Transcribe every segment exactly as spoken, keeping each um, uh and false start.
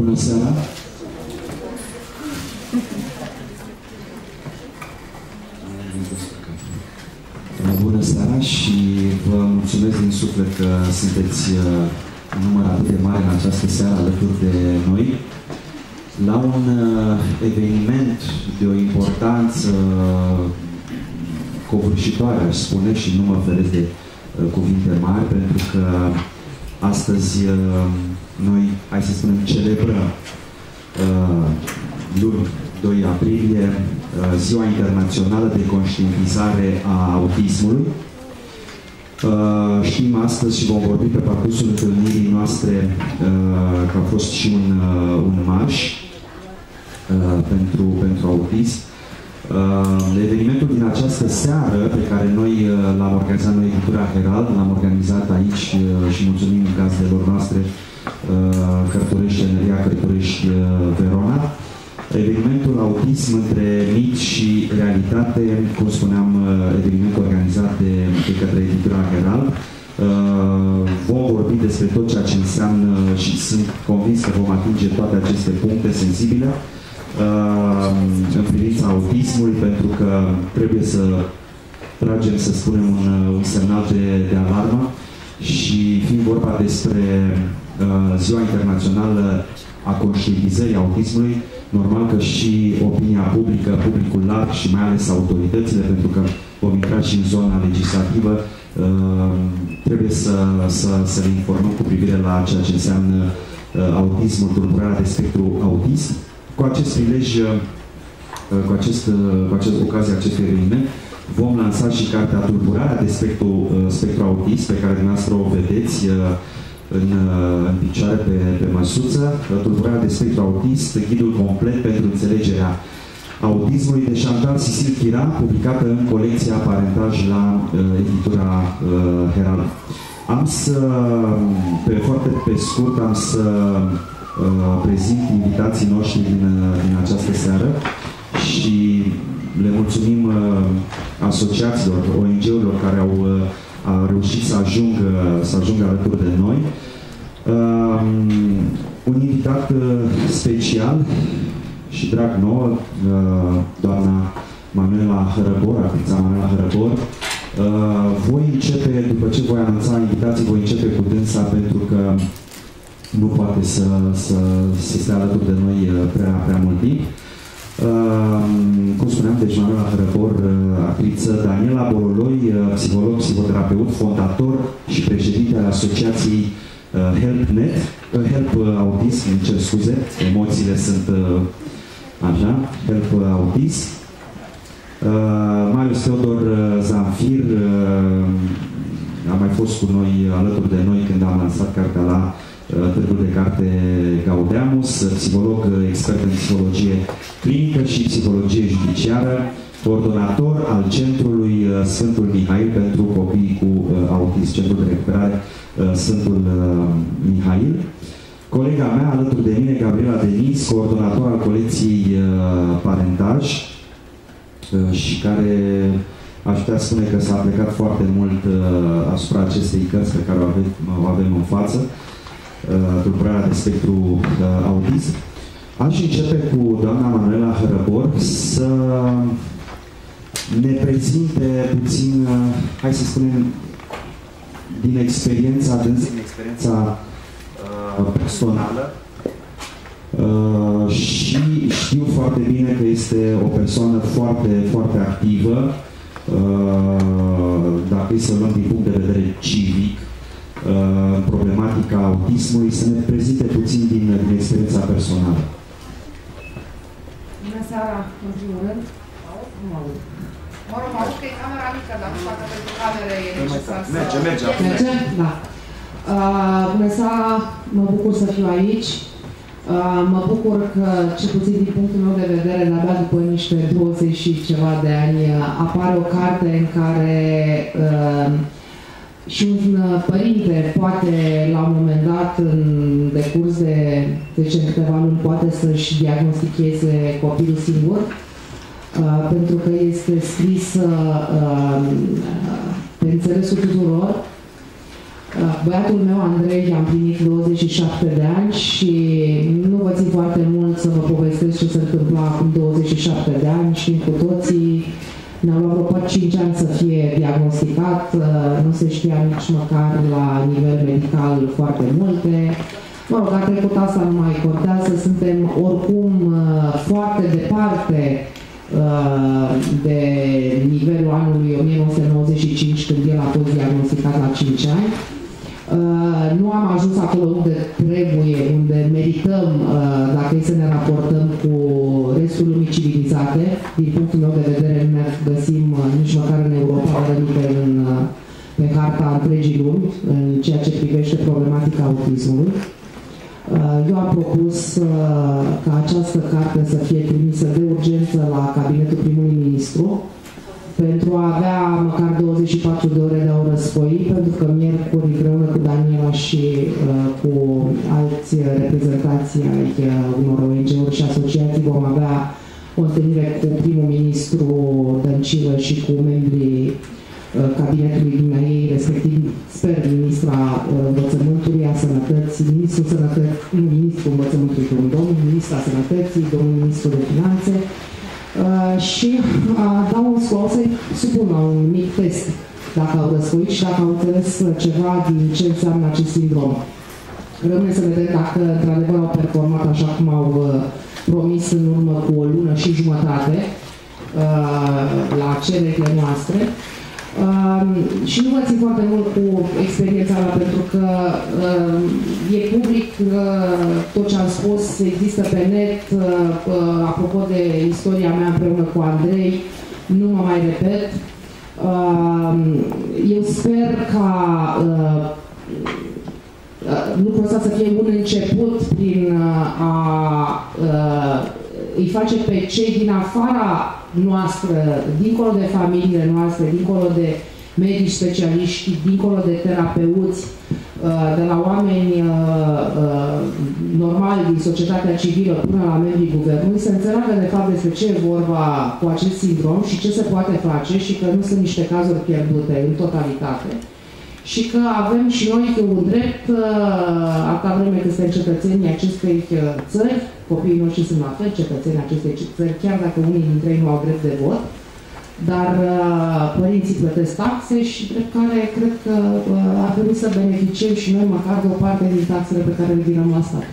Bună seara! Bună seara și vă mulțumesc din suflet că sunteți în număr atât de mare în această seară alături de noi la un eveniment de o importanță covârșitoare, aș spune, și nu mă feresc de cuvinte mari, pentru că astăzi noi, hai să spunem, celebrăm luni doi aprilie Ziua Internațională de Conștientizare a Autismului. Știm astăzi și vom vorbi pe parcursul întâlnirii noastre că a fost și un, un marș pentru, pentru autism. Evenimentul din această seară pe care noi l-am organizat noi, Editura Herald, l-am organizat aici și mulțumim gazdelor noastre Cărturești Energia, Cărturești Verona. Evenimentul Autism între mit și realitate, cum spuneam, eveniment organizat de, de către Editura Herald. Vom vorbi despre tot ceea ce înseamnă și sunt convins că vom atinge toate aceste puncte sensibile în privința autismului, pentru că trebuie să tragem, să spunem, un, un semnal de, de alarmă și fiind vorba despre uh, Ziua Internațională a Conștientizării Autismului, normal că și opinia publică, publicul larg și mai ales autoritățile, pentru că vom intra și în zona legislativă, uh, trebuie să, să, să le informăm cu privire la ceea ce înseamnă uh, autismul, tulburarea de spectru autism. Cu acest prilej, cu, acest, cu această ocazie acestui eveniment, vom lansa și cartea Tulburarea de spectru, spectru autist, pe care dumneavoastră o vedeți în, în picioare pe, pe măsuță. Tulburarea de spectru autist, ghidul complet pentru înțelegerea autismului, de Chantal Cecil Chira, publicată în colecția Parentaj la uh, Editura uh, Herald. Am să, pe foarte pe scurt, am să Uh, prezint invitații noștri din, din această seară și le mulțumim uh, asociațiilor, O N G-urilor care au, uh, au reușit să ajungă, să ajungă alături de noi. Uh, un invitat uh, special și drag nouă, uh, doamna Manuela Hărăbor, actrița Manuela Hărăbor. Uh, voi începe, după ce voi anunța invitații, voi începe cu dânsa, pentru că nu poate să, să, să stea alături de noi prea, prea mult timp. Uh, cum spuneam, deci Manuela Hărăbor, actriță, Daniela Boroloi, psiholog, psihoterapeut, fondator și președinte al asociației uh, HelpNet, uh, Help Autism, îmi cer scuze, emoțiile sunt uh, așa, Help Autism. Uh, Marius Teodor Zamfir uh, a mai fost cu noi, alături de noi, când am lansat cartea la Târgul de Carte Gaudeamus, psiholog expert în psihologie clinică și psihologie judiciară, coordonator al Centrului Sfântul Mihail pentru copii cu autism, Centrul de Recuperare Sfântul Mihail. Colega mea, alături de mine, Gabriela Denis, coordonator al colecției Parentaj și care aș putea spune că s-a plecat foarte mult asupra acestei cărți pe care o avem, o avem în față, Tulburarea de spectru uh, autism. Aș începe cu doamna Manuela Hărăbor să ne prezinte puțin, uh, hai să spunem, din experiența, din experiența uh, personală. Uh, și știu foarte bine că este o persoană foarte, foarte activă, uh, dacă e să luăm din punct de vedere civic, Uh, problematica autismului, să ne prezinte puțin din, din experiența personală. Bună seara, în primul rând. Nu mă aud. Mă rog, mă aud că e camera mică, dar nu știu dacă pentru camere e necesar să... Merge, merge. Merge? Da. Uh, bună seara, mă bucur să fiu aici. Uh, mă bucur că, cel puțin din punctul meu de vedere, de-abia după niște douăzeci și ceva de ani, apare o carte în care uh, și un părinte poate, la un moment dat, în decurs de, deci în câteva luni, poate să-și diagnosticheze copilul singur, uh, pentru că este scris uh, pe înțelesul tuturor. Băiatul meu, Andrei, a împlinit douăzeci și șapte de ani și nu vă țin foarte mult să vă povestesc ce se întâmpla acum douăzeci și șapte de ani. Știm cu toții, ne-au luat vreo cinci ani să fie diagnosticat, nu se știa nici măcar la nivel medical foarte multe. Mă rog, a trecut asta, nu mai contează, suntem oricum foarte departe de nivelul anului o mie nouă sute nouăzeci și cinci, când el a fost diagnosticat la cinci ani. Nu am ajuns acolo unde trebuie, unde merităm, dacă e să ne raportăm cu restul lumii civilizate. Din punctul meu de vedere, nu ne găsim nici măcar în Europa, adică în, pe harta întregii lumi, în ceea ce privește problematica autismului. Eu am propus ca această carte să fie trimisă de urgență la cabinetul primului ministru pentru a avea măcar douăzeci și patru de ore de a o răsfoi, pentru că miercuri, împreună cu Daniela și uh, cu alți reprezentanți ai uh, unor O N G-uri și asociații vom avea o întâlnire cu primul ministru Dăncilă și cu membrii uh, cabinetului dumneavoastră, respectiv, sper, ministra uh, învățământului, a sănătății, ministrul sănătății, ministrul învățământului, domnul ministra sănătății, domnul ministru de finanțe, Uh, și uh, dau un scos să-i supun la un mic test dacă au răsfoit și dacă au înțeles ceva din ce înseamnă acest sindrom. Rămâne să vedem dacă într-adevăr au performat așa cum au uh, promis în urmă cu o lună și jumătate uh, la cererile noastre. Uh, și nu vă țin foarte mult cu experiența mea, pentru că uh, e public, uh, tot ce am spus există pe net, uh, uh, apropo de istoria mea împreună cu Andrei, nu mă mai repet. Uh, eu sper ca uh, lucrul ăsta să fie un început prin uh, a uh, îi face pe cei din afara noastră, dincolo de familiile noastre, dincolo de medici specialiști, dincolo de terapeuți, de la oameni normali din societatea civilă până la membrii guvernului, să înțeleagă de fapt despre ce e vorba cu acest sindrom și ce se poate face și că nu sunt niște cazuri pierdute în totalitate. Și că avem și noi un drept, atâta vreme cât suntem cetățenii acestei țări, copiii noștri sunt la fel cetățenii acestei țări, chiar dacă unii dintre ei nu au drept de vot, dar părinții plătesc taxe și drept care cred că ar trebui să beneficiem și noi măcar de o parte din taxele pe care le dinăm la stat.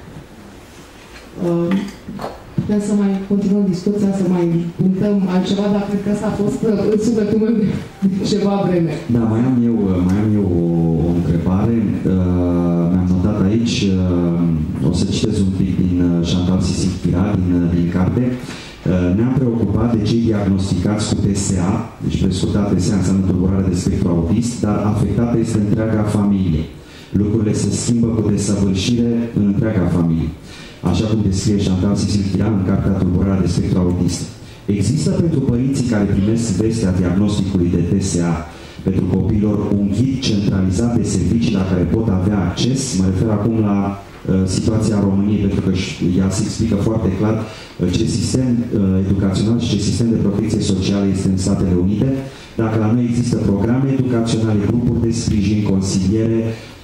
Putem să mai continuăm discuția, să mai punctăm altceva, dar cred că asta a fost în sufletul meu de, de ceva vreme. Da, mai am eu, mai am eu o, o întrebare. Uh, mi-am notat aici, uh, o să citesc un pic din uh, Chantal Sisic Chira, din, uh, din carte. Uh, ne-am preocupat de cei diagnosticați cu T S A, deci prescurtat T S A înseamnă tulburare de spectru autist, dar afectată este întreaga familie. Lucrurile se schimbă cu desăvârșire în întreaga familie. Așa cum descrie Chantal Sisic Chira în cartea Tulburarea de spectru autist. Există pentru părinții care primesc vestea diagnosticului de T S A pentru copiilor un ghid centralizat de servicii la care pot avea acces? Mă refer acum la uh, situația României, pentru că ea se explică foarte clar uh, ce sistem uh, educațional și ce sistem de protecție socială este în Statele Unite. Dacă la noi există programe educaționale, grupuri de sprijin, consiliere,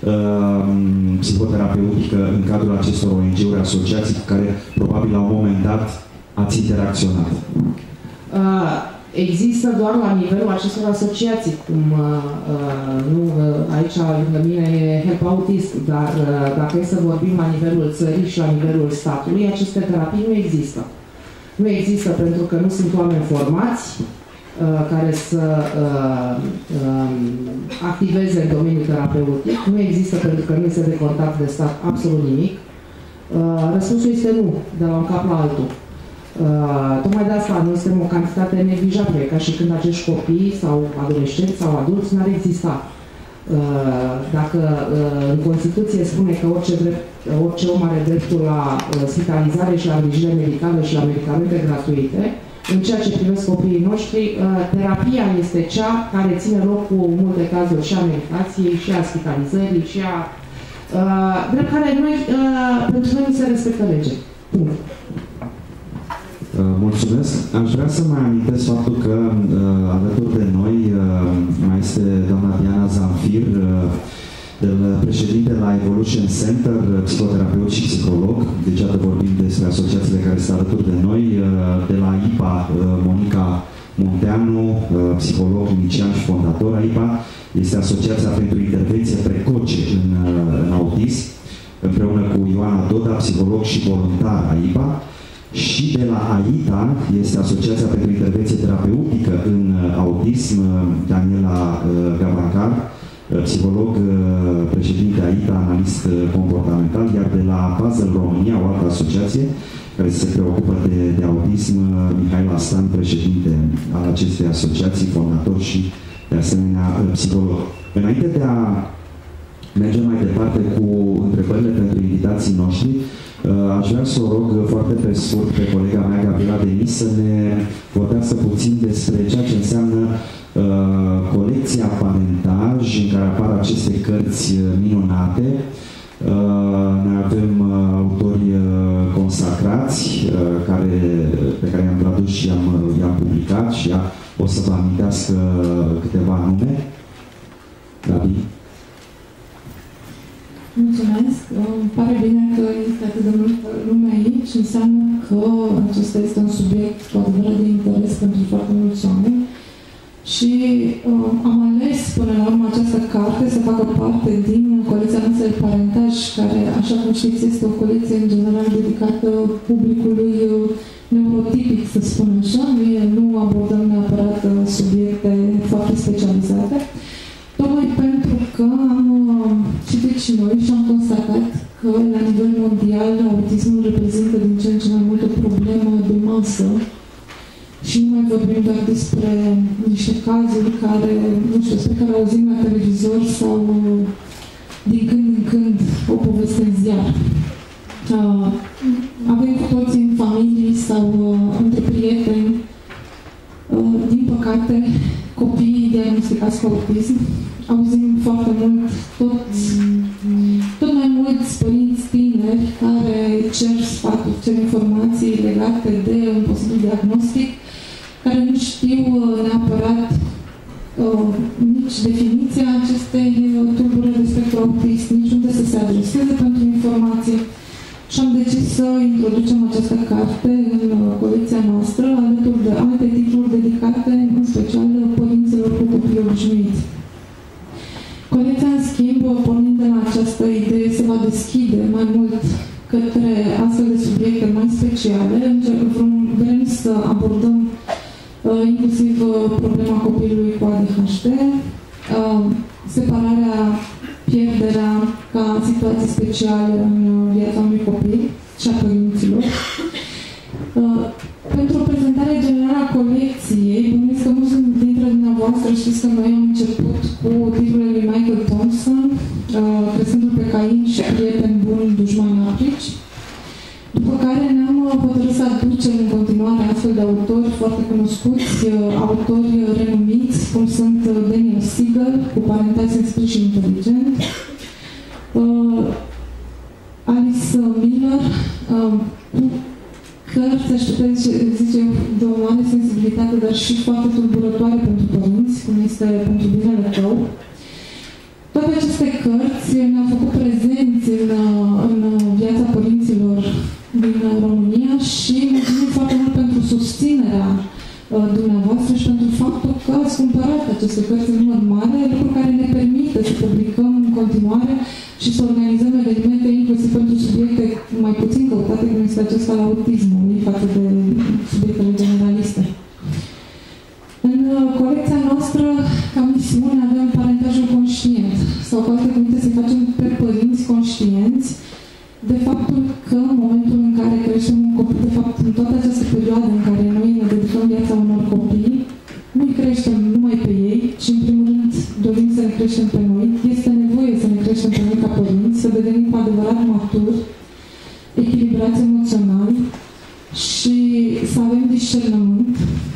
psihoterapeutică în cadrul acestor O N G-uri, asociații cu care probabil la un moment dat ați interacționat. Uh, există doar la nivelul acestor asociații, cum uh, nu, aici lângă mine e Help Autist, dar uh, dacă e să vorbim la nivelul țării și la nivelul statului, aceste terapii nu există. Nu există pentru că nu sunt oameni formați care să uh, uh, activeze în domeniul terapeutic. Nu există pentru că nu este de contact de stat absolut nimic. Uh, răspunsul este nu, de la un cap la altul. Uh, tocmai de asta noi suntem o cantitate neglijabilă, ca și când acești copii sau adolescenți sau adulți n-ar exista. Uh, dacă uh, în Constituție spune că orice, drept, orice om are dreptul la uh, spitalizare și la îngrijire medicală și la medicamente gratuite, în ceea ce privesc copiii noștri, terapia este cea care ține loc cu multe cazuri și a medicației, și a spitalizării, și a... drept care noi, pentru noi nu se respectă lege. Punct. Mulțumesc. Aș vrea să mai amintesc faptul că alături de noi mai este doamna Diana Zamfir, președinte la Evolution Center, psihoterapeut și psiholog. Deci, iată, vorbim despre asociațiile care sunt alături de noi. De la I P A, Monica Munteanu, psiholog inicial și fondator a I P A, este Asociația pentru Intervenție Precoce în, în Autism, împreună cu Ioana Doda, psiholog și voluntar a I P A. Și de la A I T A este Asociația pentru Intervenție Terapeutică în Autism, Daniela Gabancar, psiholog, președinte A I T A, analist comportamental, iar de la Puzzle România, o altă asociație care se preocupă de, de autism, Mihail Aslan, președinte al acestei asociații, fondator și, de asemenea, psiholog. Înainte de a merge mai departe cu întrebările pentru invitații noștri, aș vrea să o rog foarte pe scurt pe colega mea, Gabriela Denis, să ne vorbească puțin despre ceea ce înseamnă uh, colecția Parentaj, în care apar aceste cărți minunate. Uh, noi avem uh, autori uh, consacrați uh, care, pe care i-am tradus și i-am i-am publicat și ea o să vă amintească câteva nume. Gabi? Mulțumesc. Îmi pare bine că este atât de multă lume aici. Înseamnă că acesta este un subiect cu adevărat de interes pentru foarte mulți oameni. Și uh, am ales până la urmă această carte să facă parte din colecția noastră de Parentaj, care, așa cum știți, este o colecție în general dedicată publicului neurotipic, să spun așa. Noi nu abordăm neapărat subiecte foarte specializate. Tocmai pentru că am citit și noi și am constatat că la nivel mondial autismul reprezintă din ce în ce mai mult o problemă de masă și nu mai vorbim doar despre niște cazuri care, nu știu, despre care auzim la televizor sau din când în când o poveste în ziar. Uh, avem cu toții în familii sau uh, între prieteni, uh, din păcate, copiii diagnosticați cu autism. Auzim foarte mult tot, tot mai mulți părinți tineri care cer sfaturi, cer informații legate de un posibil diagnostic, care nu știu neapărat uh, nici definiția acestei tulburări de spectru autist, nici unde să se adreseze pentru informație. Și am decis să introducem această carte în colecția noastră, alături de alte titluri dedicate, în special părinților cu copii obișnuiți. Colecția, în schimb, pornind de la această idee, se va deschide mai mult către astfel de subiecte mai speciale. Vrem să abordăm uh, inclusiv uh, problema copilului cu A D H D, uh, separarea, pierderea ca situații speciale în viața unui copil și a părinților. Uh, pentru o prezentare generală a colecției, bănuiesc că mulți dintre dumneavoastră știți că noi am început cu titlurile lui Michael Thompson, uh, Crescându-l pe Cain și Prieteni buni, dușmani aprici, după care ne-am hotărât să aducem în continuare astfel de autori foarte cunoscuți, uh, autori renumiți, cum sunt Daniel Siegel, cu Parentaj Sensibil și Inteligent, uh, Alice Miller, uh, cărți, aș putea zice, de o mare sensibilitate, dar și foarte tulburătoare pentru părinți, cum este Pentru binele tău. Toate aceste cărți ne-au făcut prezenți în, în viața părinților din România și mulțumim foarte mult pentru susținerea dumneavoastră și pentru faptul că ați cumpărat aceste cărți în număr mare, lucru care ne permite să publicăm în continuare și să organizăm evenimente inclusiv pentru subiecte mai puțin căutate, cum este acesta al autismului, față de subiectele generaliste. În colecția noastră, ca misiune, avem parentajul conștient, sau cu alte cuvinte să facem pe părinți conștienți de faptul că în momentul în care creștem un copil, de fapt în toată această perioadă în care noi ne dedicăm viața unor copii, nu-i creștem numai pe ei, ci în primul rând dorim să ne creștem pe noi. Este nevoie să ne creștem pe noi ca părinți, să devenim cu adevărat maturi, echilibrați emoțional și să avem discernământ.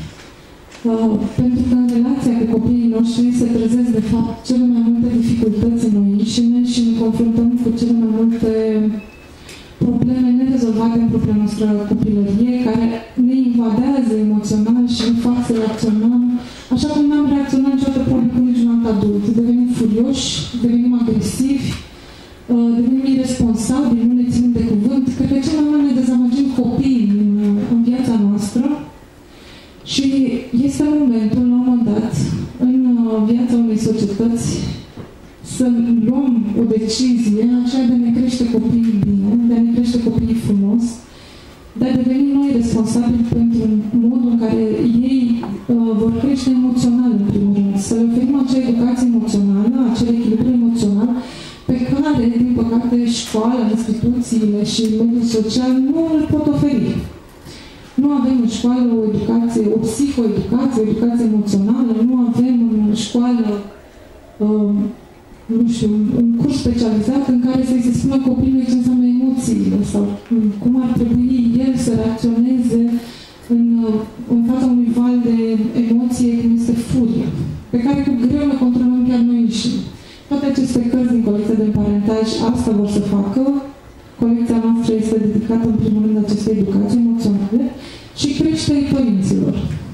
Uh, pentru că în relația cu copiii noștri se trezesc de fapt cele mai multe dificultăți în noi înșine și ne confruntăm cu cele mai multe probleme nerezolvate în propria noastră copilărie, care ne invadează emoțional și ne fac să reacționăm așa cum n-am reacționat niciodată probabil cu niciun alt adult, devenim furioși, devenim agresivi, devenim irresponsabili, nu ne ținem de cuvânt. Cred că cel mai mult ne dezamăgim copiii în, în viața noastră și este momentul, la un moment dat, în viața unei societăți, să luăm o decizie, aceea de a ne crește copiii bine, de a ne crește copiii frumos, de a deveni noi responsabili pentru modul în care ei uh, vor crește emoțional, în primul rând. Să le oferim acea educație emoțională, acel echilibru emoțional, pe care, din păcate, școala, instituțiile și mediul social nu îl pot oferi. Nu avem în școală o educație, o psihoeducație, o educație emoțională, nu avem în școală uh, nu știu, un curs specializat în care să-i se spună copilului ce înseamnă emoțiile sau cum ar trebui el să reacționeze în, în fața unui val de emoție cum este furia, pe care cu greu le controlăm chiar noi înșine. Toate aceste cărți din colecția de parentaj asta vor să facă. Colecția noastră este dedicată în primul rând acestei educații emoționale și creșterii părinților.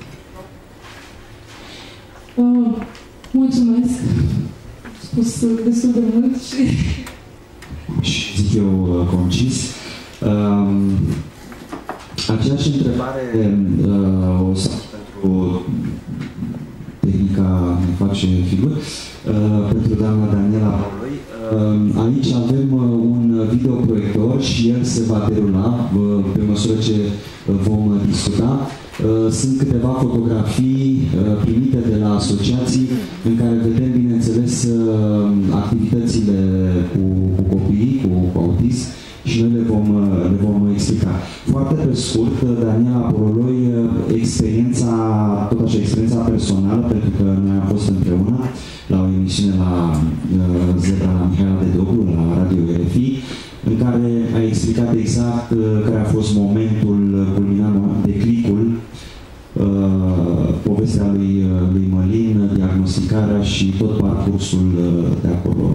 Uh, mulțumesc! Spus destul de mult și... Și zic eu concis. Um, aceeași întrebare uh, o să pentru tehnica ne face figuri, uh, pentru doamna Daniela Pauloi. Uh, aici avem uh, un videoproiector și el se va derula uh, pe măsură ce vom discuta. Sunt câteva fotografii primite de la asociații în care vedem, bineînțeles, activitățile cu, cu copiii, cu, cu autism și noi le vom, le vom explica. Foarte pe scurt, Daniela Pauloi, experiența, tot așa, experiența personală, pentru că noi am fost împreună la o emisiune la Zebra, la Mihaela de Dobru, la Radio R F I, în care a explicat exact uh, care a fost momentul culminant, declicul, uh, povestea lui, uh, lui Mălin, diagnosticarea și tot parcursul uh, de acolo.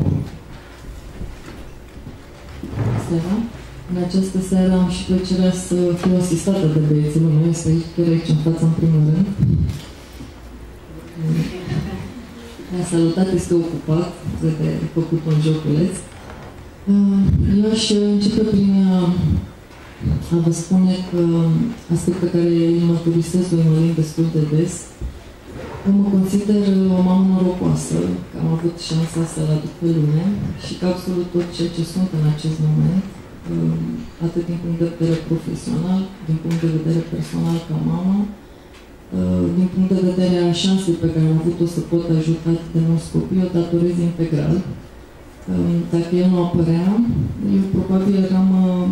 Seara. În această seară am și plăcerea să fiu asistată de băiețelul meu, să aici, chiar aici în fața, în primul rând. Ne-a salutat, este ocupat, de făcut un joculeț. Eu aș începe prin a vă spune că aspect pe care îl mărturisesc lui Mălin destul de des, eu mă consider o mamă norocoasă, că am avut șansa să-l aduc pe lume și că absolut tot ceea ce sunt în acest moment, atât din punct de vedere profesional, din punct de vedere personal ca mamă, din punct de vedere a șansei pe care am avut-o să pot ajuta atât de mulți copii, o datorez integral. Dacă el nu apărea, eu probabil eram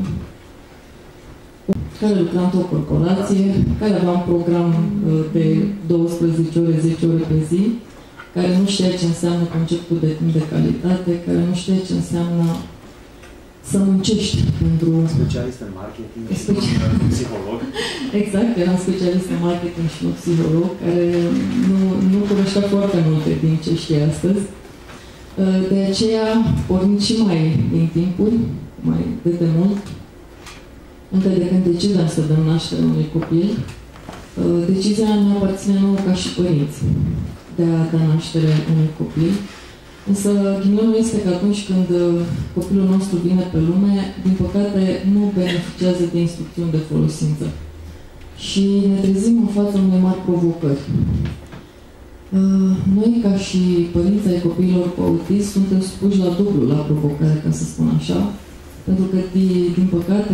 care lucra într-o corporație, care avea un program de douăsprezece ore, zece ore pe zi, care nu știa ce înseamnă conceptul de timp de calitate, care nu știa ce înseamnă să muncești pentru... Specialist în marketing Speci... și nu psiholog. Exact, eram specialist în marketing și nu psiholog, care nu, nu cunoștea foarte multe din ce știe astăzi. De aceea, pornind și mai din timpuri, mai de demult, încă de când decidem să dăm naștere unui copil, decizia ne aparține nouă ca și părinți de a da naștere unui copil. Însă, ghinionul este că atunci când copilul nostru vine pe lume, din păcate, nu beneficiază de instrucțiuni de folosință. Și ne trezim în fața unei mari provocări. Noi, ca și părinții ai copiilor cu autism, suntem supuși la dublu la provocare, ca să spun așa, pentru că, din păcate,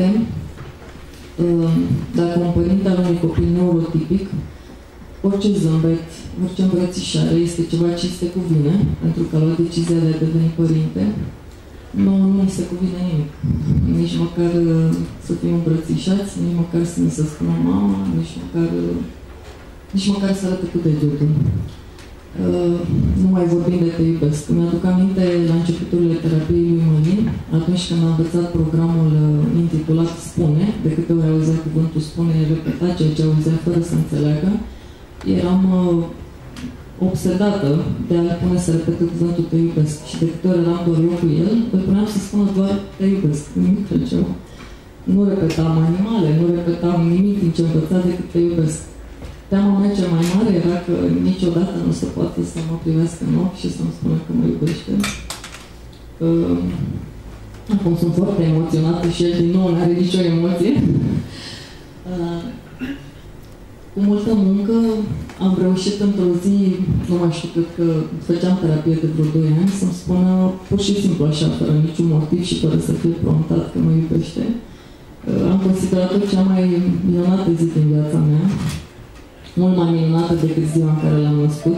dacă un părinte al unui copil neurotipic, orice zâmbet, orice îmbrățișare este ceva ce se cuvine, pentru că a luat decizia de a deveni părinte, nu, nu mi se cuvine nimic. Nici măcar să fim îmbrățișați, nici măcar să ni se spună mama, nici măcar, nici măcar să arătă cu degetul. Uh, nu mai vorbim de te iubesc. Mi-aduc aminte la începuturile terapiei lui Mălin, atunci când am învățat programul uh, intitulat Spune, de câte ori auzea cuvântul Spune, repeta ceea ce auzea fără să înțeleagă, eram uh, obsedată de a-l pune să repete cuvântul te iubesc. Și de câte ori eram doar eu cu el, îl puneam să spună doar te iubesc, nimic altceva. Nu repetam animale, nu repetam nimic din ce învăța decât te iubesc. teama mea cea mai mare era că niciodată nu o să poată să mă privească în ochi și să-mi spună că mă iubește. Uh, acum sunt foarte emoționată și el din nou nu are nicio emoție. Uh, cu multă muncă am reușit într-o zi, nu mai știu, cred că făceam terapie de vreo doi ani, să-mi spună pur și simplu așa, fără niciun motiv și fără să fie promptat că mă iubește. Am considerat-o cea mai minunată zi din viața mea, mult mai minunată decât ziua în care l-am născut.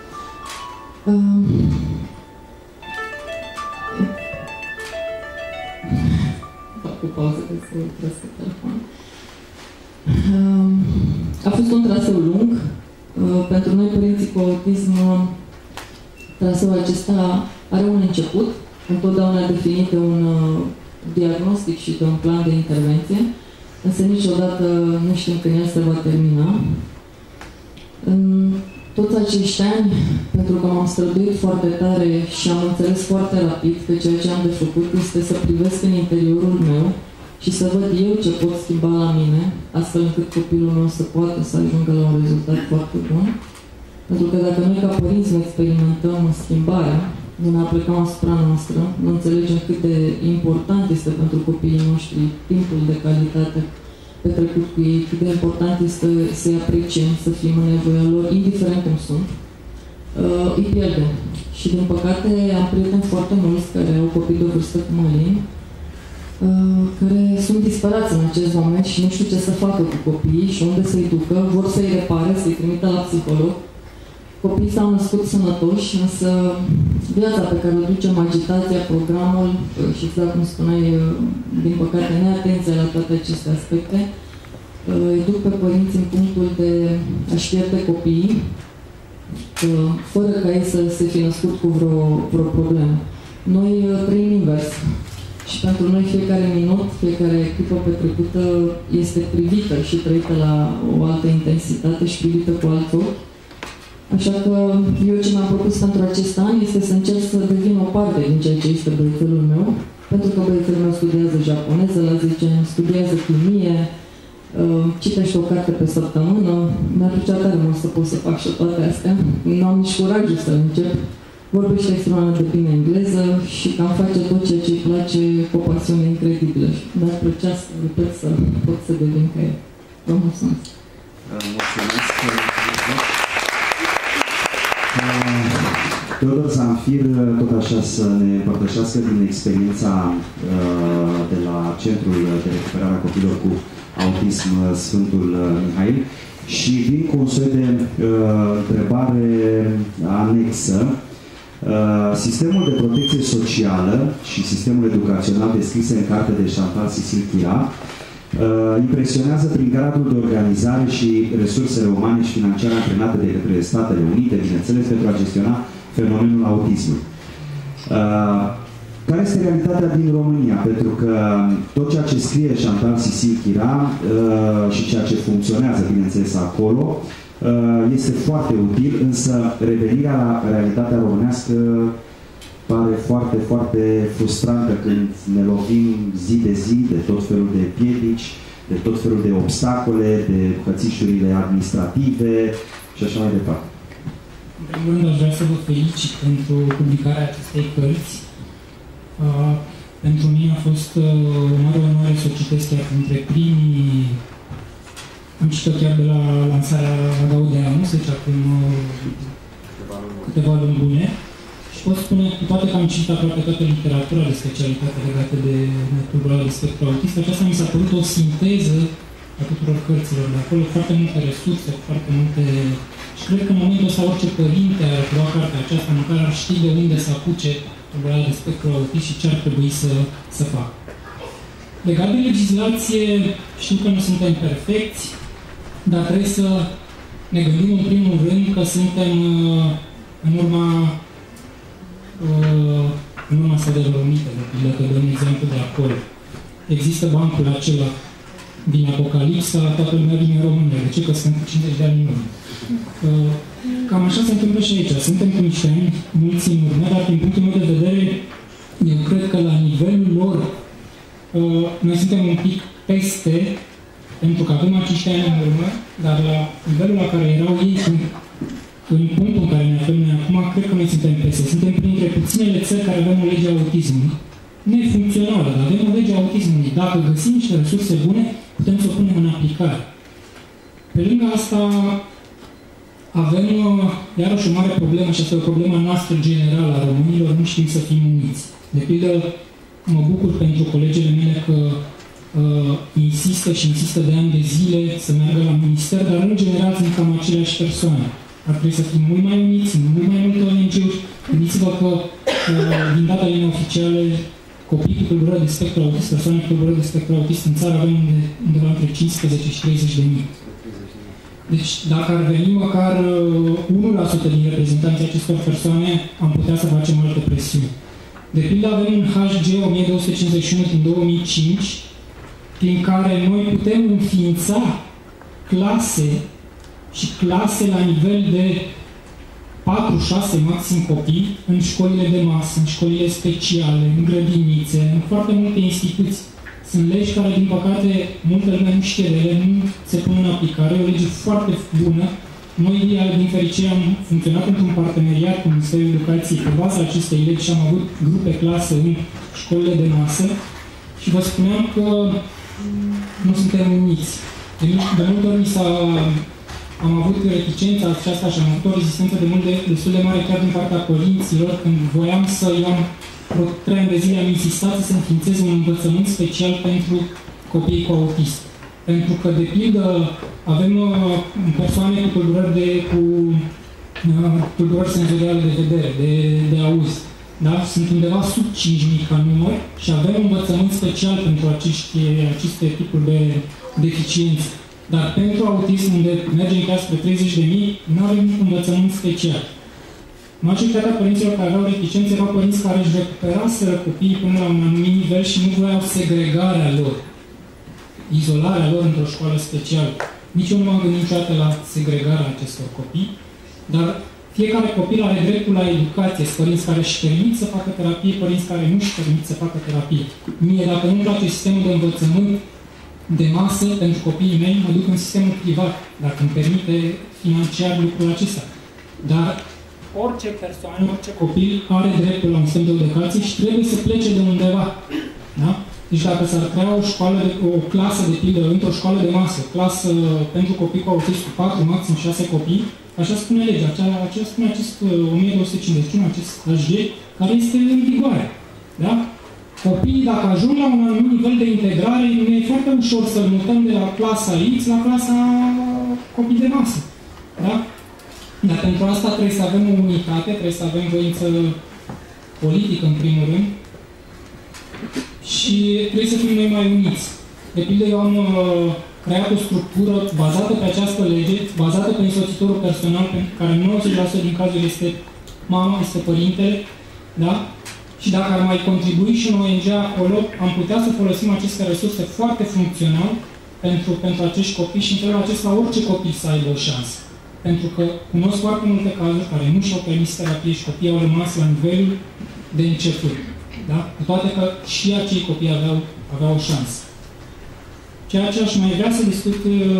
Fac o pauză ca să opresc telefonul. A fost un traseu lung. Pentru noi, părinții cu autism, traseul acesta are un început, întotdeauna definit de un diagnostic și de un plan de intervenție, însă niciodată nu știm când el se va termina. În toți acești ani, pentru că m-am străduit foarte tare și am înțeles foarte rapid că ceea ce am de făcut este să privesc în interiorul meu și să văd eu ce pot schimba la mine, astfel încât copilul meu să poată să ajungă la un rezultat foarte bun. Pentru că dacă noi ca părinți nu experimentăm schimbarea, nu ne aplicăm asupra noastră, nu înțelegem cât de important este pentru copiii noștri timpul de calitate petrecut cu ei, cât de important este să-i apreciem, să fim în nevoia lor, indiferent cum sunt, uh, îi pierdem. Și din păcate am prieteni foarte mulți care au copii de vârstă cum Alin, uh, care sunt disperați în acest moment și nu știu ce să facă cu copiii și unde să-i ducă, vor să-i repare, să-i trimită la psiholog. Copiii s-au născut sănătoși, însă viața pe care o ducem, agitația, programul și, exact cum spuneai, din păcate, neatenția la toate aceste aspecte, îi duc pe părinți în punctul de a-și pierde copiii, fără ca ei să se fi născut cu vreo, vreo problemă. Noi trăim invers și pentru noi fiecare minut, fiecare clipă petrecută este privită și trăită la o altă intensitate și privită cu alt ochi. Așa că eu ce mi-am propus pentru acest an este să încerc să devin o parte din ceea ce este băiețelul meu, pentru că băiețelul meu studiază japoneză la zece ani, studiază chimie, citește o carte pe săptămână. Mi-ar plăcea tare mult să pot să fac și toate astea. Nu am nici curajul să încep. Vorbește extrem de bine engleză și cam face tot ceea ce îi place cu o pasiune incredibilă. Mi-ar plăcea să, repet, să pot să devin ca el. Vă mulțumesc! Mulțumesc! Teodor Zamfir, tot așa să ne împărtășească din experiența uh, de la Centrul de Recuperare a Copilor cu Autism Sfântul Mihail și vin cu un soi de uh, întrebare anexă. Uh, sistemul de protecție socială și sistemul educațional descrise în carte de Chantal Cecil Chira uh, impresionează prin gradul de organizare și resursele umane și financiare antrenate de către Statele Unite, bineînțeles, pentru a gestiona fenomenul autismului. Uh, care este realitatea din România? Pentru că tot ceea ce scrie Chantal Cecil Chira uh, și ceea ce funcționează, bineînțeles, acolo, uh, este foarte util, însă revenirea la realitatea românească pare foarte, foarte frustrantă când ne lovim zi de zi de tot felul de piedici, de tot felul de obstacole, de hățișurile administrative și așa mai departe. În primul rând, aș vrea să vă felicit pentru publicarea acestei cărți. Uh, pentru mine a fost uh, o mare onoare să o citesc chiar între primii. Am citit chiar de la lansarea la Gaudeamus, deci acum uh, câteva luni bune. Și pot spune, cu toate că am citit aproape toată literatura de specialitate legată de tulburare de spectru autist, aceasta mi s-a părut o sinteză a tuturor cărților de acolo, foarte multe resurse, foarte multe. Și cred că în momentul ăsta orice părinte ar lua cartea aceasta, măcar ar ști de unde să apuce tulburarea de spectru autist și ce ar trebui să, să facă. Legat de legislație, știu că nu suntem perfecți, dar trebuie să ne gândim în primul rând că suntem în urma în urma Statelor Unite, de pildă, că dăm exemplu de acolo. Există bancul acela din Apocalipsa, toată lumea vine în România. De ce? Că suntem cu cincizeci de ani în urmă. Cam așa se întâmplă și aici. Suntem cu niște ani mulți în urmă, dar din punctul meu de vedere, eu cred că la nivelul lor noi suntem un pic peste pentru că avem acești ani în urmă, dar la nivelul la care erau ei, în, în punctul în care ne aflăm noi acum, cred că noi suntem peste. Suntem printre puținele țări care avem o lege a autismului. Nefuncțională, dar avem o lege a autismului. Dacă găsim niște resurse bune, putem să o punem în aplicare. Pe lângă asta, avem iarăși o mare problemă și asta e o problemă noastră generală a românilor, nu știm să fim uniți. De pildă, mă bucur pentru colegele mele că uh, insistă și insistă de ani de zile să meargă la minister, dar în general sunt cam aceleași persoane. Ar trebui să fim mult mai uniți, mult mai multe O N G-uri. Gândiți-vă că uh, din datele neoficiale, copii cu tulburări de spectru autist, persoane cu tulburări de spectru autist în țară avem undeva între cincisprezece și treizeci de mii. Deci, dacă ar veni măcar unu la sută din reprezentanții acestor persoane, am putea să facem alte presiuni. De pildă, avem un H G o mie două sute cincizeci și unu din două mii cinci, prin care noi putem înființa clase și clase la nivel de patru șase maxim copii în școlile de masă, în școlile speciale, în grădinițe, în foarte multe instituții. Sunt legi care, din păcate, multă lume nu știe de ele, nu se pun în aplicare. E o lege foarte bună. Noi, din fericire, am funcționat într-un parteneriat cu Ministerul Educației pe baza acestei legi și am avut grupe clase în școlile de masă și vă spuneam că nu suntem uniți. De, de multe ori s-a, am avut reticența aceasta și am avut o rezistență de mult de, destul de mare chiar din partea părinților când voiam să iau vreo trei ani de zile am insistat să se înființeze un învățământ special pentru copiii cu autism. Pentru că, de pildă, avem uh, persoane cu tulburări, de, cu, uh, tulburări senzoriale de vedere, de, de auz. Da? Sunt undeva sub cinci mii ca număr și avem un învățământ special pentru acești, aceste tipuri de deficiențe. Dar pentru autism, unde mergem chiar spre treizeci de mii, nu avem niciun învățământ special. Majoritatea părinților care aveau reticențe erau părinți care își recuperaseră copiii până la un anumit nivel și nu voiau segregarea lor, izolarea lor într-o școală specială. Nici eu nu m-am gândit niciodată la segregarea acestor copii, dar fiecare copil are dreptul la educație. Sunt părinți care își permit să facă terapie, părinți care nu își permit să facă terapie. Mie, dacă nu-mi place sistemul de învățământ de masă pentru copiii mei, mă duc în sistemul privat, dacă îmi permite financiar lucrul acesta. Dar orice persoană, orice copil are dreptul la un sistem de educație și trebuie să plece de undeva. Da? Deci dacă s-ar crea o școală, de, o clasă de pildă într-o școală de masă, clasă pentru copii cu autism cu patru, maxim șase copii, așa spune legea, așa spune acest o mie două sute cincizeci și unu, acest H G, care este în vigoare. Da? Copiii, dacă ajung la un anumit nivel de integrare, e foarte ușor să mutăm de la clasa X la clasa copii de masă. Da? Dar pentru asta trebuie să avem o unitate, trebuie să avem voință politică, în primul rând, și trebuie să fim noi mai uniți. De pildă, eu am uh, creat o structură bazată pe această lege, bazată pe însoțitorul personal, pentru care nouăzeci la sută din cazuri este mama, este părintele, da? Și dacă ar mai contribui și un O N G acolo, am putea să folosim aceste resurse foarte funcțional pentru, pentru acești copii și în felul acesta orice copil să aibă o șansă. Pentru că cunosc foarte multe cazuri care nu și-au permis terapie și copiii au rămas la nivelul de început. Da? Cu toate că și acei copii aveau, aveau o șansă. Ceea ce aș mai vrea să discut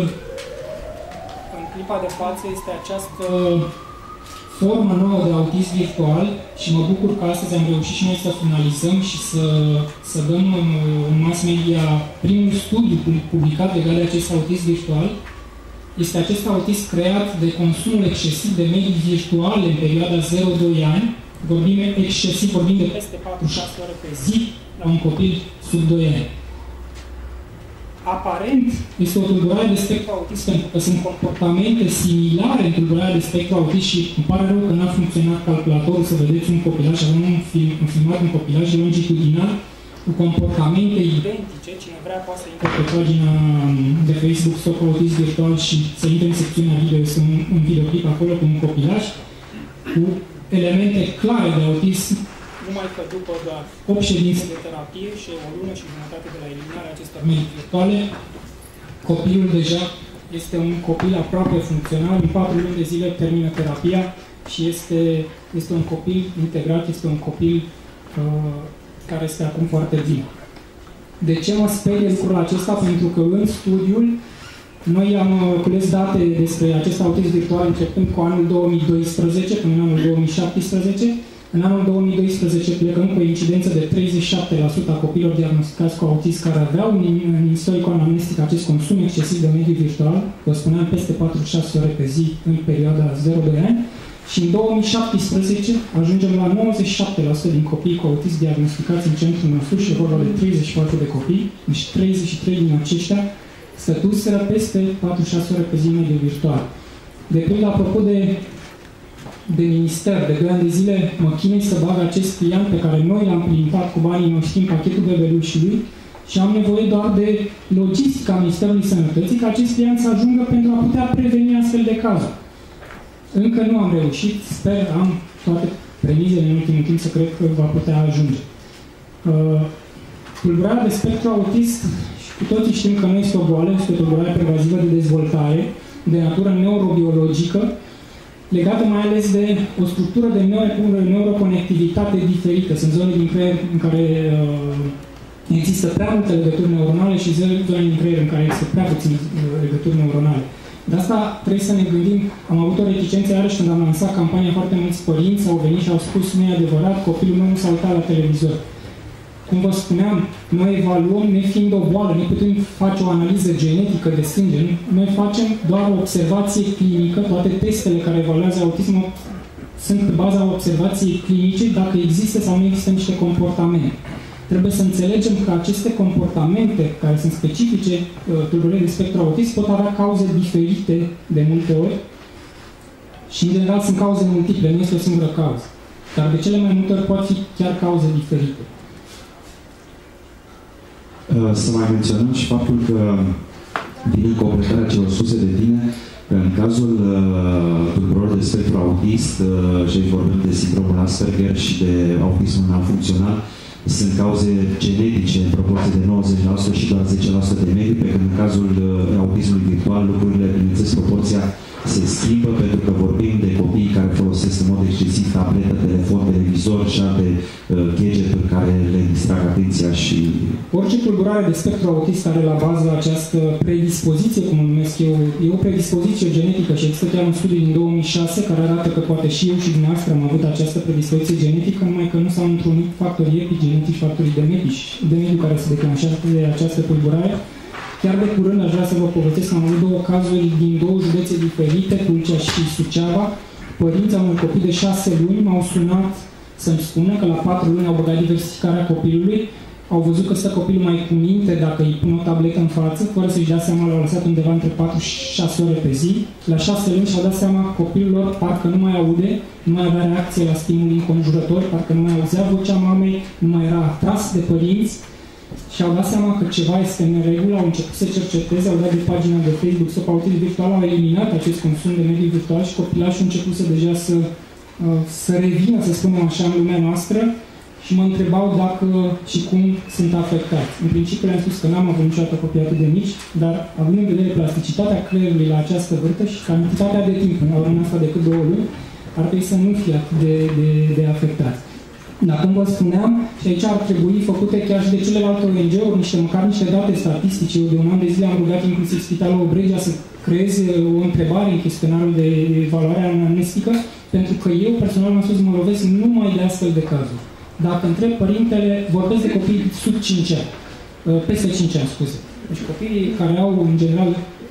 în clipa de față este această formă nouă de autism virtual și mă bucur că astăzi am reușit și noi să finalizăm și să, să dăm în, în mass media primul studiu publicat legat de acest autism virtual. Este acest autism creat de consumul excesiv de medii virtuale în perioada zero doi ani. Vorbim excesiv, vorbim de peste patru șase ore pe zi la un copil sub doi ani. Aparent, este o tulburare de spectru autist pentru că sunt comportamente similare în tulburarea de spectru autist și îmi pare rău că n-a funcționat calculatorul să vedeți un copilaj, avem un film, un filmat un copilaj longitudinal cu comportamente identice. Cine vrea poate să intre pe pagina de Facebook Stop Autism Virtual și să intre în secțiunea video. Este un, un videoclip acolo cu un copilaj cu elemente clare de autism, numai că după doar opt ședințe de terapie și o lună și jumătate de la eliminarea acestor medii virtuale, copilul deja este un copil aproape funcțional, în patru luni de zile termină terapia și este, este un copil integrat, este un copil uh, care este acum foarte bine. De ce mă sperie lucrul acesta? Pentru că în studiul Noi am cules date despre acest autism virtual începând cu anul două mii doisprezece până în anul două mii șaptesprezece. În anul două mii doisprezece plecăm cu o incidență de treizeci și șapte la sută a copiilor diagnosticați cu autism care aveau în istoricul anamnestic acest consum excesiv de mediu virtual, vă spuneam peste patruzeci și șase ore pe zi în perioada zero doi ani, și în două mii șaptesprezece ajungem la nouăzeci și șapte la sută din copiii cu autism diagnosticați în centrul nostru și vorba de treizeci și patru de copii, deci treizeci și trei din aceștia stătuseră peste patruzeci și șase ore pe zi în mediu virtual. De pildă, apropo de de minister, de doi ani de zile mă chinui să bag acest client pe care noi l-am plimpat cu banii noștri în pachetul bebelușului și am nevoie doar de logistica Ministerului Sănătății ca acest client să ajungă pentru a putea preveni astfel de cazuri. Încă nu am reușit, sper, am toate premizele în ultimul timp să cred că va putea ajunge. Uh, tulburarea de spectru autist, și cu toții știm că nu este o boală, este o tulburare pervazivă de dezvoltare, de natură neurobiologică, legată mai ales de o structură de neuro neuroconectivitate diferită. Sunt zone din creier în care uh, există prea multe legături neuronale și zone din creier în care există prea puține legături neuronale. De asta trebuie să ne gândim, am avut o reticență iarăși când am lansat campania, foarte mulți părinți au venit și au spus nu e adevărat, copilul meu nu s-a uitat la televizor. Cum vă spuneam, noi evaluăm nefiind o boală, ne putem face o analiză genetică de sânge, noi facem doar o observație clinică, toate testele care evaluează autismul sunt pe baza observației clinice, dacă există sau nu există niște comportamente. Trebuie să înțelegem că aceste comportamente care sunt specifice tulburării de spectru autist pot avea cauze diferite de multe ori și, în general, sunt cauze multiple, nu este o singură cauză. Dar de cele mai multe ori pot fi chiar cauze diferite. Să mai menționăm și faptul că, din completarea celor spuse de tine, în cazul uh, tulburărilor de spectru autist, uh, și aici vorbim de sindromul Asperger și de autismul non-funcțional, sunt cauze genetice în proporție de nouăzeci la sută și doar zece la sută de mediu, pe când în cazul uh, autismului virtual lucrurile, bineînțeles, proporția se schimbă pentru că vorbim de copii care folosesc în mod excesiv tabletă, telefon, televizor și alte uh, gadgeturi care le distrag atenția și... Orice tulburare de spectru autist are la bază această predispoziție, cum o numesc eu, e o predispoziție genetică și există chiar un studiu din două mii șase care arată că poate și eu și dumneavoastră am avut această predispoziție genetică, numai că nu s-au întrunit factorii epigenetici, factorii de mediu, de mediu care se declanșează de această tulburare. Chiar de curând aș vrea să vă povestesc că am avut două cazuri din două județe diferite, Tulcea și Suceava. Părinții unui copil de șase luni m-au sunat să-mi spună că la patru luni au băgat diversificarea copilului, au văzut că stă copilul mai cu minte dacă îi pun o tabletă în față, fără să-și dea seama, l-au lăsat undeva între patru și șase ore pe zi. La șase luni și-au dat seama că copilul lor parcă nu mai aude, nu mai avea reacție la stimuli înconjurători, parcă nu mai auzea vocea mamei, nu mai era atras de părinți. Și au dat seama că ceva este în regulă, au început să cerceteze, au dat de pagina de Facebook Stop Autism Virtual, au eliminat acest consum de mediu virtual și copilașul a început să deja să, să revină, să spunem așa, în lumea noastră și mă întrebau dacă și cum sunt afectați. În principiu le-am spus că n-am avut niciodată copii atât de mici, dar având în vedere plasticitatea creierului la această vârstă și cantitatea de timp, în urmă asta decât două luni, ar trebui să nu fie atât de, de, de afectați. Dar cum vă spuneam, și aici ar trebui făcute chiar și de celelalte O N G-uri, niște, măcar niște date statistice. Eu de un an de zile am rugat inclusiv Spitalul Obregea să creeze o întrebare în chestionarul de evaluare anamnestică, pentru că eu personal m-am spus, mă lovesc numai de astfel de cazuri. Dacă întreb părintele, vorbesc de copii sub cinci ani, peste cinci ani, scuze. Deci copiii care au, în general,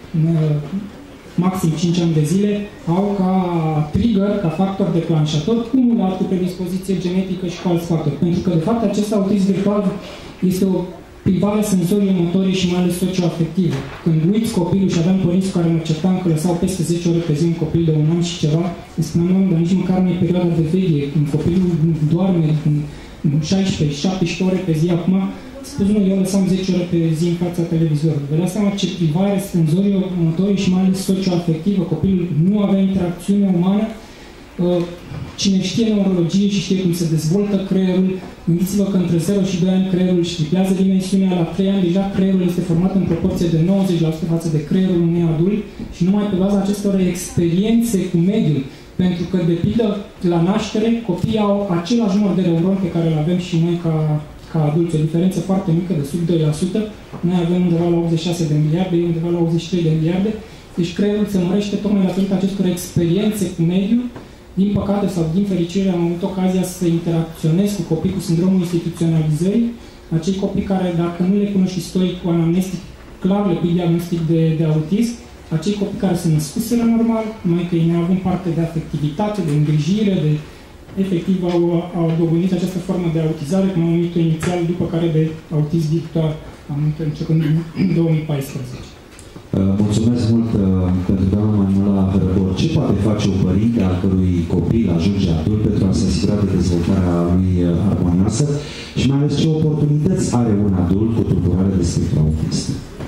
maxim cinci ani de zile, au ca trigger, ca factor declanșator, cumulat cu predispoziție genetică și cu alți factori. Pentru că, de fapt, acest autism virtual este o privare senzorie, motorie și mai ales socioafectivă. Când uiți copilul și aveam părinți care mă certam că lăsau peste zece ore pe zi un copil de un an și ceva, îmi spuneam, dar nici măcar nu e perioada de veche, când copilul doarme șaisprezece șaptesprezece ore pe zi acum, spus nu, eu lăsam zece ore pe zi în fața televizorului. Vă dați seama ce privare senzorio-motorie și mai ales socio-afectivă. Copilul nu avea interacțiune umană. Cine știe neurologie și știe cum se dezvoltă creierul, gândiți-vă că între zero și doi ani creierul își triplează dimensiunea, la trei ani deja creierul este format în proporție de nouăzeci la sută față de creierul unui adult și numai pe baza acestor experiențe cu mediul. Pentru că, de pildă, la naștere, copiii au același număr de neuron pe care îl avem și noi ca ca adulți, o diferență foarte mică, de sub doi la sută. Noi avem undeva la optzeci și șase de miliarde, ei undeva la optzeci și trei de miliarde. Deci creierul se mărește tocmai datorită acestor experiențe cu mediul. Din păcate sau din fericire am avut ocazia să interacționez cu copii cu sindromul instituționalizării, acei copii care, dacă nu le cunoști istoric cu anamnestic, clar le pui diagnostic de, de autism, acei copii care se născuseră normal, numai că ei nu având parte de afectivitate, de îngrijire, de efectiv au, au dobândit această formă de autizare, cum am numit-o inițial, după care de autism virtual, am început în două mii paisprezece. Mulțumesc mult pentru doamna Manuela Hărăbor. Ce poate face un părinte al cărui copil ajunge adult pentru a se asigura de dezvoltarea lui armonioasă și mai ales ce oportunități are un adult cu tulburare de spectru autist?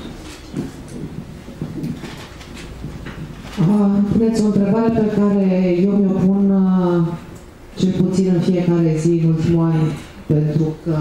Puneți o întrebare pe care eu mi-o pun cel puțin în fiecare zi în ultimul an, pentru că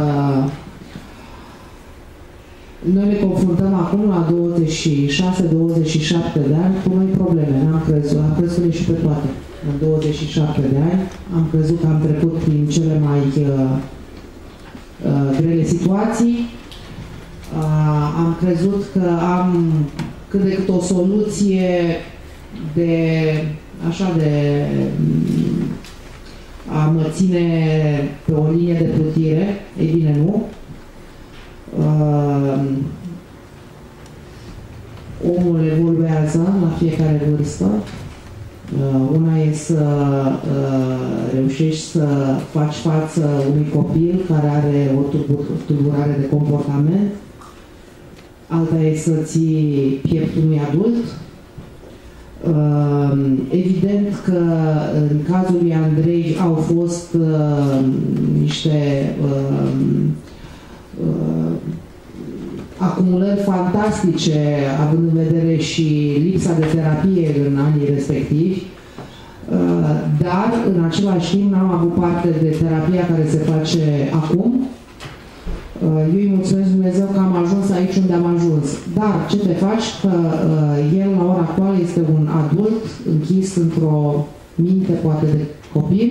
noi ne confruntăm acum la douăzeci și șase douăzeci și șapte de ani cu noi probleme. N-am crezut, am crezut și pe toate. În douăzeci și șapte de ani am crezut că am trecut prin cele mai uh, uh, grele situații. Uh, am crezut că am cât de cât o soluție de așa de a mă ține pe o linie de plutire. Ei bine, nu. Uh, omul evoluează la fiecare vârstă. Uh, una e să uh, reușești să faci față unui copil care are o tulburare de comportament. Alta e să ții pieptul unui adult. Uh, evident că în cazul lui Andrei au fost uh, niște uh, Uh, acumulări fantastice, având în vedere și lipsa de terapie în anii respectivi, uh, dar în același timp n-am avut parte de terapia care se face acum. Uh, eu îi mulțumesc Dumnezeu că am ajuns aici unde am ajuns. Dar ce te faci? Că uh, el la ora actuală este un adult închis într-o minte poate de copil.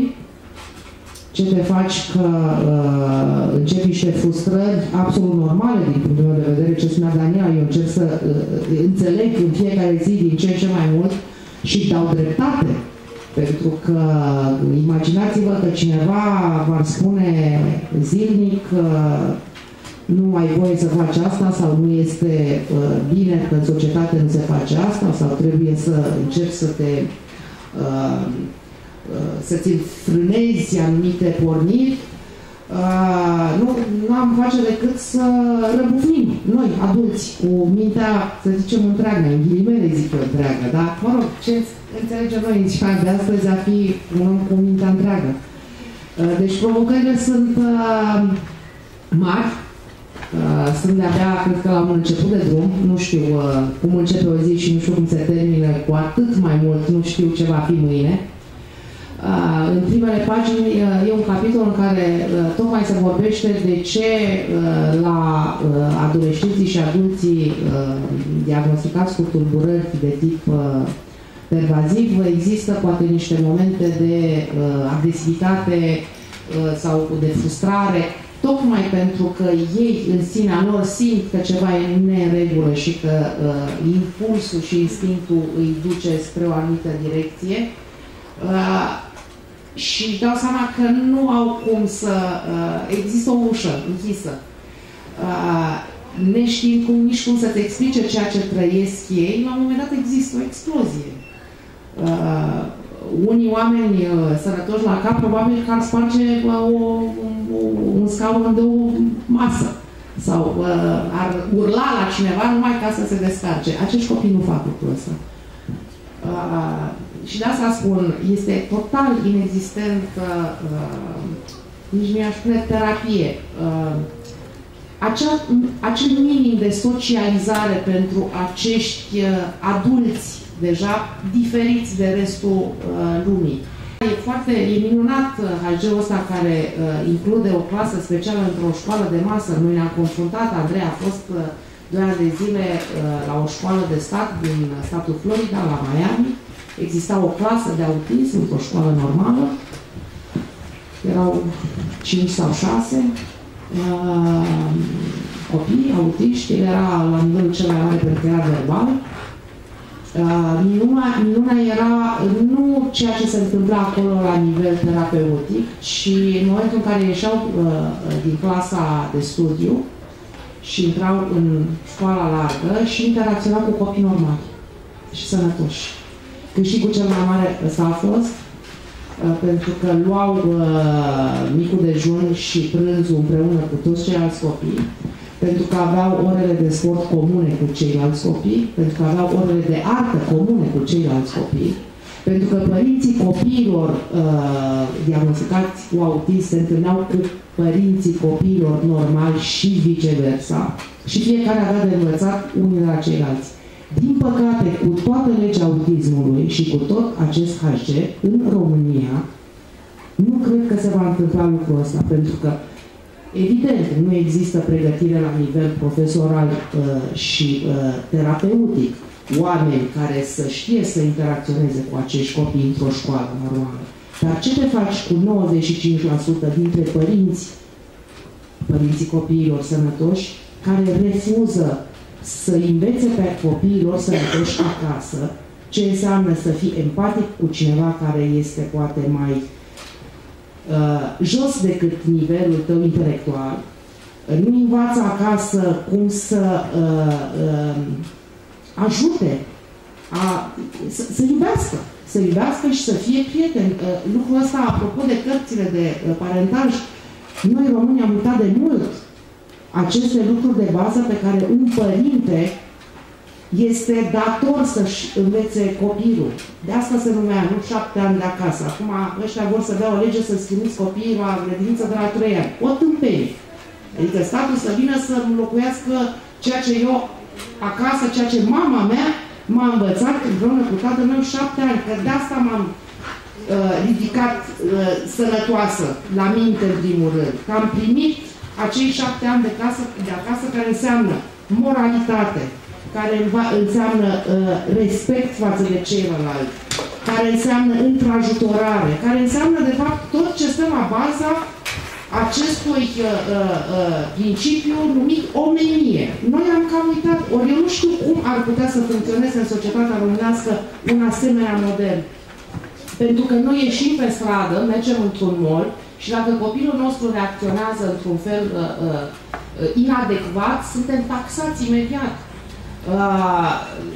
Ce te faci? Că uh, începi niște frustrări absolut normale din punctul meu de vedere, ce spunea Daniela, eu încerc să uh, înțeleg în fiecare zi din ce în ce mai mult și dau dreptate. Pentru că imaginați-vă că cineva v-ar spune zilnic uh, nu ai voie să faci asta sau nu este uh, bine că în societate nu se face asta sau trebuie să încerci să te uh, să-ți frânezi anumite porniri, uh, nu, nu am face decât să răbufnim noi, adulți, cu mintea, să zicem, întreagă, în ghilimele zic eu întreagă, dar, mă rog, ce înțelegem noi în ziua de astăzi a fi un om cu mintea întreagă. Uh, deci provocările sunt uh, mari, uh, sunt de-abia, cred că la un început de drum, nu știu uh, cum începe o zi și nu știu cum se termină, cu atât mai mult nu știu ce va fi mâine. Uh, în primele pagini uh, e un capitol în care uh, tocmai se vorbește de ce uh, la uh, adolescenții și adulții uh, diagnosticați cu tulburări de tip uh, pervaziv există poate niște momente de uh, agresivitate uh, sau de frustrare, tocmai pentru că ei în sinea lor simt că ceva e neregulă și că uh, impulsul și instinctul îi duce spre o anumită direcție. Uh, și își dau seama că nu au cum să... Uh, există o ușă închisă. Uh, neștiind cum, nici cum să-ți explice ceea ce trăiesc ei, la un moment dat există o explozie. Uh, unii oameni uh, sănătoși la cap, probabil că ar sparge uh, o, o, un scaun de o masă. Sau uh, ar urla la cineva numai ca să se descarce. Acești copii nu fac lucrul ăsta. Uh, și de asta spun, este total inexistent, uh, nici nu i-aș spune terapie, uh, acel, acel minim de socializare pentru acești uh, adulți deja diferiți de restul uh, lumii. E foarte, e minunat H G-ul ăsta care uh, include o clasă specială într-o școală de masă. Noi ne-am confruntat, Andrei a fost uh, doi ani de zile uh, la o școală de stat din statul Florida, la Miami. Exista o clasă de autism într-o școală normală. Erau cinci sau șase. uh, copii autiști, el era la nivelul cel mai mare pentru că era verbal. Uh, minuna, minuna era nu ceea ce se întâmpla acolo la nivel terapeutic, ci în momentul în care ieșeau uh, din clasa de studiu și intrau în școala largă și interacționau cu copii normali și sănătoși. Câștigul cel mai mare ăsta a fost uh, pentru că luau uh, micul dejun și prânzul împreună cu toți ceilalți copii, pentru că aveau orele de sport comune cu ceilalți copii, pentru că aveau orele de artă comune cu ceilalți copii, pentru că părinții copiilor uh, diagnosticați cu autism se întâlneau cu părinții copiilor normali și viceversa, și fiecare avea de învățat unii de la ceilalți. Din păcate, cu toată legea autismului și cu tot acest H G, în România, nu cred că se va întâmpla lucrul ăsta, pentru că evident, nu există pregătire la nivel profesoral uh, și uh, terapeutic, oameni care să știe să interacționeze cu acești copii într-o școală normală. Dar ce te faci cu nouăzeci și cinci la sută dintre părinți, părinții copiilor sănătoși, care refuză să învețe pe copiilor sănătoși acasă ce înseamnă să fii empatic cu cineva care este poate mai Uh, jos decât nivelul tău intelectual, nu învață acasă cum să uh, uh, ajute, a, să, să iubească, să iubească și să fie prieteni. Uh, lucrul ăsta, apropo de cărțile de uh, parentaj, noi români am uitat de mult aceste lucruri de bază pe care un părinte este dator să-și învețe copilul. De asta se numea, nu șapte ani de acasă. Acum ăștia vor să dea o lege să schimbiți copiii la grădiniță de la trei ani. O tâmpenie. Adică statul să vină să înlocuiască ceea ce eu acasă, ceea ce mama mea m-a învățat împreună cu tatăl meu șapte ani. Că de asta m-am uh, ridicat uh, sănătoasă la minte în primul rând. Că am primit acei șapte ani de, casă, de acasă care înseamnă moralitate, care înseamnă uh, respect față de ceilalți, care înseamnă întrajutorare, care înseamnă, de fapt, tot ce stă la baza acestui uh, uh, principiu numit omenie. Noi am cam uitat, ori eu nu știu cum ar putea să funcționeze în societatea românească un asemenea model. Pentru că noi ieșim pe stradă, mergem într-un mall și dacă copilul nostru reacționează într-un fel uh, uh, inadecvat, suntem taxați imediat. Uh,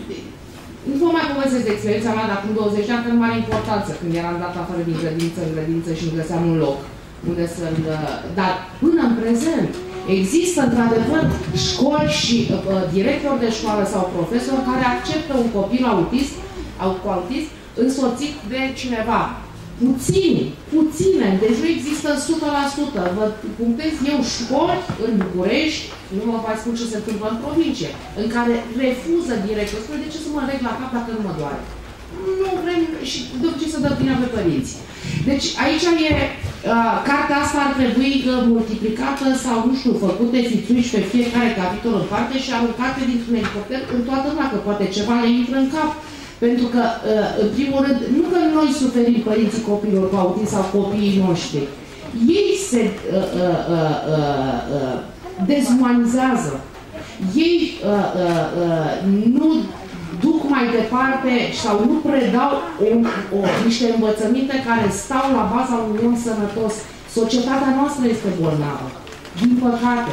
nu vă mai povestesc de experiența mea de acum douăzeci de ani, că nu are importanță când eram dat afară din grădință în grădință și îmi găseam un loc unde să-l... Uh, dar până în prezent există într-adevăr școli și uh, directori de școală sau profesori care acceptă un copil autist, cu autism însoțit de cineva. Puțini, puține, deci nu există o sută la sută. Vă punctez eu școli în București, nu mă mai spun ce se întâmplă în provincie, în care refuză directul. Spune, de ce să mă leg la cap dacă nu mă doare? Nu vrem și de ce să dă bine pe părinți. Deci aici e, uh, cartea asta ar trebui multiplicată sau, nu știu, făcute fițuiși pe fiecare capitol în parte și aruncate dintr-un elicopter în toată lumea, că poate ceva le intră în cap. Pentru că, în primul rând, nu că noi suferim părinții copiilor cu autism sau copiii noștri. Ei se uh, uh, uh, uh, dezumanizează. Ei uh, uh, uh, nu duc mai departe sau nu predau o, o, niște învățăminte care stau la baza unui om sănătos. Societatea noastră este bolnavă, din păcate.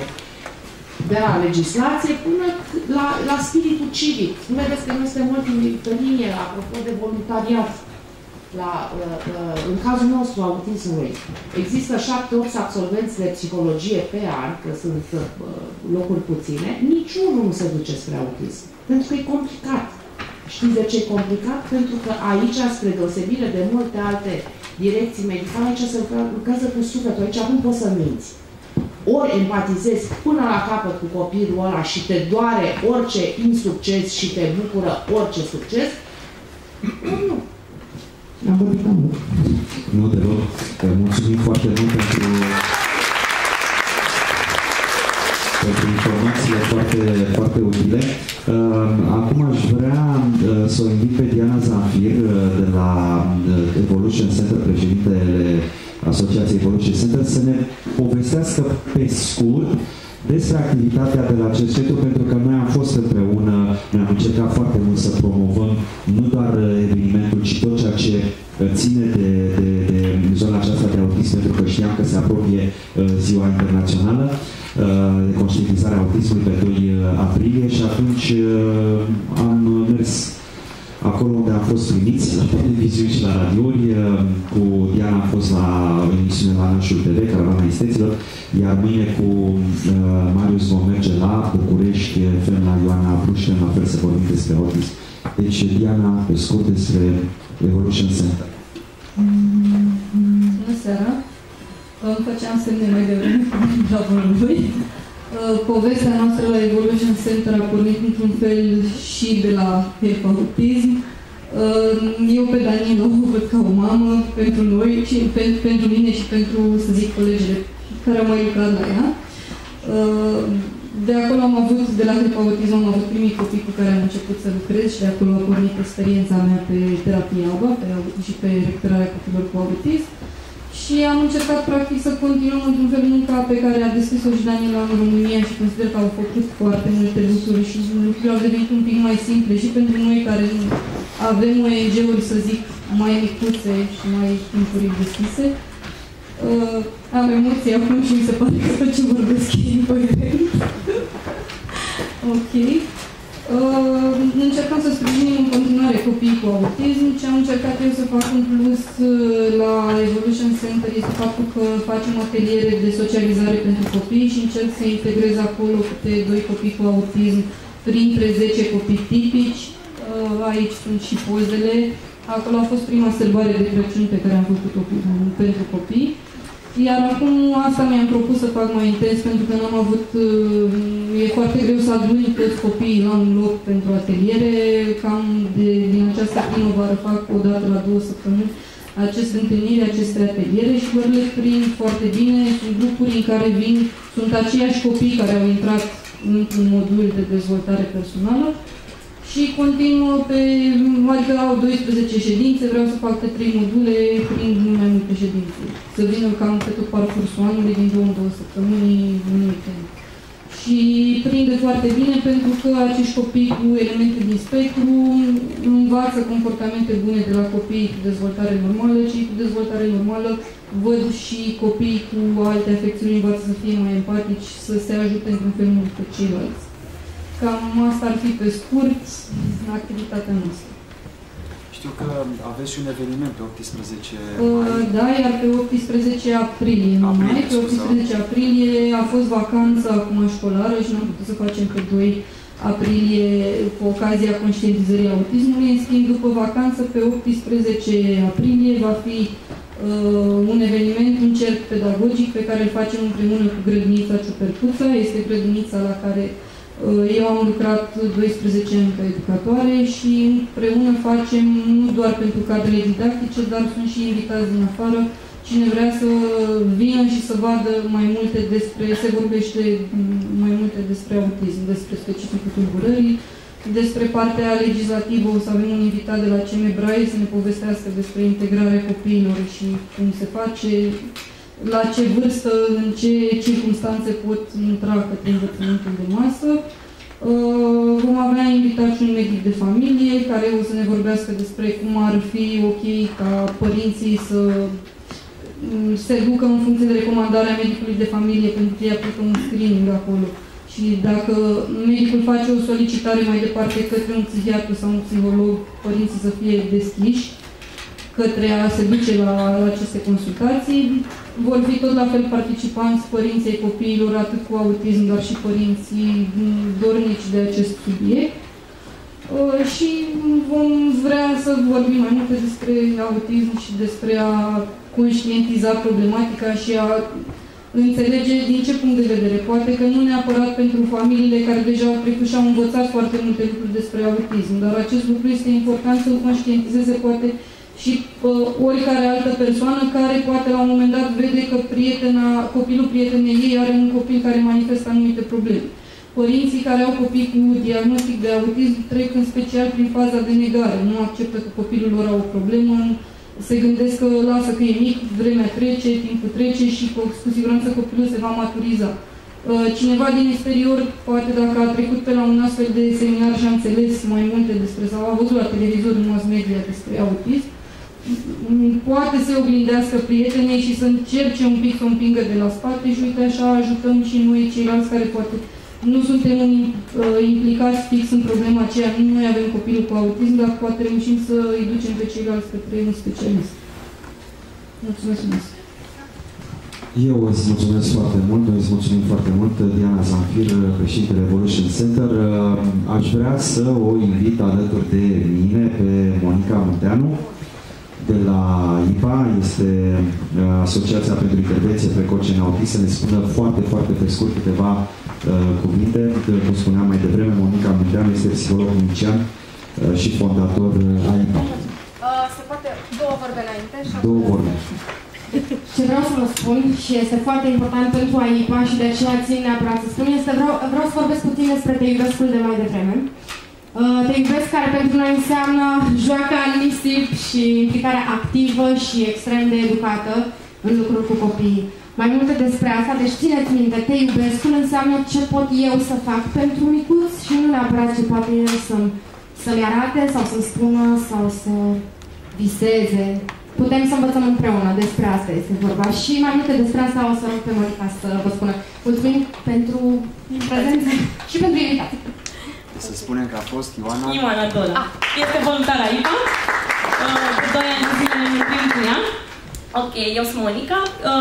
De la legislație până la, la spiritul civic. Nu vedeți că nu este mult pe linie, apropo de voluntariat, la, uh, uh, în cazul nostru, autismului. Există șapte opt absolvenți de psihologie pe an, că sunt uh, locuri puține, niciunul nu se duce spre autism. Pentru că e complicat. Știți de ce e complicat? Pentru că aici, spre deosebire de multe alte direcții medicale, aici se lucrează cu sufletul, aici nu poți să minți. Ori empatizezi până la capăt cu copilul ăla și te doare orice insucces și te bucură orice succes, nu. Am vorbit am mult. Nu, deloc. Mulțumim foarte mult pentru, pentru informațiile foarte, foarte utile. Acum aș vrea să o invit pe Diana Zanfir de la Evolution Center, președintele Asociației Evolution Center, să ne povestească pe scurt despre activitatea de la acest centru, pentru că noi am fost împreună, ne-am încercat foarte mult să promovăm nu doar evenimentul, ci tot ceea ce ține de, de, de zona aceasta de autism, pentru că știam că se apropie Ziua Internațională de conștientizare a autismului pe doi aprilie și atunci am mers acolo unde am fost primiți, la televiziuni și la radiouri. Cu Diana am fost la emisiune la Nașul T V, Caravana Esteților, iar mâine cu uh, Marius vom merge la București, fel la Ioana Brușten, la fel să vorbim despre autism. Deci, Diana, pe scurt, despre Evolution Center. Bună seara! Îmi făceam semne mai devreme cu microfonul lui. Povestea noastră la Evolution Center a pornit într-un fel și de la Help Autism. Eu pe Daniela o văd ca o mamă pentru noi și pentru mine și pentru, să zic, colegele care au mai lucrat la ea. De acolo am avut, de la Help Autism, am avut primii copii cu care am început să lucrez și de acolo a pornit experiența mea pe terapia A B A pe, și pe recuperarea copilor cu autism. Și am încercat, practic, să continuăm într-un fel munca pe care a deschis-o și Daniela în România și consider că au făcut foarte multe lucruri și lucrurile au devenit un pic mai simple și pentru noi care avem O N G-uri, să zic, mai micuțe și mai timpuri deschise. Uh, am emoții acum și mi se pare că tot ce vorbesc e incoerent. Ok. Uh, încercăm să sprijinim în continuare copiii cu autism. Ce am încercat eu să fac în plus uh, la Evolution Center este faptul că facem ateliere de socializare pentru copii și încerc să integrez acolo câte doi copii cu autism printre zece copii tipici. Uh, aici sunt și pozele. Acolo a fost prima sărbare de Crăciun pe care am făcut-o pentru copii. Iar acum asta mi-am propus să fac mai intens, pentru că n-am avut, e foarte greu să aduni toți copiii la un loc pentru ateliere. Cam de, din această primăvară fac o dată la două săptămâni aceste întâlniri, aceste ateliere și doar le prind foarte bine. Sunt grupuri în care vin, sunt aceiași copii care au intrat într-un modul de dezvoltare personală și continuă pe, adică au doisprezece ședințe, vreau să fac pe trei module, prind mai multe ședințe. Să vină cam pe tot parcursul anului, din două în două săptămâni, în weekend. Și prinde foarte bine pentru că acești copii cu elemente din spectru învață comportamente bune de la copiii cu dezvoltare normală, cei cu dezvoltare normală văd și copiii cu alte afecțiuni învață să fie mai empatici, să se ajute într-un fel mult pe ceilalți. Cam asta ar fi pe scurt activitatea noastră. Știu că aveți și un eveniment pe optsprezece mai. Uh, da, iar pe optsprezece aprilie, aprilie mai, pe optsprezece aprilie a fost vacanță acum școlară și n-am putut să facem pe doi aprilie cu ocazia conștientizării autismului. În schimb, după vacanță, pe optsprezece aprilie va fi uh, un eveniment, un cerc pedagogic pe care îl facem împreună cu grădinița Ciupercuța. Este grădinița la care eu am lucrat doisprezece ani ca educatoare și împreună facem nu doar pentru cadrele didactice, dar sunt și invitați din afară. Cine vrea să vină și să vadă mai multe despre, se vorbește mai multe despre autism, despre specificul tulburării, despre partea legislativă. O să avem un invitat de la C M Braille să ne povestească despre integrarea copiilor și cum se face, la ce vârstă, în ce circunstanțe pot intra către învățământul de masă. Vom avea invitat și un medic de familie care o să ne vorbească despre cum ar fi ok ca părinții să se ducă în funcție de recomandarea medicului de familie, pentru că ei aplică un screening acolo. Și dacă medicul face o solicitare mai departe către un psihiatru sau un psiholog, părinții să fie deschiși către a se duce la, la aceste consultații. Vor fi tot la fel participanți părinții copiilor, atât cu autism, dar și părinții dornici de acest subiect. Și vom vrea să vorbim mai multe despre autism și despre a conștientiza problematica și a înțelege din ce punct de vedere. Poate că nu neapărat pentru familiile care deja au trecut și au învățat foarte multe lucruri despre autism, dar acest lucru este important să-l conștientizeze poate și uh, oricare altă persoană care poate la un moment dat vede că prietena, copilul prietenei ei are un copil care manifestă anumite probleme. Părinții care au copii cu diagnostic de autism trec în special prin faza de negare. Nu acceptă că copilul lor are o problemă, se gândesc că lasă că e mic, vremea trece, timpul trece și cu, cu siguranță copilul se va maturiza. Cineva din exterior, poate dacă a trecut pe la un astfel de seminar și a înțeles mai multe despre, sau a văzut la televizor în mass media despre autism, poate să oglindească prietenii și să încerce un pic să o împingă de la spate și uite așa ajutăm și noi ceilalți care poate nu suntem implicați fix în problema aceea, nu noi avem copilul cu autism, dar poate reușim să îi ducem pe ceilalți către un specialist. Mulțumesc frumos! Eu îți mulțumesc foarte mult, noi îți mulțumim foarte mult, Diana Zamfir, președintele Evolution Center. Aș vrea să o invit alături de mine pe Monica Munteanu, de la I P A, este Asociația pentru Intervenție Precoce în Autism, să ne spună foarte, foarte pe scurt câteva uh, cuvinte. Cum spuneam mai devreme, Monica Munteanu este psiholog clinician uh, și fondator uh, a I P A. Uh, se poate două vorbe înainte? Două vorbe. Ce vreau să vă spun și este foarte important pentru A I P A și de aceea țin neapărat să spun, este vreau, vreau să vorbesc puțin despre Te iubescul de mai devreme. Uh, Te iubesc care pentru noi înseamnă joaca în nisip și implicarea activă și extrem de educată în lucruri cu copiii. Mai multe despre asta, deci țineți minte, Te iubescul înseamnă ce pot eu să fac pentru micuți și nu neapărat ce poate el să-mi să-mi arate sau să-mi spună sau să viseze. Putem să învățăm împreună, despre asta este vorba. Și mai multe despre asta o să rog pe Monica să vă spună. Mulțumim pentru prezență și pentru invitație. Să spunem că a fost Ioana... Ioana Dola. Ah. Este voluntară A I P A. De doi ani de zile ne întâlnim cu ea. Ok, eu sunt Monica.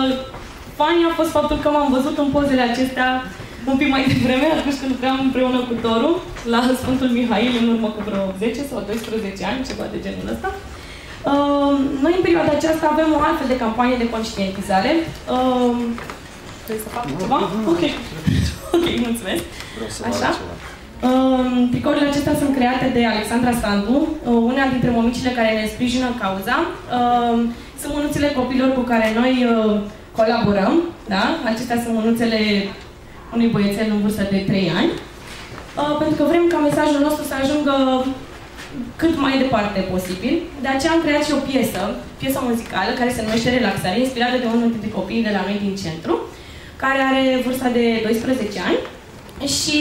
Fanii a fost faptul că m-am văzut în pozele acestea un pic mai devreme, atunci când lucram împreună cu Doru, la Sfântul Mihail, în urmă cu vreo zece sau doisprezece ani, ceva de genul ăsta. Uh, noi, în perioada aceasta, avem o altfel de campanie de conștientizare. Uh, Trebuie să fac ceva? Ok. Ok, mulțumesc. Așa. Uh, tricourile acestea sunt create de Alexandra Sandu, uh, una dintre mămicile care ne sprijină cauza. Uh, sunt mânuțele copilor cu care noi uh, colaborăm. Da? Acestea sunt mânuțele unui băiețel în vârstă de trei ani. Uh, pentru că vrem ca mesajul nostru să ajungă cât mai departe posibil. De aceea am creat și o piesă, piesă muzicală, care se numește Relaxare, inspirată de unul dintre copiii de la noi din centru, care are vârsta de doisprezece ani și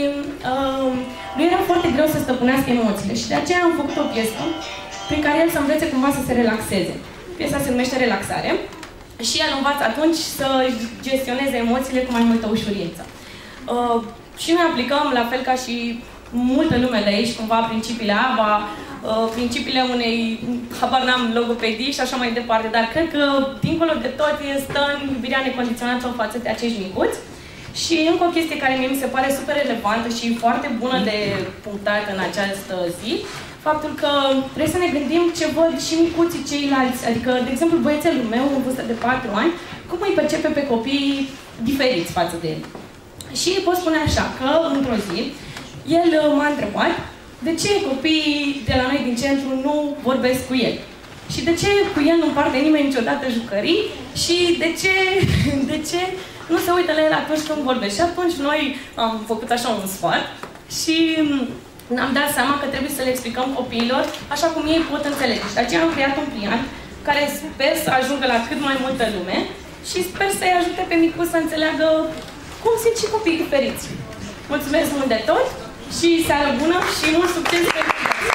uh, nu era foarte greu să stăpânească emoțiile și de aceea am făcut o piesă prin care el să învețe cumva să se relaxeze. Piesa se numește Relaxare și el învață atunci să gestioneze emoțiile cu mai multă ușurință. Uh, și noi aplicăm, la fel ca și multă lume de aici, cumva, principiile A B A, principiile unei, habar n-am, logopedii și așa mai departe, dar cred că, dincolo de tot, stă în iubirea necondiționată față de acești micuți. Și încă o chestie care mie mi se pare super relevantă și foarte bună de punctat în această zi, faptul că trebuie să ne gândim ce văd și micuții ceilalți, adică, de exemplu, băiețelul meu, în vârstă de patru ani, cum îi percepe pe copiii diferiți față de el. Și pot spune așa, că, într-o zi, el m-a întrebat de ce copiii de la noi din centru nu vorbesc cu el. Și de ce cu el nu împarte nimeni niciodată jucării și de ce, de ce nu se uită la el atunci când vorbește. Și atunci noi am făcut așa un sfat și ne-am dat seama că trebuie să le explicăm copiilor așa cum ei pot înțelege. Și de aceea am creat un pliant care sper să ajungă la cât mai multă lume și sper să-i ajute pe micuți să înțeleagă cum sunt și copiii diferiți. Mulțumesc mult de tot și seară bună și mult succes pentru toți!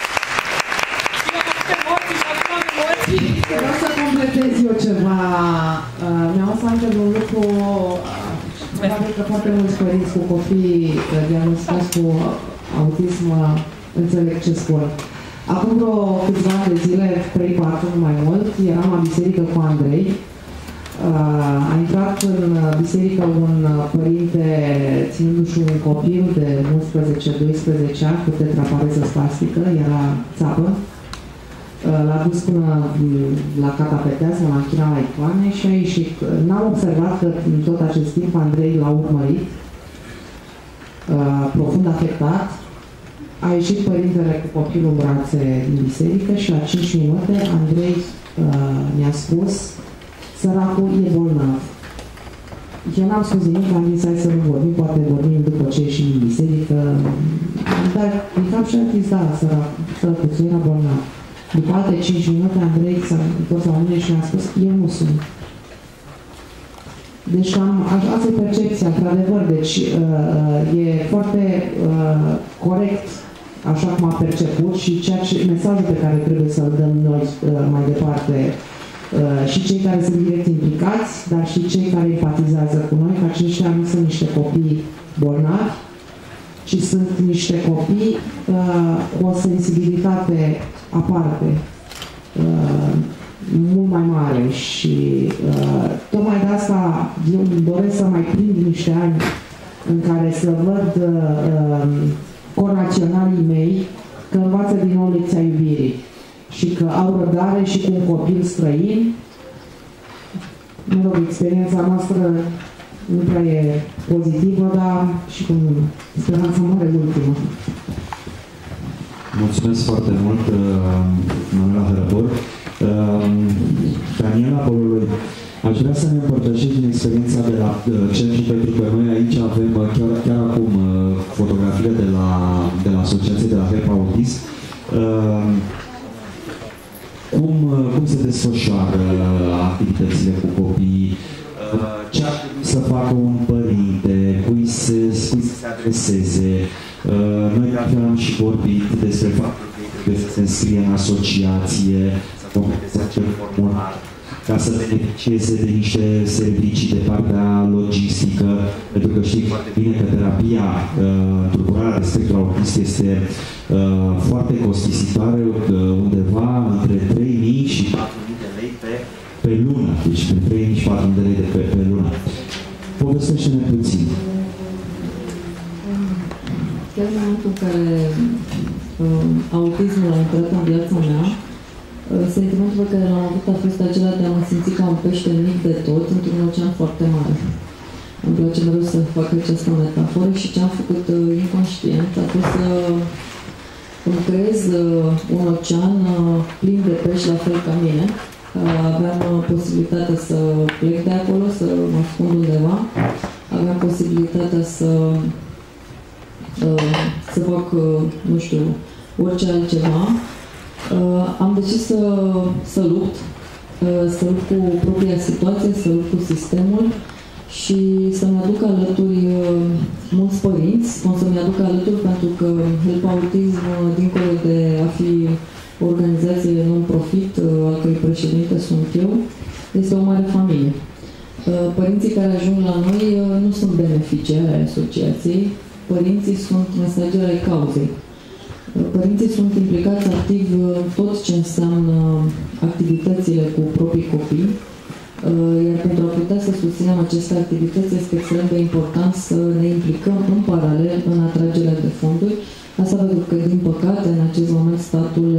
Vreau să completez eu ceva. Uh, Mi-am să aminte de un lucru, probabil că foarte mulți părinți cu copii diagnosticați cu autism înțeleg ce spun. Acum vreo câțiva ani de zile, trei patru, nu mai mult, eram la biserică cu Andrei. Uh, a intrat în biserică un părinte ținându-și un copil de unsprezece doisprezece ani cu tetrapareză spastică, era țapă. Uh, L-a dus până la catapetează, la închina la icoane și a ieșit. N-am observat că în tot acest timp Andrei l-a urmărit, uh, profund afectat. A ieșit părintele cu copilul în brațe din biserică și la cinci minute Andrei uh, mi-a spus: săracul e bolnav. Eu n-am spus nimic, am zis hai să nu vorbim, poate vorbim după ce ieșim din biserică. Dar din cap și am zis, da, săracul, săracul, era bolnav. După alte cinci minute, Andrei s-a întors la mine și mi-a spus, eu nu sunt. Deci am, asta e percepția, într-adevăr, deci uh, e foarte uh, corect așa cum a perceput și ceea ce, mesajul pe care trebuie să-l dăm noi uh, mai departe uh, și cei care sunt direct implicați, dar și cei care empatizează cu noi, că aceștia nu sunt niște copii bolnavi, ci sunt niște copii uh, cu o sensibilitate aparte, uh, mult mai mare și uh, tocmai de asta eu îmi doresc să mai prind niște ani în care să văd uh, conaționalii mei că învață din nou lecția iubirii și că au răbdare și cu un copil străin. Mă rog, experiența noastră nu prea e pozitivă, dar și cu speranța mare ultimă. Mulțumesc foarte mult, Manuela Hărăbor. Daniela Polului, aș vrea să ne împărtășești din experiența de la centru, pentru că noi aici avem chiar, chiar acum fotografiile de la, de la asociație, de la Help Autism. Cum, cum se desfășoară activitățile cu copiii? Ce ar trebui să facă un părinte? Cui se, cui se adreseze? Noi de altfel am și vorbit despre faptul că trebuie să se înscrie în asociație, să completeze acel formular, ca să beneficieze de niște servicii de partea logistică, pentru că știi foarte bine că terapia uh, tulburarea de spectru autist este uh, foarte costisitoare, uh, undeva între trei mii și patru mii de lei pe, pe lună. Deci între trei mii și patru mii de lei de pe, pe lună. Povestește-ne puțin. Chiar în momentul în care uh, autismul a intrat în viața mea, uh, sentimentul pe care l-am avut a fost acela de a mă simți ca un pește mic de tot într-un ocean foarte mare. Îmi place mereu să fac această metaforă și ce am făcut uh, inconștient a fost să uh, îmi creez uh, un ocean uh, plin de pești la fel ca mine. Uh, aveam uh, posibilitatea să plec de acolo, să mă ascund undeva. Aveam posibilitatea să să fac, nu știu, orice altceva. Am decis să, să lupt, să lupt cu propria situație, să lupt cu sistemul și să-mi aduc alături mulți părinți, o să-mi aduc alături pentru că Help Autism, dincolo de a fi o organizație non-profit, al cărei președinte sunt eu, este o mare familie. Părinții care ajung la noi nu sunt beneficiari ai asociației, părinții sunt mesageri ai cauzei. Părinții sunt implicați activ tot ce înseamnă activitățile cu proprii copii, iar pentru a putea să susținem aceste activități este extrem de important să ne implicăm în paralel în atragerea de fonduri. Asta pentru că, din păcate, în acest moment statul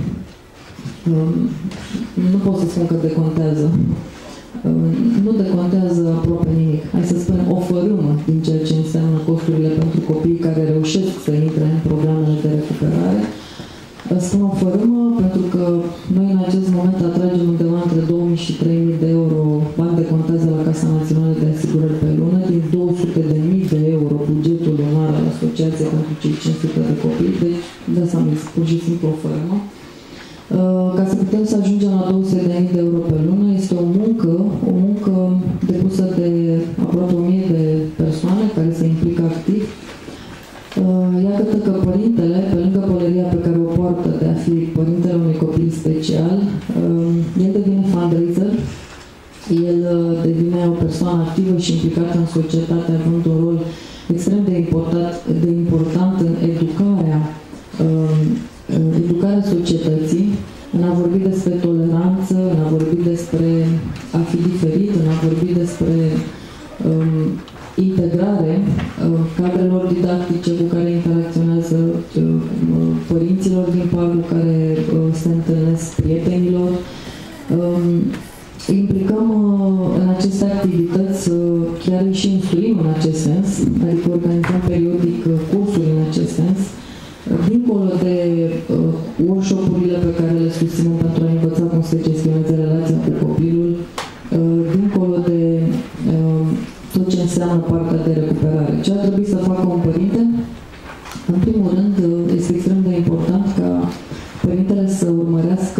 nu pot să spun că decontează. Nu decontează aproape nimic. Hai să spunem o fărâmă din ceea ce înseamnă costurile pentru copiii care reușesc să intre în programele de recuperare. Spun o fărâmă pentru că noi în acest moment atragem undeva între două mii și trei mii de euro bani de contează la Casa Națională de Asigurări pe lună, din două sute de mii de euro bugetul lunar al asociației pentru cei cinci sute de copii, deci de asta mi-e pur și simplu o fărâmă. Ca să putem să ajungem la două sute de mii de euro pe lună, este o muncă, o muncă depusă de aproape o mie de persoane care se implică activ. Iată că părintele, pe lângă pălăria pe care o poartă de a fi părintele unui copil special, el devine fundraiser, el devine o persoană activă și implicată în societate, având un rol extrem de important, de important în educarea educarea societății, în a vorbi despre toleranță, în a vorbi despre a fi diferit, în a vorbi despre um, integrare uh, cadrelor didactice cu care interacționează uh, părinților din parul care uh, se întâlnesc, prietenilor. Um, implicăm uh, în aceste activități, uh, chiar și instruim în acest sens, adică organizăm periodic uh, cursuri în acest sens, dincolo de uh, workshop-urile pe care le susținem pentru a învăța cum se gestioneze relația cu copilul, uh, dincolo de uh, tot ce înseamnă partea de recuperare. Ce ar trebui să facă un părinte? În primul rând, uh, este extrem de important ca părintele să urmărească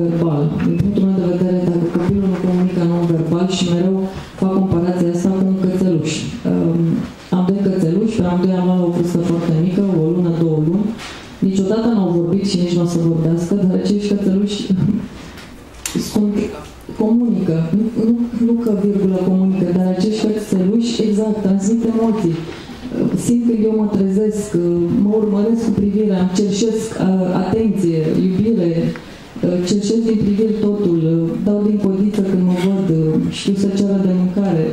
non-verbal. Din punctul meu de vedere, dacă copilul nu comunică non-verbal și mereu fac comparația asta cu un cățeluș. Um, am doi cățeluși, pe amândoi am luat la o vârstă foarte mică, o lună, două luni. Niciodată n-au vorbit și nici nu o să vorbească, dar acești cățeluși sunt, comunică, nu, nu, nu că virgulă comunică, dar acești cățeluși exact transmit emoții. Simt când eu mă trezesc, mă urmăresc cu privirea, îmi cerșesc atenție, iubire, cerșesc din priviri totul, dau din codiță când mă văd, știu să ceară de mâncare,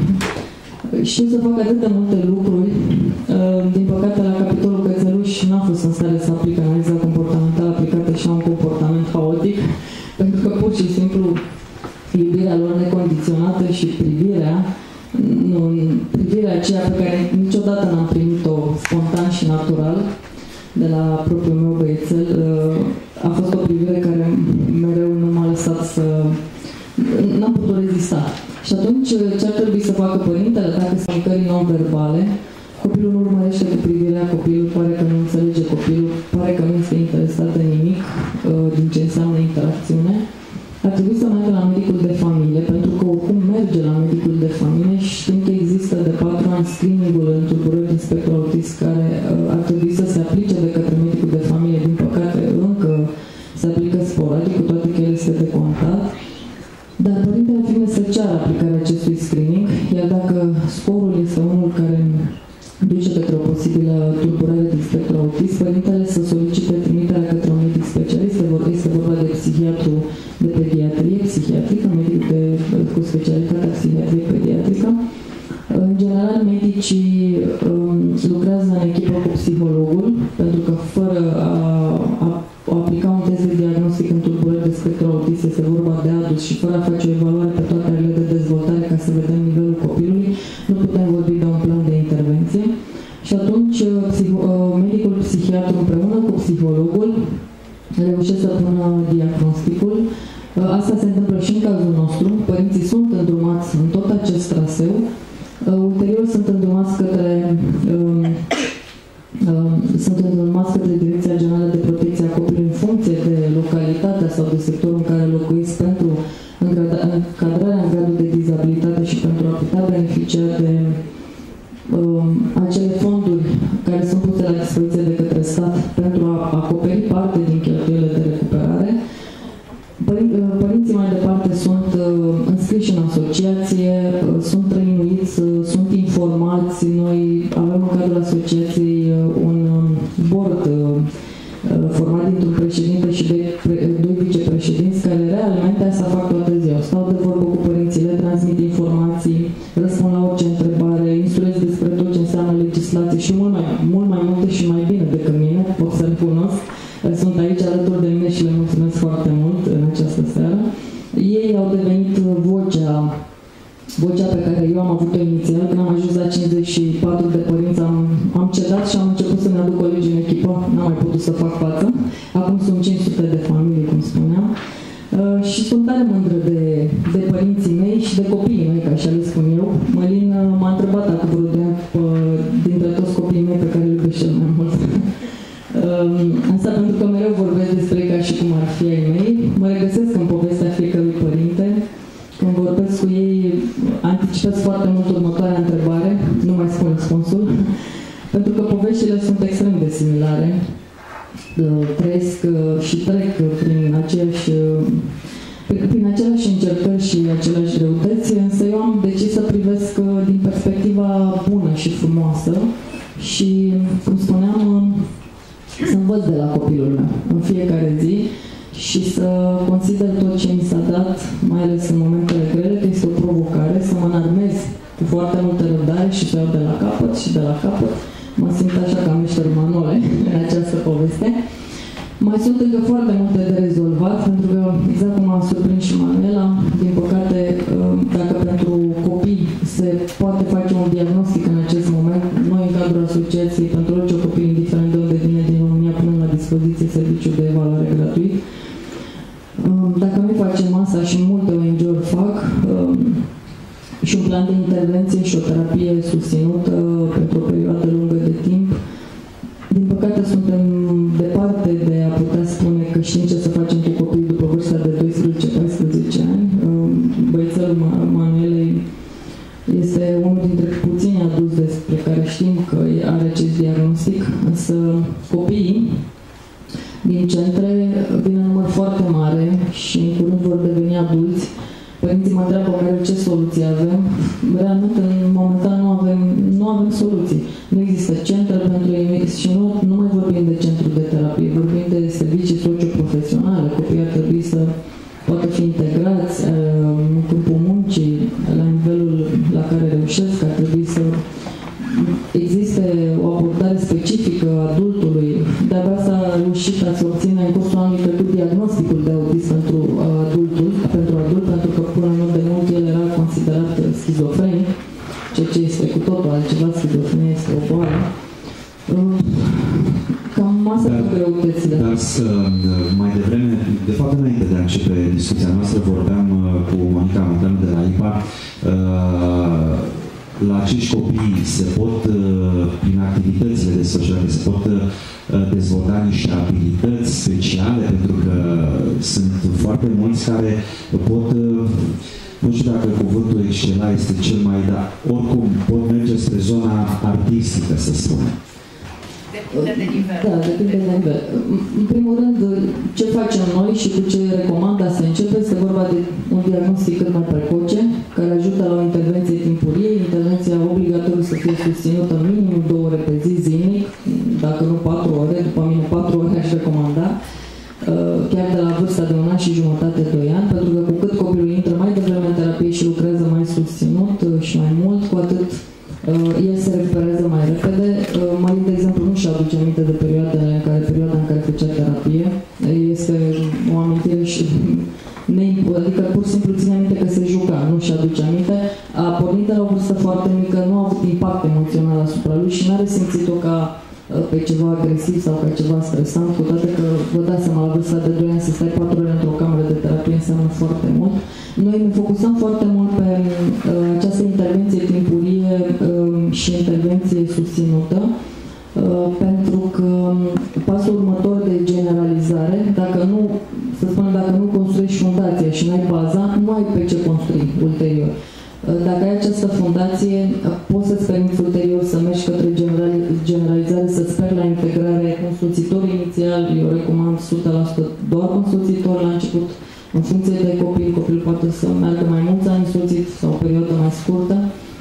știu să fac atât de multe lucruri. Din păcate, la capitolul cățeluși n-am fost în stare să aplic analiza comportamentală aplicată și am un comportament haotic, pentru că pur și simplu iubirea lor necondiționată și privirea, nu, privirea aceea pe care niciodată n-am primit-o spontan și natural de la propriul meu băiețel, a fost o privire care mereu nu m-a lăsat să... n-am putut rezista. Și atunci, ce ar trebui să facă părintele dacă sunt comunicări non-verbale? Copilul nu urmărește cu privirea, copilul pare că nu înțelege, copilul pare că nu este interesat de nimic din ce înseamnă interacțiune. Ar trebui să meargă la medicul de familie, pentru că oricum merge la medicul de familie și știm că există de patru ani screening-ul în tulburări din spectru autist care ar trebui să se aplice de către medicul de familie. Din păcate, încă se aplică sporadic, cu toate că el este decontat. Dar părintele filme să ceară aplicarea acestui screening, iar dacă scorul este unul care duce către o posibilă tulburare din spectru autist, părintele să solicite trimiterea către un medic specialist, este vorba de psihiatru de pediatrie psihiatrică, medic de, cu specialitatea psihiatrie pediatrică. În general, medicii um, lucrează în echipă cu psihologul, pentru că fără a, a, a aplica un test de diagnostic în tulburări de spectru autist, este vorba de adus și fără a face o evaluare pe toate arele de dezvoltare ca să vedem nivelul copilului, nu putem vorbi de un plan de intervenție. Și atunci, psiho, medicul psihiatru împreună cu psihologul reușește să pună diagnosticul. Asta se întâmplă și în cazul nostru. Părinții sunt îndrumați în tot acest traseu. Ulterior sunt îndrumați către, um, um, sunt îndrumați către Direcția Generală de Protecție a Copilului în funcție de localitatea sau de sectorul în care locuiesc pentru încadrarea în gradul de dizabilitate și pentru a putea beneficia de um, acele fonduri care sunt puse la dispoziție de către stat pentru a acoperi parte din cheltuielile de recuperare. Părinții mai departe sunt uh, înscriși în asociație, uh, sunt trăinuiți, uh, sunt informați. Noi avem în cadrul asociației uh, un um, board uh, format dintr-un președinte și de pre, doi vicepreședinți care realmente asta fac toată ziua. Stau de vorbă cu părinții, le transmit informații, răspund la orice întrebare, instruiesc despre tot ce înseamnă legislație și mult mai, mult mai multe și mai bine decât mine, pot să recunosc. Sunt aici alături de mine și le mulțumesc foarte mult în această seară. Ei au devenit vocea, vocea pe care eu am avut-o inițial. Când am ajuns la cincizeci și patru de părinți, am, am cedat și am început să-mi aduc colegi în echipă. N-am mai putut să fac față. Acum sunt cinci sute de familii, cum spuneam. Uh, și sunt tare mândră de, de părinții mei și de copiii mei, ca așa le spun eu. Mălin uh, m-a întrebat acum vreo de ani uh, dintre toți copiii mei pe care îi iubesc cel mai mult. Asta pentru că mereu vorbesc despre ca și cum ar fi ai mei. Mă regăsesc în povestea fiecărui părinte. Când vorbesc cu ei, anticipez foarte mult următoarea întrebare. Nu mai spun răspunsul. Pentru că poveștile sunt extrem de similare. Trăiesc și trec prin aceeași, prin aceleași încercări și aceleași greutăți, însă eu am decis să privesc din perspectiva bună și frumoasă și, cum spuneam, să învăț de la copilul meu în fiecare zi și să consider tot ce mi s-a dat, mai ales în momentele grele, că este o provocare, să mă înarmez cu foarte multă răbdare și să iau de la capăt și de la capăt. Mă simt așa ca meșter Manole în această poveste. Mai sunt încă foarte multe de rezolvat, pentru că, exact cum a surprins și Manuela, din păcate, dacă pentru copii se poate face un diagnostic în acest moment, noi, în cadrul asociației, pentru orice copil, indiferent de unde vine din România, punem la dispoziție serviciul de evaluare gratuit. Dacă noi facem asta și multe O N G-uri fac, și un plan de intervenție și o terapie susținută pentru o perioadă lungă de timp, din păcate suntem departe de a putea spune că știm ce să facem cu copiii după vârsta de unii adulți. Părinții mă întreabă mereu ce soluții avem. Realmente, în momentan, nu avem, nu avem soluții. Nu există centre pentru ei și nu, nu mai vorbim de centru de terapie, vorbim de servicii socioprofesionale. Copiii ar trebui să poată fi integrați în câmpul muncii, la nivelul la care reușesc, ar trebui să existe o abordare specifică adultului. De-abia s-a reușit a se obține în cursul anului trecut diagnosticul de autism pentru adultul, pentru adult, pentru că până nu de mult el era considerat schizofrenic, ceea ce este cu totul altceva. Schizofrenia este o boală. Cam asta cu greutățile. Dar să, mai devreme, de fapt înainte de a începe discuția noastră, vorbeam cu Monica Matanu de la I P A. La acești copii se pot, prin activitățile de societate, se pot dezvolta niște abilități speciale, pentru că sunt foarte mulți care pot, nu știu dacă cuvântul excela este cel mai, dar oricum pot merge spre zona artistică, să spunem. Depinde de nivel. Da, depinde de nivel. În primul rând, ce facem noi și cu ce recomanda să începe, este vorba de un diagnostic cât mai precoce, care ajută la o intervenție timpurie. Intervenția obligatoriu să fie susținută minim două ore pe zi, zilnic, dacă nu patru ore, după mine patru ore aș recomanda, chiar de la vârsta de un an și jumătate, doi ani, pentru că cu cât copilul intră mai devreme în terapie și lucrează mai susținut și mai mult, cu atât el se recuperează mai repede. Mai de exemplu, nu și aduce aminte de perioadele în care, perioada în care făcea terapie. Este o amintire și adică pur și simplu ține aminte că se juca, nu și aduce aminte. A pornit de la o vârstă foarte mică, nu a avut impact emoțional asupra lui și n-are simțit-o ca pe ceva agresiv sau ca ceva stresant, cu toate că vă dați seama, la vârsta de doi ani să stai patru ore într-o cameră de terapie înseamnă foarte mult. Noi ne focusăm foarte mult pe uh, această intervenție timpurie uh, și intervenție susținută, uh, pentru că pasul următor de generalizare, dacă nu, să spunem, dacă nu construiești fundația și nu ai baza, nu ai pe ce construi ulterior. Dacă ai această fundație, poți să-ți permiți ulterior să mergi către generalizare, să speri la integrare. Consulțitor inițial, eu recomand o sută la sută doar consulțitor la început, în funcție de copil. Copilul poate să meargă mai mulți ani însoțit sau o perioadă mai scurtă.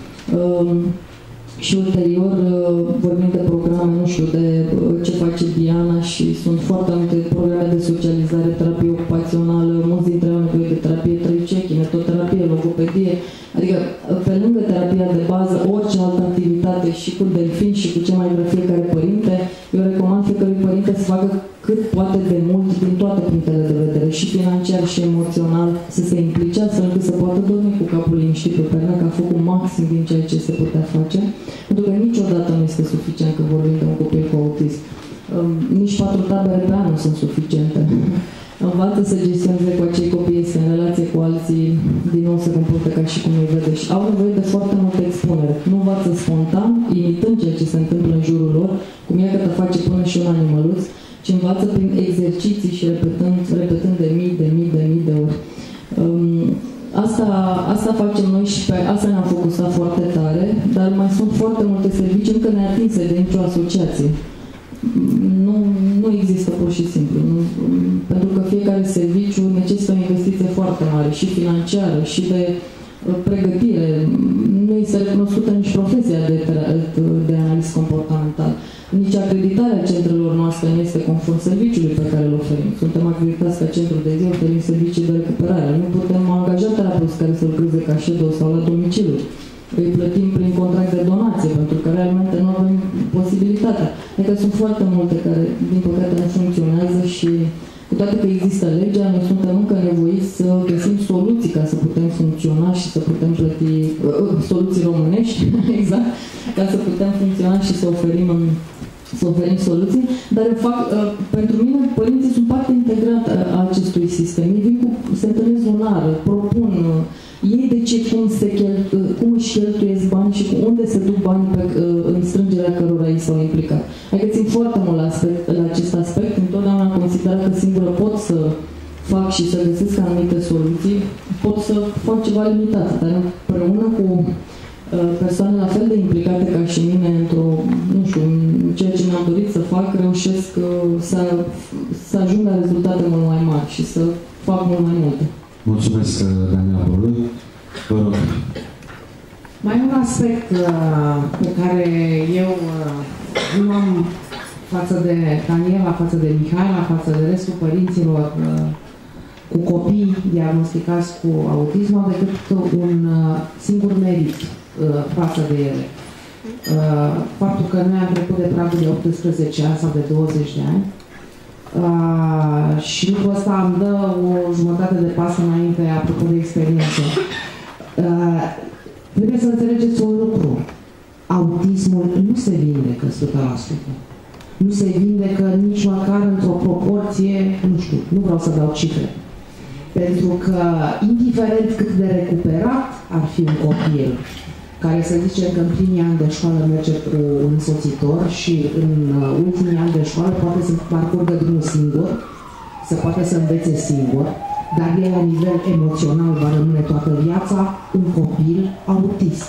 Și ulterior vorbim de programe, nu știu, de ce face Diana și sunt foarte multe programe de socializare, terapie ocupațională, mulți dintre ei au nevoie de terapie trei C, kinetoterapie, logopedie, adică pe lângă terapia de bază, orice altă activitate și cu delfin și cu ce mai vrea fiecare părinte, eu recomand fiecărui părinte să facă cât poate de mult din toate punctele de vedere, și financiar și emoțional, să se implice astfel încât să poată dormi cu capul liniștit pe pernă, că a făcut maxim din ceea ce se putea face, pentru că niciodată nu este suficient când vorbim de un copil cu autism. Nici patru tabere pe an nu sunt suficiente. Învață să gestioneze cu acei copii, este în relație cu alții, din nou se comportă ca și cum îi vede și au nevoie de foarte multă expunere. Nu învață spontan, imitând ceea ce se întâmplă în jurul lor, cum ea că te face până și un animăluț, ci învață prin exerciții și repetând, repetând de mii, de mii, de mii de ori. Um, asta, asta facem noi și pe asta ne-am focusat foarte tare, dar mai sunt foarte multe servicii încă neatinse de nicio asociație. Nu, nu există pur și simplu, nu, pentru că fiecare serviciu necesită o investiție foarte mare, și financiară, și de pregătire. Nu este recunoscută nici profesia de, de analist comportamental. Nici acreditarea centrelor noastre nu este conform serviciului pe care îl oferim. Suntem acreditați ca centru de zi, oferim servicii de recuperare. Nu putem angaja terapeuți care să lucreze ca shadow sau la domiciliu. Îi plătim prin contract de donație, pentru că realmente nu avem posibilitatea. Adică sunt foarte multe care, din păcate, nu funcționează și, cu toate că există legea, noi suntem încă nevoiți să găsim soluții ca să putem funcționa și să putem plăti, uh, soluții românești, exact, ca să putem funcționa și să oferim, să oferim soluții, dar în fapt, uh, pentru mine, părinții sunt parte integrată a acestui sistem. Ei vin cu, se întâlnesc lunar, propun, uh, ei de ce, cum, se chel, cum își cheltuiesc bani și unde se duc bani pe, în strângerea cărora ei s-au implicat. Adică țin foarte mult la, aspect, la acest aspect. Întotdeauna am considerat că singură pot să fac și să găsesc anumite soluții, pot să fac ceva limitat, dar împreună cu persoane la fel de implicate ca și mine într-o, nu știu, ceea ce mi-am dorit să fac, reușesc să, să ajung la rezultate mult mai mari și să fac mult mai multe. Mulțumesc, Daniela Borlu. Vă rog. Mai e un aspect uh, pe care eu uh, nu am față de Daniela, față de Mihaela, față de restul părinților uh, cu copii diagnosticați cu autism, decât un uh, singur merit uh, față de ele. Uh, faptul că noi am trecut de pragul de optsprezece ani sau de douăzeci de ani uh, și lucrul ăsta îmi dă o jumătate de pas înainte apropo de experiență. Uh, trebuie să înțelegeți un lucru. Autismul nu se vindecă o sută la sută. Nu se vindecă nici măcar într-o proporție, nu știu, nu vreau să dau cifre. Pentru că, indiferent cât de recuperat ar fi un copil, care să zicem că în primii ani de școală merge cu un însoțitor și în ultimii ani de școală poate să parcurgă drumul singur, să poate să învețe singur, dar el la nivel emoțional va rămâne toată viața un copil autist.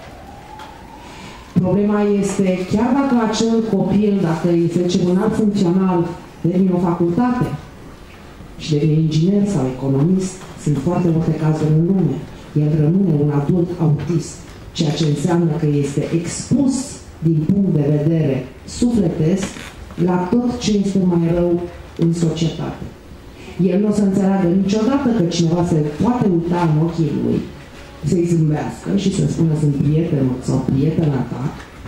Problema este, chiar dacă acel copil, dacă este un alt funcțional, devine o facultate și devine inginer sau economist, sunt foarte multe cazuri în lume, el rămâne un adult autist, ceea ce înseamnă că este expus din punct de vedere sufletesc la tot ce este mai rău în societate. El nu o să înțeleagă niciodată că cineva se poate uita în ochii lui, să-i zâmbească și să spună sunt prietenul sau prietena ta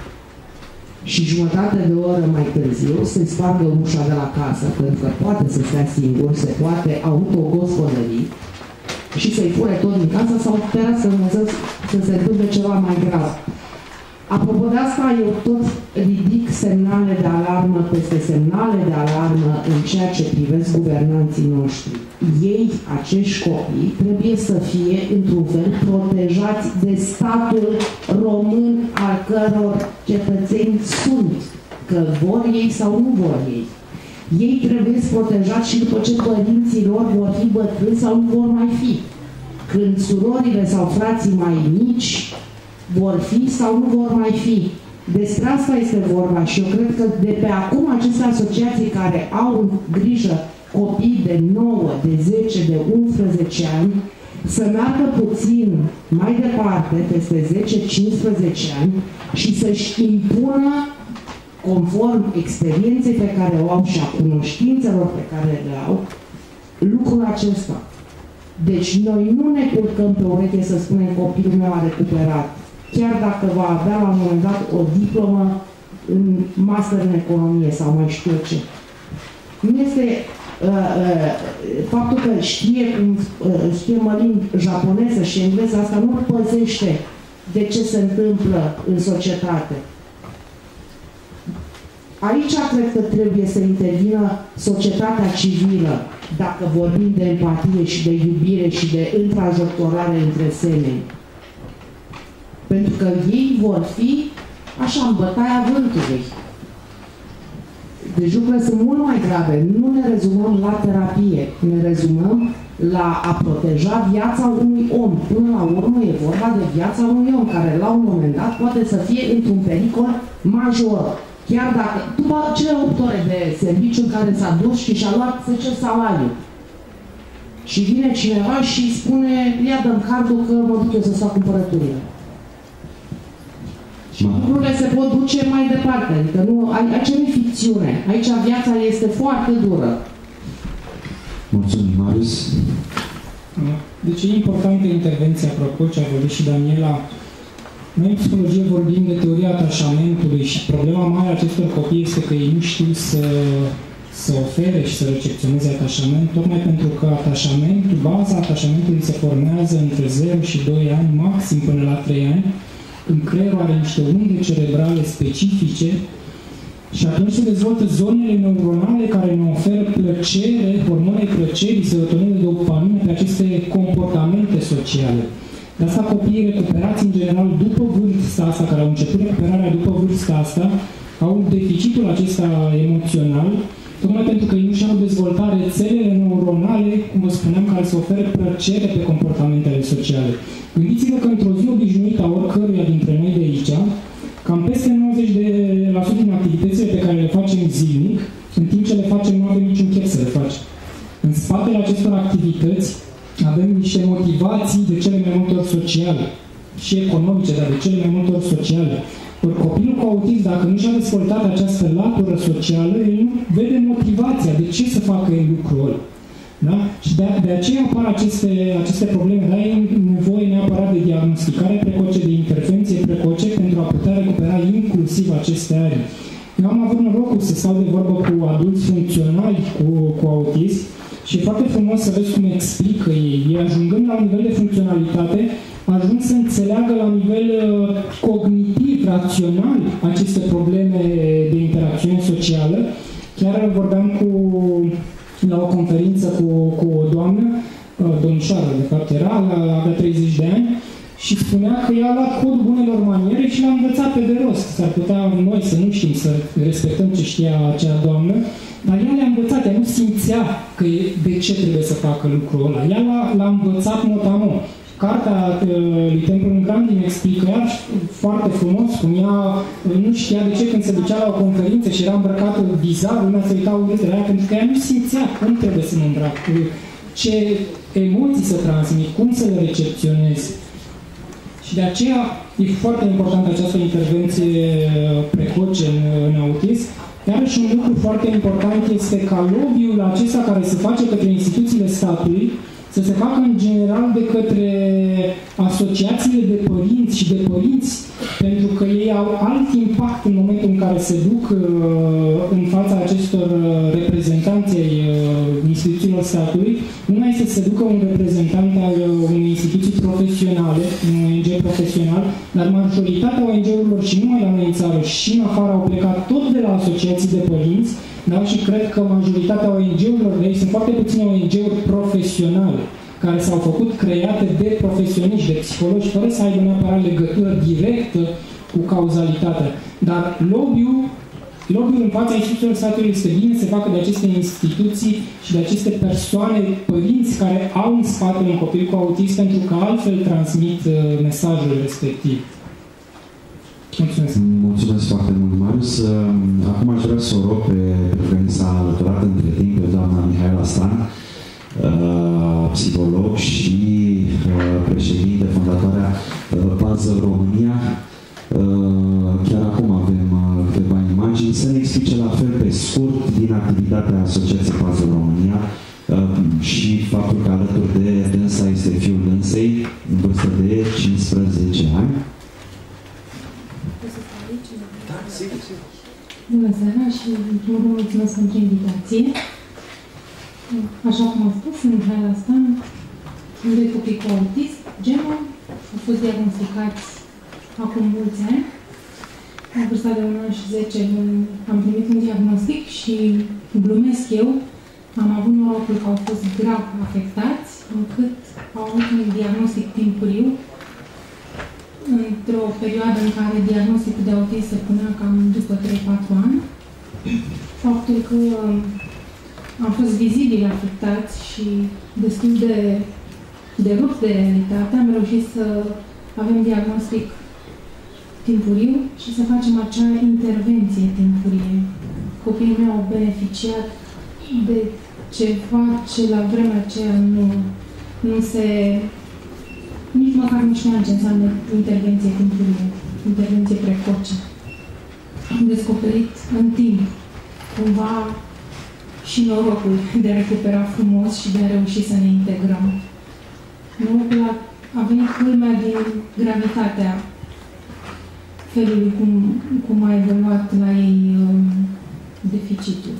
și jumătate de oră mai târziu să-i spargă ușa de la casă, pentru că poate să stea singur, se poate autogospodări și să-i fure tot din casă sau ferească Dumnezeu să se întâmple ceva mai grav. Apropo de asta, eu tot ridic semnale de alarmă peste semnale de alarmă în ceea ce privesc guvernanții noștri. Ei, acești copii, trebuie să fie, într-un fel, protejați de statul român al căror cetățeni sunt, că vor ei sau nu vor ei. Ei trebuie protejați și după ce părinții lor vor fi bătrâni sau nu vor mai fi. Când surorile sau frații mai mici vor fi sau nu vor mai fi. Despre asta este vorba și eu cred că de pe acum aceste asociații care au grijă copii de nouă, de zece, de unsprezece ani, să meargă puțin mai departe, peste zece cincisprezece ani și să-și impună, conform experienței pe care o au și a cunoștințelor pe care le au, lucrul acesta. Deci noi nu ne culcăm pe ureche să spunem copilul meu a recuperat, chiar dacă va avea la un moment dat o diplomă în master în economie sau mai știu ce. Nu este uh, uh, faptul că știe, cum, uh, știe mălimbi japoneză și engleză, asta nu îl păzește de ce se întâmplă în societate. Aici cred că trebuie să intervină societatea civilă, dacă vorbim de empatie și de iubire și de întrajutorare între semeni. Pentru că ei vor fi așa în bătaia vântului. Deci lucrurile sunt mult mai grave. Nu ne rezumăm la terapie, ne rezumăm la a proteja viața unui om. Până la urmă e vorba de viața unui om care la un moment dat poate să fie într-un pericol major. Chiar dacă, după cele opt ore de serviciu în care s-a dus și și-a luat, să cer salariu. Și vine cineva și spune, ia dă-mi cardul că mă duc eu să fac cumpărăturile. Și lucrurile se pot duce mai departe. Adică nu, aici nu e ficțiune. Aici viața este foarte dură. Mulțumim, Marius. Deci e importantă intervenția, apropo, ce a vorbit și Daniela. Noi în psihologie vorbim de teoria atașamentului și problema mare a acestor copii este că ei nu știu să, să ofere și să recepționeze atașament, tocmai pentru că atașamentul, baza atașamentului se formează între zero și doi ani, maxim până la trei ani, când creierul are niște unde cerebrale specifice și atunci se dezvoltă zonele neuronale care ne oferă plăcere, hormonei plăcerii, serotonină, dopamină pe aceste comportamente sociale. De asta copiii recuperați, în general, după vârsta asta, care au început recuperarea după vârsta asta, au deficitul acesta emoțional, tocmai pentru că ei nu și-au dezvoltat rețelele neuronale, cum vă spuneam, care să ofere plăcere pe comportamentele sociale. Gândiți-vă că într-o zi obișnuită a oricăruia dintre noi de aici, cam peste nouăzeci la sută din activitățile pe care le facem zilnic, în timp ce le facem, nu avem niciun chef să le facem. În spatele acestor activități avem niște motivații de cele mai multe ori sociale și economice, dar de cele mai multe ori sociale. Ori copilul cu autism, dacă nu și-a dezvoltat această latură socială, el nu vede motivația de ce să facă el lucrul ăla. Da? Și de, de aceea apar aceste, aceste probleme. Da? E nevoie neapărat de diagnosticare precoce, de intervenție precoce pentru a putea recupera inclusiv aceste arii. Eu am avut norocul să stau de vorbă cu adulți funcționali cu, cu autism și e foarte frumos să vezi cum explică ei. Ei, ajungând la un nivel de funcționalitate, ajung să înțeleagă la nivel uh, cognitiv, rațional, aceste probleme de interacțiune socială. Chiar vorbeam cu, la o conferință cu, cu o doamnă, uh, domnișoară, de fapt era, la, avea treizeci de ani, și spunea că ea a luat codul bunelor maniere și l-a învățat pe de rost. S-ar putea noi să nu știm, să respectăm ce știa acea doamnă, dar ea le-a învățat, ea nu simțea că e, de ce trebuie să facă lucrul ăla. Ea l-a învățat mot-a-mot. Cartea lui Templul Grandin explică ea foarte frumos cum ea nu știa de ce când se ducea la o conferință și era îmbrăcată bizar, lumea se uita urât la ea, pentru că ea nu simțea cum trebuie să mă îmbrac, ce emoții să transmit, cum să le recepționez. Și de aceea e foarte importantă această intervenție precoce în, în autism. Iarăși un lucru foarte important este ca lobby-ul acesta care se face către instituțiile statului să se facă în general de către asociațiile de părinți și de părinți, pentru că ei au alt impact în momentul în care se duc uh, în fața acestor uh, reprezentanți ai uh, instituțiilor statului. Una este să se ducă un reprezentant al uh, unei instituții profesionale, un O N G profesional, dar majoritatea O N G-urilor și numai la noi în țară și în afară au plecat tot de la asociații de părinți. Da? Și cred că majoritatea O N G-urilor de aici sunt foarte puține O N G-uri profesionale care s-au făcut create de profesioniști, de psihologi, fără să aibă neapărat legătură directă cu cauzalitatea. Dar lobby-ul, lobby-ul în fața instituțiilor statului este bine să facă de aceste instituții și de aceste persoane, părinți care au în spate un copil cu autism, pentru că altfel transmit uh, mesajul respectiv. Mulțumesc. Mulțumesc foarte mult, Marius. Acum aș vrea să o rog pe, pe care s-a alăturat între timp, pe doamna Mihaela Stan, psiholog și președinte, fondatoarea Puzzle România. Chiar acum avem câteva imagini. Să ne explice la fel pe scurt din activitatea Asociației Puzzle România și faptul că alături de dânsa este fiul dânsei, în vârstă de cincisprezece ani. Bună seara și în primul rând mulțumesc pentru invitație. Așa cum am spus, sunt Mihaela Stan, sunt doi copii cu autism, Gemma, au fost diagnosticați acum mulți ani. La vârsta de un an și zece am primit un diagnostic și glumesc eu, am avut norocul că au fost grav afectați, încât au avut un diagnostic timpuriu, într-o perioadă în care diagnosticul de autism se punea cam după trei patru ani. Faptul că am fost vizibil afectați și destul de, de rupt de realitate, am reușit să avem diagnostic timpuriu și să facem acea intervenție timpurie. Copiii mei au beneficiat de ceva ce la vremea aceea nu, nu se... nici măcar nu știam ce înseamnă intervenție timpurie, intervenție precoce. Am descoperit în timp, cumva, și norocul de a recupera frumos și de a reuși să ne integrăm. Norocul a, a venit culmea din gravitatea felului cum, cum a evoluat la ei um, deficitul.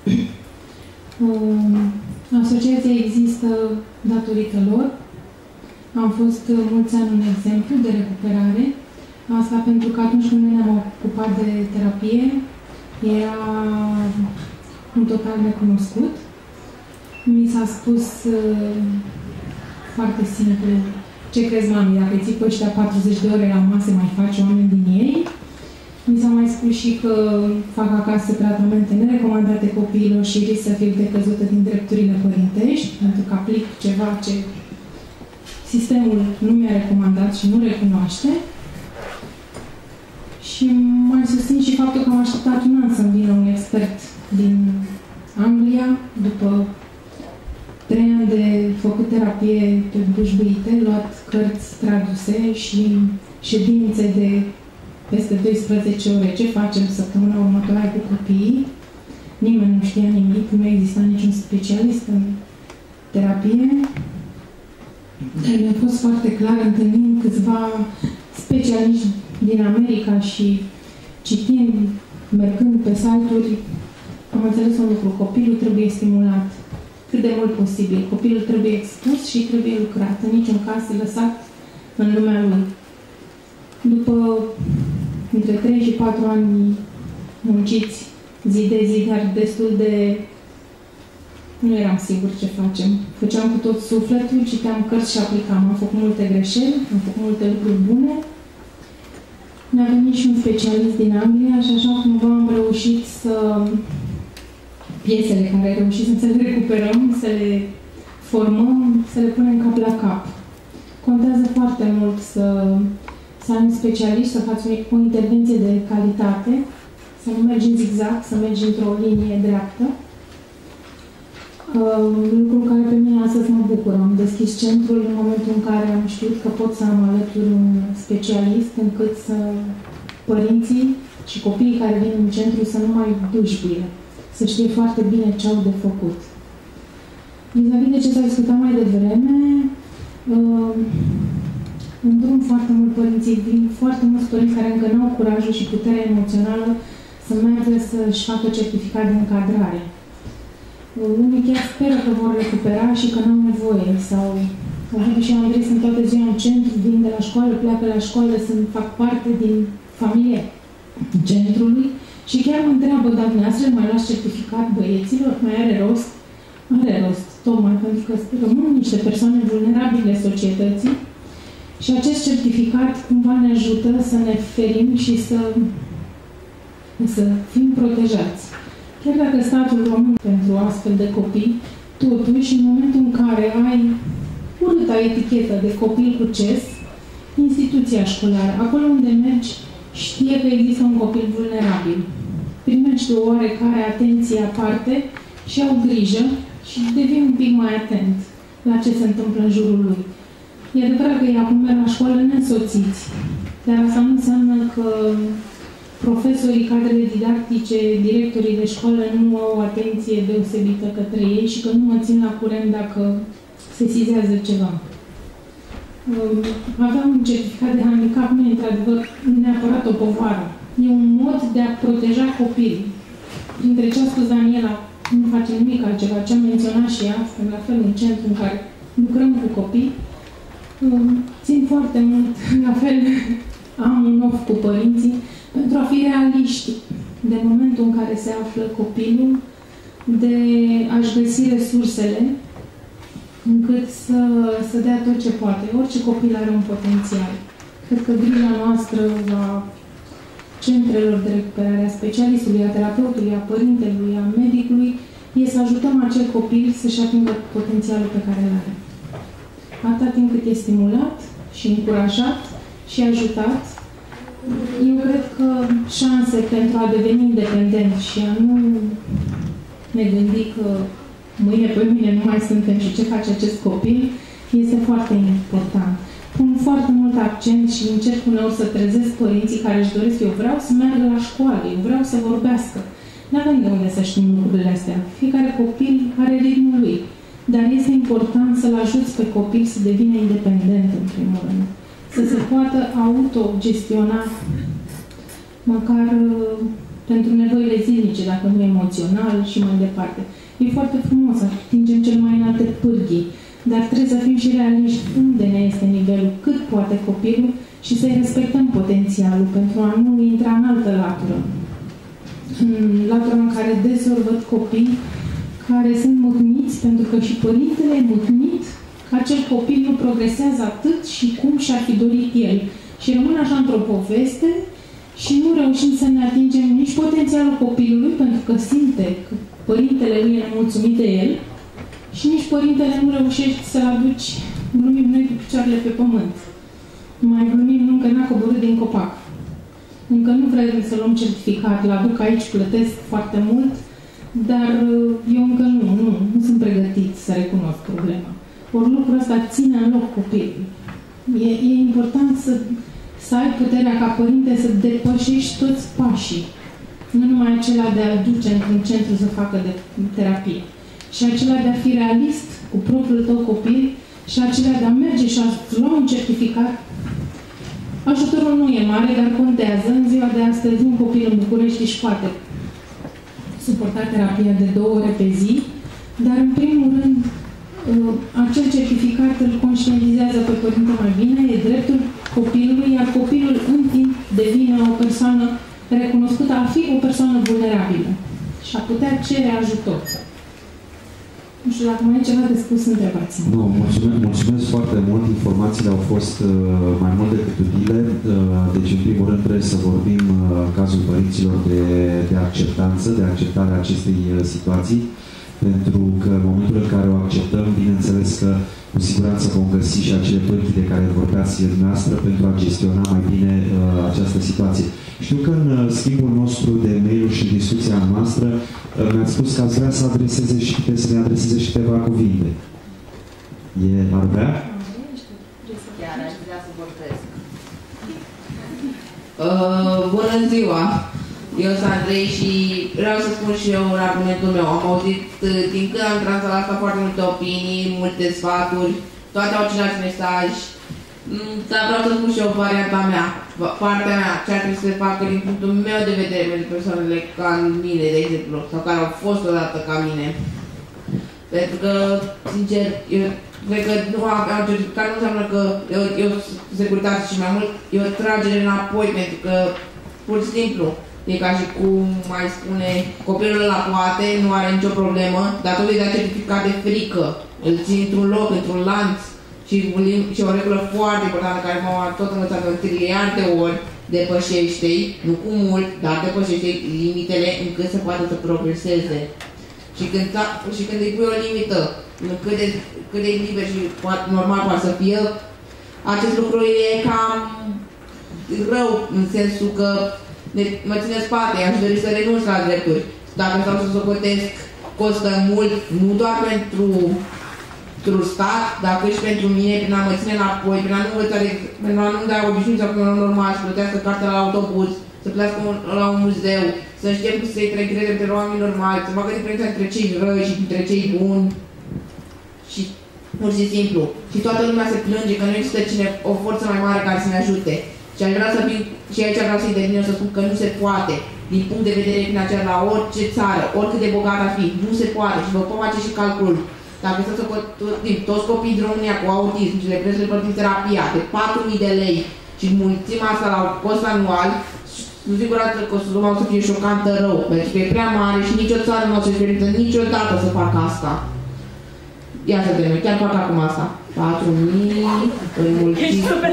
Um, asociația există datorită lor. Am fost mulți ani un exemplu de recuperare. Asta pentru că atunci când noi ne-am ocupat de terapie, era un total necunoscut. Mi s-a spus uh, foarte simplu: ce crezi, mami, dacă îi ții pe ăștia patruzeci de ore la masă, mai faci oameni din ei? Mi s-a mai spus și că fac acasă tratamente nerecomandate copiilor și risc să fiu decăzută din drepturile părintești, pentru că aplic ceva ce sistemul nu mi-a recomandat și nu recunoaște. Și mai susțin și faptul că am așteptat un an să-mi vină un expert din Anglia, după trei ani de făcut terapie pe dușbuite, luat cărți traduse și ședințe de peste doisprezece ore. Ce facem săptămâna următoare cu copiii? Nimeni nu știa nimic, nu exista niciun specialist în terapie. Dar mi-a fost foarte clar, întâlnind câțiva specialiști din America și citind, mergând pe site-uri, am înțeles un lucru. Copilul trebuie stimulat cât de mult posibil. Copilul trebuie expus și trebuie lucrat. În niciun caz lăsat în lumea lui. După între trei și patru ani munciți zi de zi, dar destul de... Nu eram sigur ce facem. Făceam cu tot sufletul, citeam cărți și aplicam. Am făcut multe greșeli, am făcut multe lucruri bune. Ne-a venit și un specialist din Anglia și așa cumva am reușit să... piesele care reușisem să le recuperăm, să le formăm, să le punem cap la cap. Contează foarte mult să, să ai un specialist, să faci o intervenție de calitate, să nu mergi în zigzag, să mergi într-o linie dreaptă. Uh, lucru care pe mine astăzi mă bucură. Am deschis centrul în momentul în care am știut că pot să am alături un specialist încât să părinții și copiii care vin în centru să nu mai dușbuie, să știe foarte bine ce au de făcut. Vis-a-vis de ce s-a discutat mai devreme, uh, în drum foarte mult părinții vin, foarte mulți părinți care încă nu au curajul și puterea emoțională să meargă să-și facă certificat de încadrare. Unii chiar speră că vor recupera și că nu au nevoie. Sau, Ovidiu și Andrei sunt toată ziua în centru, vin de la școală, pleacă la școală, sunt, fac parte din familie centrului și chiar mă întreabă, dar dumneavoastră mai luați certificat băieților? Mai are rost? Are rost, tocmai pentru că rămân niște persoane vulnerabile societății și acest certificat cumva ne ajută să ne ferim și să, să fim protejați. Chiar dacă statul român pentru astfel de copii, totuși, în momentul în care ai urâta etichetă de copil cu C E S, instituția școlară, acolo unde mergi, știe că există un copil vulnerabil. Primește o oarecare atenție aparte și au grijă și devii un pic mai atent la ce se întâmplă în jurul lui. E adevărat că ei acum merg la școală neînsoțiți, dar asta nu înseamnă că profesorii, cadrele didactice, directorii de școală nu au o atenție deosebită către ei și că nu mă țin la curent dacă se sizează ceva. Aveam un certificat de handicap, nu e într-adevăr neapărat o povară. E un mod de a proteja copilul. Printre ce a spus Daniela, nu face nimic altceva, ce am menționat și ea, sunt la fel un centru în care lucrăm cu copii, țin foarte mult, la fel am un of cu părinții, pentru a fi realiști de momentul în care se află copilul, de a-și găsi resursele încât să, să dea tot ce poate. Orice copil are un potențial. Cred că grija noastră a centrelor de recuperare, a specialistului, a terapeutului, a părintelui, a medicului, e să ajutăm acel copil să-și atingă potențialul pe care îl are. Atâta timp cât e stimulat și încurajat și ajutat, eu cred că șanse pentru a deveni independent și a nu ne gândi că mâine pe mine nu mai suntem și ce face acest copil, este foarte important. Pun foarte mult accent și încerc uneori să trezesc părinții care își doresc, eu vreau să meargă la școală, eu vreau să vorbească. Nu avem de unde să știm lucrurile astea. Fiecare copil are ritmul lui. Dar este important să-l ajuți pe copil să devină independent, în primul rând. Să se poată autogestiona, măcar uh, pentru nevoile zilnice, dacă nu emoțional și mai departe. E foarte frumos să atingem cel mai înalte pârghii, dar trebuie să fim și realiști unde ne este nivelul, cât poate copilul și să-i respectăm potențialul pentru a nu intra în altă latură. În latura în care deseori văd copii care sunt mâhniți pentru că și părintele e mâhnit că acel copil nu progresează atât și cum și-ar fi dorit el. Și rămân așa într-o poveste și nu reușim să ne atingem nici potențialul copilului, pentru că simte că părintele lui e nemulțumit de el, și nici părintele nu reușești să-l aduci, glumim noi cu picioarele pe pământ. Mai glumim, încă n-a coborât din copac. Încă nu vrem să luăm certificat, îl aduc aici, plătesc foarte mult, dar eu încă nu, nu, nu sunt pregătiți. să recunosc problema. Ori lucrul ăsta ține în loc copilul. E, e important să, să ai puterea ca părinte să depășești toți pașii. Nu numai acela de a-l duce într-un centru să facă de terapie. Și acela de a fi realist cu propriul tău copil și acela de a merge și a lua un certificat. Ajutorul nu e mare, dar contează. În ziua de astăzi, un copil în București își poate suporta terapia de două ore pe zi, dar în primul rând acel certificat îl conștientizează pe părinte mai bine, e dreptul copilului, iar copilul în timp devine o persoană recunoscută a fi o persoană vulnerabilă și a putea cere ajutor. Nu știu dacă mai e ceva de spus, întrebați-mă. Nu, mulțumesc, mulțumesc foarte mult. Informațiile au fost uh, mai mult decât utile. Uh, deci, în primul rând, trebuie să vorbim uh, în cazul părinților de, de acceptanță, de acceptarea acestei uh, situații, pentru că în momentul în care o acceptăm, bineînțeles că cu siguranță vom găsi și acele pârghii de care vorbeați dumneavoastră pentru a gestiona mai bine uh, această situație. Știu că în uh, schimbul nostru de mail-uri și în discuția noastră uh, mi-ați spus că ați vrea să adreseze și să ne adreseze și câteva cuvinte. E, ar vrea? Chiar aș vrea să vorbesc. Uh, bună ziua! Eu sunt Andrei și vreau să spun și eu un argumentul meu. Am auzit din când am intrat la asta foarte multe opinii, multe sfaturi, toate au același mesaj. Dar vreau să spun și eu varianta mea, partea mea, ce ar trebui să se facă din punctul meu de vedere pentru persoanele ca mine, de exemplu, sau care au fost odată ca mine. Pentru că, sincer, eu cred că nu am certificat, nu înseamnă că eu, eu securitate și mai mult, e o tragere înapoi, pentru că, pur și simplu, e ca și cum mai spune, copilul ăla poate, nu are nicio problemă, dar tot îi da certificat de frică, îl țin într-un loc, într-un lanț și, și o regulă foarte importantă care m-a tot învățat în trei de ori, depășește-i, nu cu mult, dar depășește-i limitele încât să poată să progreseze. Și când, și când îi pui o limită, cât de, cât de liber și normal poate să fie, acest lucru e cam rău, în sensul că mă ține în spate, aș dori să renunț la drepturi. Dacă stau să socotesc, costă mult, nu doar pentru, pentru stat, dar și pentru mine, prin a mă ține înapoi, prin a nu învăța, prin a nu da obișnuința până la normal, să plătească cartea la autobuz, să plătească la un muzeu, să știm cum să-i trencrede între oameni normali, să facă diferența între cei răi și între cei buni. Și pur și simplu. Și toată lumea se plânge că nu există cine, o forță mai mare care să ne ajute. Și aș vrea să fiu, și aici vreau să intervin eu să spun că nu se poate, din punct de vedere financiar, la orice țară, oricât de bogat ar fi, nu se poate. Și vă pot face și calculul. Dacă să să toți copiii din România cu autism și le preț plătim terapia de patru mii de lei și mulțim asta la cost anual, nu zic o dată că suma o să fie șocantă rău, pentru că e prea mare și nicio țară nu o să-și permită niciodată să facă asta. Ia să termin, chiar fac acum asta. patru mii înmulțit cu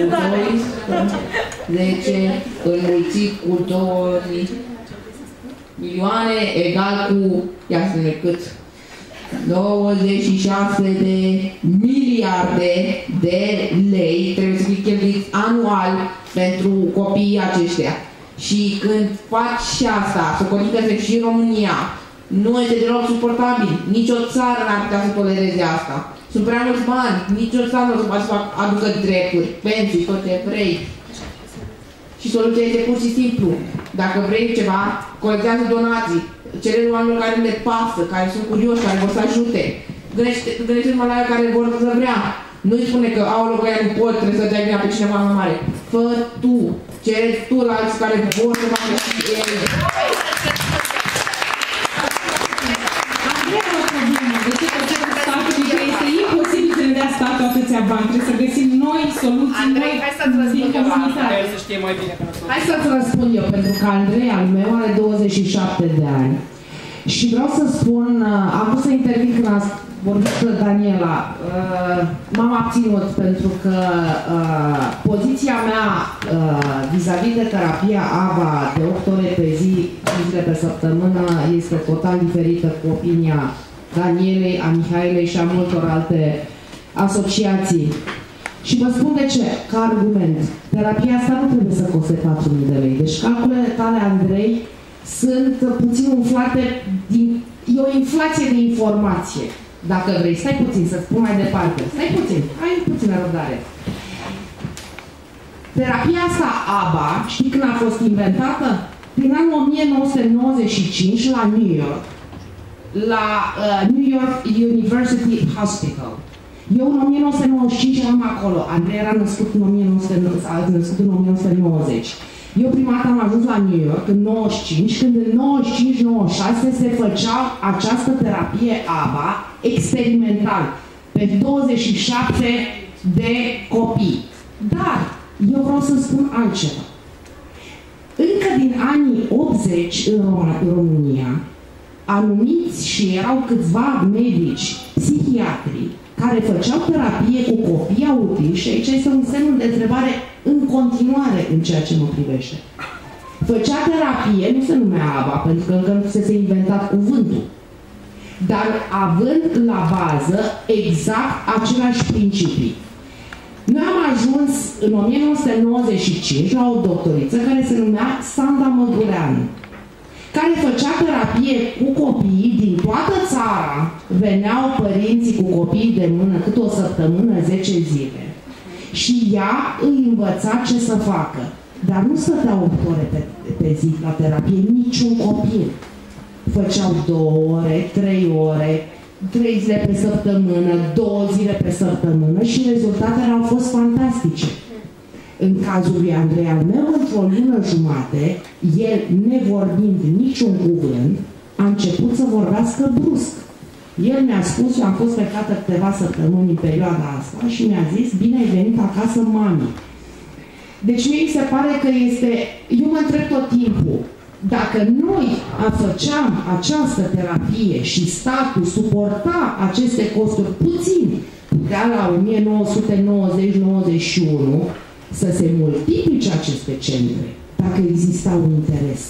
doisprezece, înmulțit cu doi milioane, egal cu, ia să termin, cât? douăzeci și șase de miliarde de lei trebuie să fie cheltuiți anual pentru copiii aceștia. Și când faci și asta, să consideră și în România, nu este deloc suportabil. Nici o țară n-ar putea să tolereze asta. Sunt prea mulți bani, nici o țară nu o să poate să aducă drepturi, pensii, tot ce vrei. Și soluția este pur și simplu. Dacă vrei ceva, colectează donații. Cere oamenilor care le pasă, care sunt curioși, care vor să ajute. Gândește-mă la ea care vor să vrea. Nu-i spune că au loc aia nu pot, trebuie să dai vina pe cineva mai mare. Fă tu. Cere tu la alții care vor să facă și ei. Andrei, o problemă. De ce că cerem statului că este imposibil să ne dea statul atâția bani? Trebuie să găsim noi soluții, Andrei, noi hai să-ți răspund eu. comunitate. Să știe mai bine. Hai să-ți răspund eu, pentru că Andrei al meu are douăzeci și șapte de ani. Și vreau să spun, am vrut să intervin când a vorbit Daniela. M-am abținut pentru că poziția mea vis-a-vis de terapia A B A de opt ore pe zi, cinci zile pe săptămână, este total diferită cu opinia Danielei, a Mihailei și a multor alte asociații. Și vă spun de ce, ca argument. Terapia asta nu trebuie să coste patru mii de lei. Deci calculele tale, Andrei, sunt puțin umflate, din, e o inflație de informație. Dacă vrei, stai puțin, să spun mai departe. Stai puțin, ai puțină răbdare. Terapia asta A B A, știi când a fost inventată? Prin anul o mie nouă sute nouăzeci și cinci la New York, la uh, New York University Hospital. Eu în o mie nouă sute nouăzeci și cinci eram acolo. Andrei era născut în o mie nouă sute nouăzeci. Eu prima dată am ajuns la New York în nouăzeci și cinci, când în nouăzeci și cinci nouăzeci și șase se făcea această terapie A B A experimental pe douăzeci și șapte de copii. Dar eu vreau să spun altceva. Încă din anii optzeci în România, anumiți și erau câțiva medici, psihiatri, care făceau terapie cu copii autiști, și aici este un semn de întrebare în continuare în ceea ce mă privește. Făcea terapie, nu se numea A B A, pentru că încă nu fusese inventat cuvântul, dar având la bază exact aceleași principii. Noi am ajuns în o mie nouă sute nouăzeci și cinci la o doctoriță care se numea Sanda Măgureanu, care făcea terapie cu copiii din toată țara. Veneau părinții cu copiii de mână cât o săptămână, zece zile. Și ea îi învăța ce să facă. Dar nu stăteau opt ore pe, pe zi la terapie, niciun copil. Făceau două ore, trei ore, trei zile pe săptămână, două zile pe săptămână și rezultatele au fost fantastice. În cazul lui Andrei al meu, într-o lună jumate, el, nevorbind niciun cuvânt, a început să vorbească brusc. El mi-a spus, eu am fost plecată câteva săptămâni în perioada asta și mi-a zis, bine ai venit acasă, mami. Deci mie mi se pare că este, eu mă întreb tot timpul, dacă noi făceam această terapie și statul suporta aceste costuri puțin, putea la o mie nouă sute nouăzeci nouăzeci și unu, să se multiplice aceste centre, dacă exista un interes.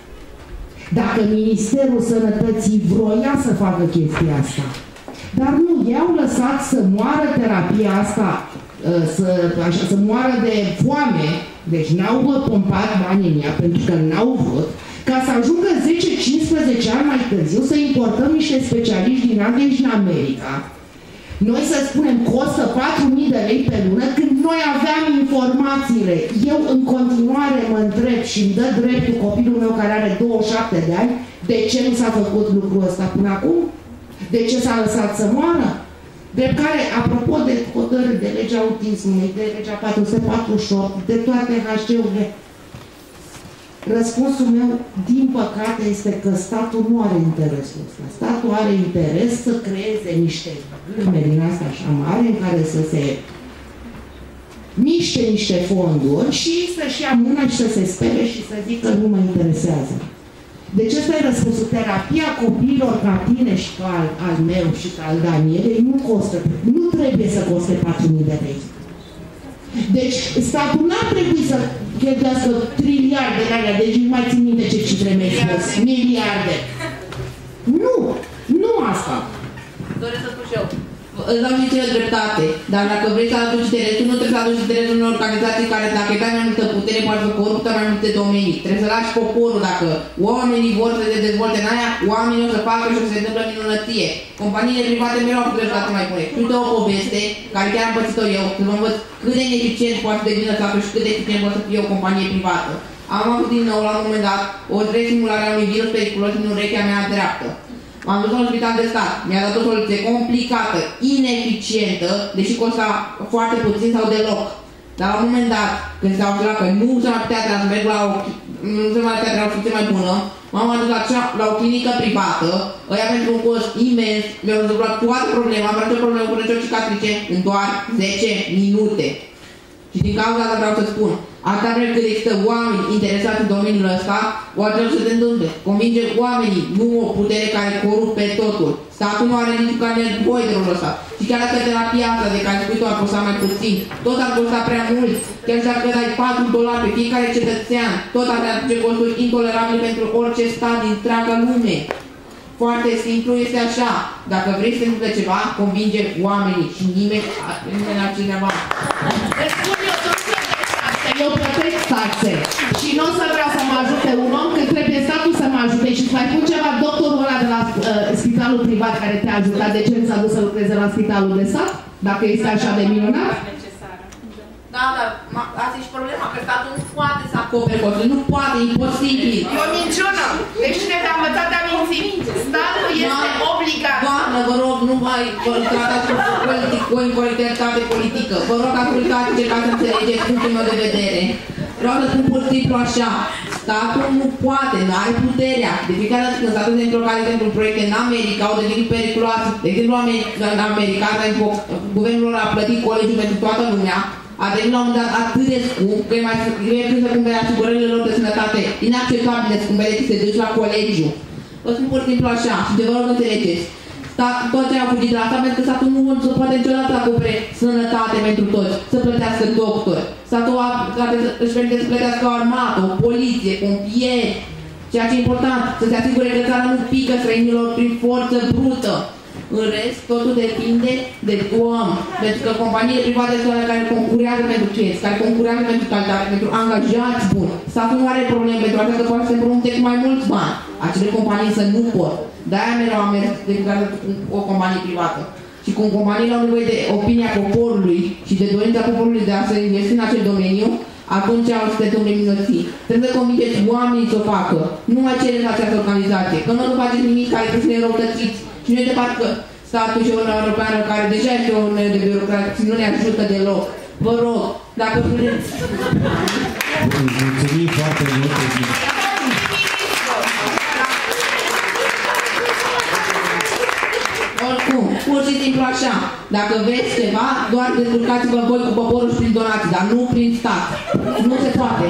Dacă Ministerul Sănătății vroia să facă chestia asta. Dar nu, i-au lăsat să moară terapia asta, să, așa, să moară de foame, deci n-au pompat bani în ea, pentru că n-au vrut, ca să ajungă zece cincisprezece ani mai târziu să importăm niște specialiști din Anglia și din America. Noi să spunem costă patru mii de lei pe lună, când noi aveam informațiile. Eu în continuare mă întreb și îmi dă dreptul copilul meu care are douăzeci și șapte de ani, de ce nu s-a făcut lucrul ăsta până acum? De ce s-a lăsat să moară? Drept care, apropo de hotărâri, de legea autismului, de legea patru sute patruzeci și opt, de toate H C-urile, răspunsul meu, din păcate, este că statul nu are interesul ăsta. Statul are interes să creeze niște gârme din astea așa mari în care să se miște niște fonduri și să-și ia mâna și să se spere și să zică nu mă interesează. Deci ăsta e răspunsul. Terapia copiilor ca tine și ca al, al meu și ca al Danielei nu costă, nu trebuie să coste patru mii de lei. Deci statul n-ar trebui să cheltuiască triliarde de alea, deci nu mai țin minte ce cifre mi-ai spus. Miliarde. Nu, nu asta. Doresc să spun și eu. Îți dau și ție dreptate, dar dacă vrei să aduci terenul, nu trebuie să aduci terenul unor organizații care, dacă îi dai mai multă putere, poate să coruptă mai multe domenii. Trebuie să lași poporul. Dacă oamenii vor să se dezvolte în aia, oamenii o să facă și o să se întâmplă minunăție. Companiile private mereu au putut să mai bune. Uite o poveste, care chiar am pățit-o eu, să vă învăț cât de ineficient poate să devină statul și cât de eficient poate să fie o companie privată. Am avut din nou, la un moment dat, o resimulare a unui virus periculos în urechea mea dreaptă. M-am dus la un spital de stat, mi-a dat o soluție complicată, ineficientă, deși costa foarte puțin sau deloc. Dar la un moment dat, când s-a observat că nu se mai putea transmit la o, nu se mai putea o soluție mai bună, m-am adus la, cea, la o clinică privată, ăia pentru un cost imens, mi-au rezolvat toată problema, am făcut o problemă cu răciori cicatrice în doar zece minute. Și din cauza asta vreau să spun, atâta vreme cât există oameni interesați în domeniul ăsta, o trebuie să se întâmple. Convinge oamenii, nu o putere care corupe totul. Statul nu are nici care nevoie de rolul ăsta. Și chiar dacă terapia asta de care spui tu ar costa mai puțin, tot ar costa prea mult. Chiar dacă dai patru dolari pe fiecare cetățean, tot ar aduce costuri intolerabile pentru orice stat din întreaga lume. Foarte simplu este așa. Dacă vrei să se întâmple ceva, convinge oamenii și nimeni, nimeni altcineva. Eu plătesc taxe și nu o să vreau să mă ajute un om, că trebuie statul să mă ajute. Și să mai pun ceva, doctorul ăla de la uh, spitalul spitalul privat care te-a ajutat, de ce nu s-a dus să lucreze la spitalul de stat? Dacă este așa de minunat? Da, dar asta e și problema, că statul nu poate să acopere costul, nu poate, e imposibil. E o minciună. Deci cine te-a învățat de a minți? Statul este obligat. Doamnă, vă rog, nu mai vă tratați cu, politic, cu incorectitate politică. Vă rog, ascultați, încercați să înțelegeți punctul meu de vedere. Vreau să spun pur și simplu așa. Statul nu poate, nu are puterea. De fiecare dată când statul se încurcare pentru proiecte în America, au devenit periculoase. De exemplu, în America, guvernul lor a plătit colegiul pentru toată lumea. A devenit la un moment dat atât de scump că e mai scump să cumpere asigurările lor de sănătate inacceptabil de scumpere să te duci la colegiu. Vă spun pur și simplu așa și de vă rog înțelegeți. Toți au fugit de la asta pentru că statul nu se poate niciodată să acopere sănătate pentru toți, să plătească doctori. Statul își permite să plătească o armată, o poliție, pompieri. Ceea ce e important, să se asigure că țara nu pică străinilor prin forță brută. În rest, totul depinde de om. Pentru că companiile private sunt alea care concurează pentru clienți, care concurează pentru calitate, pentru angajați buni. Statul nu are probleme pentru asta, că poate să împrumute cu mai mulți bani. Acele companii să nu pot. De-aia mereu am mers de cu o companie privată. Și cum companiile au nevoie de opinia poporului și de dorința poporului de a se investi în acel domeniu, atunci au să te înminății. Trebuie să convingeți oamenii să o facă. Nu mai cereți această organizație. Că nu faceți nimic care trebuie să ne răutățiți. Și nu e de fapt că statul și Uniunea Europeană, care deja este o uniune de birocrație, nu ne ajută deloc. Vă rog, dacă vreți... Mulțumim foarte mult. Oricum, pur și simplu așa. Dacă vreți ceva, doar descurcați-vă voi cu poporul și prin donații, dar nu prin stat. Nu se poate.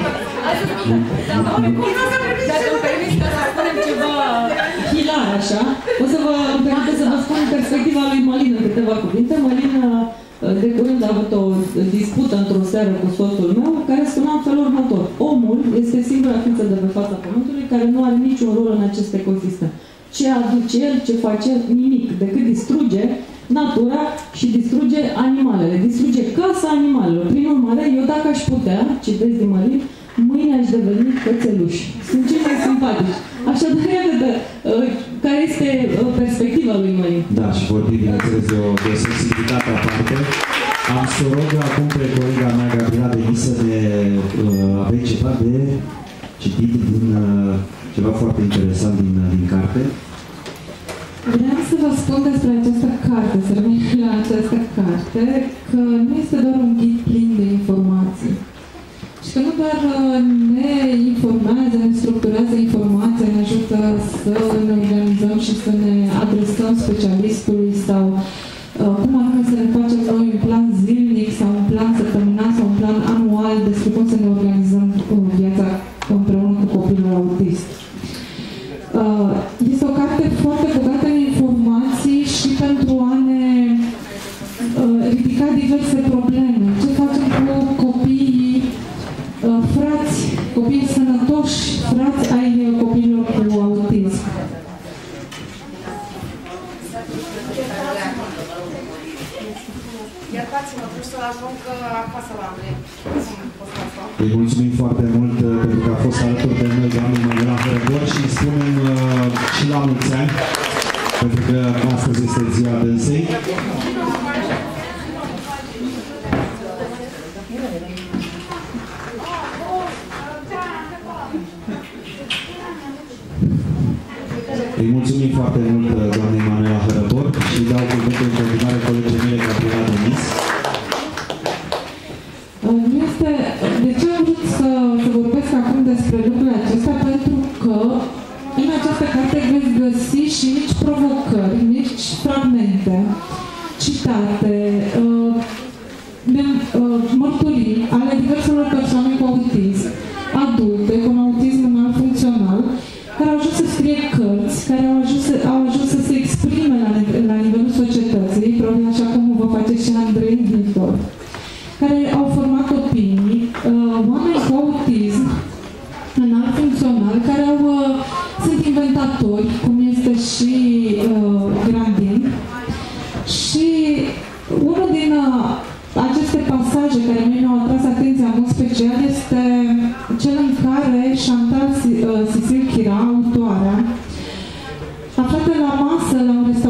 Dacă îmi permiți ca să spunem ceva hilar, așa, o să vă permite să vă spun perspectiva lui Mălin în câteva cuvinte. Mălin de curând a avut o dispută într-o seară cu soțul meu, care spunea în felul următor. Omul este singura ființă de pe fața Pământului care nu are niciun rol în acest ecosistem. Ce aduce el, ce face el? Nimic, decât distruge natura și distruge animalele, distruge casa animalelor. Prin urmare, eu dacă aș putea, citesc din Mălin, mâine aș deveni cățeluș. Sunt cei mai simpatici. Așadar, iată de, uh, care este uh, perspectiva lui Mălin. Da, și vorbi, bineînțeles, de o, de o sensibilitate aparte. Am să rog acum pe colega mea, Gabriela Denis, să ne uh, aveți ceva de citit din uh, ceva foarte interesant din, uh, din carte. Vreau să vă spun despre această carte, să revin la această carte, că nu este doar un ghid plin de informații. Și că nu doar ne informează, ne structurează informația, ne ajută să ne organizăm și să ne adresăm specialistului sau uh, cum anume să ne facem noi un plan zilnic sau un plan săptămânal sau un plan anual despre cum să ne organizăm viața împreună cu copilul autist. Uh, este o carte foarte bogată în informații și pentru a ne uh, ridica diverse probleme. Ce facem cu copiii uh, frați, copiii sănătoși, frați ai copiilor cu autism. Iertați-mă, vreau să ajung acasă la Andrei. Îi mulțumim foarte mult uh, pentru că a fost alături de noi doamna Manuela Hărăbor și îi spunem uh, și la mulți ani, pentru că astăzi este ziua dânsei. Îi mulțumim foarte mult doamnei Manuela Hărăbor și dau cuvântul în continuare colegii mele, Gabriela Denis. Este, de ce am vrut să, să vorbesc acum despre lucrurile acestea? Pentru că în această carte veți găsi și mici provocări, mici fragmente, citate, uh, uh, mărturii ale diverselor persoane cu autism, adulte, cu un autism înalt funcțional, care au ajuns să scrie cărți, care au ajuns să, au ajuns să se exprime la, la nivelul societății, probabil așa cum vă face și Andrei în viitor, care au format opinii, uh, oameni cu autism înalt funcțional, care au, uh, sunt inventatori, cum este și uh, Grandin. Și unul din uh, aceste pasaje care mi-au atras atenția în mod special este cel în care Chantal Cecil Chira, autoarea, aflată la masă la un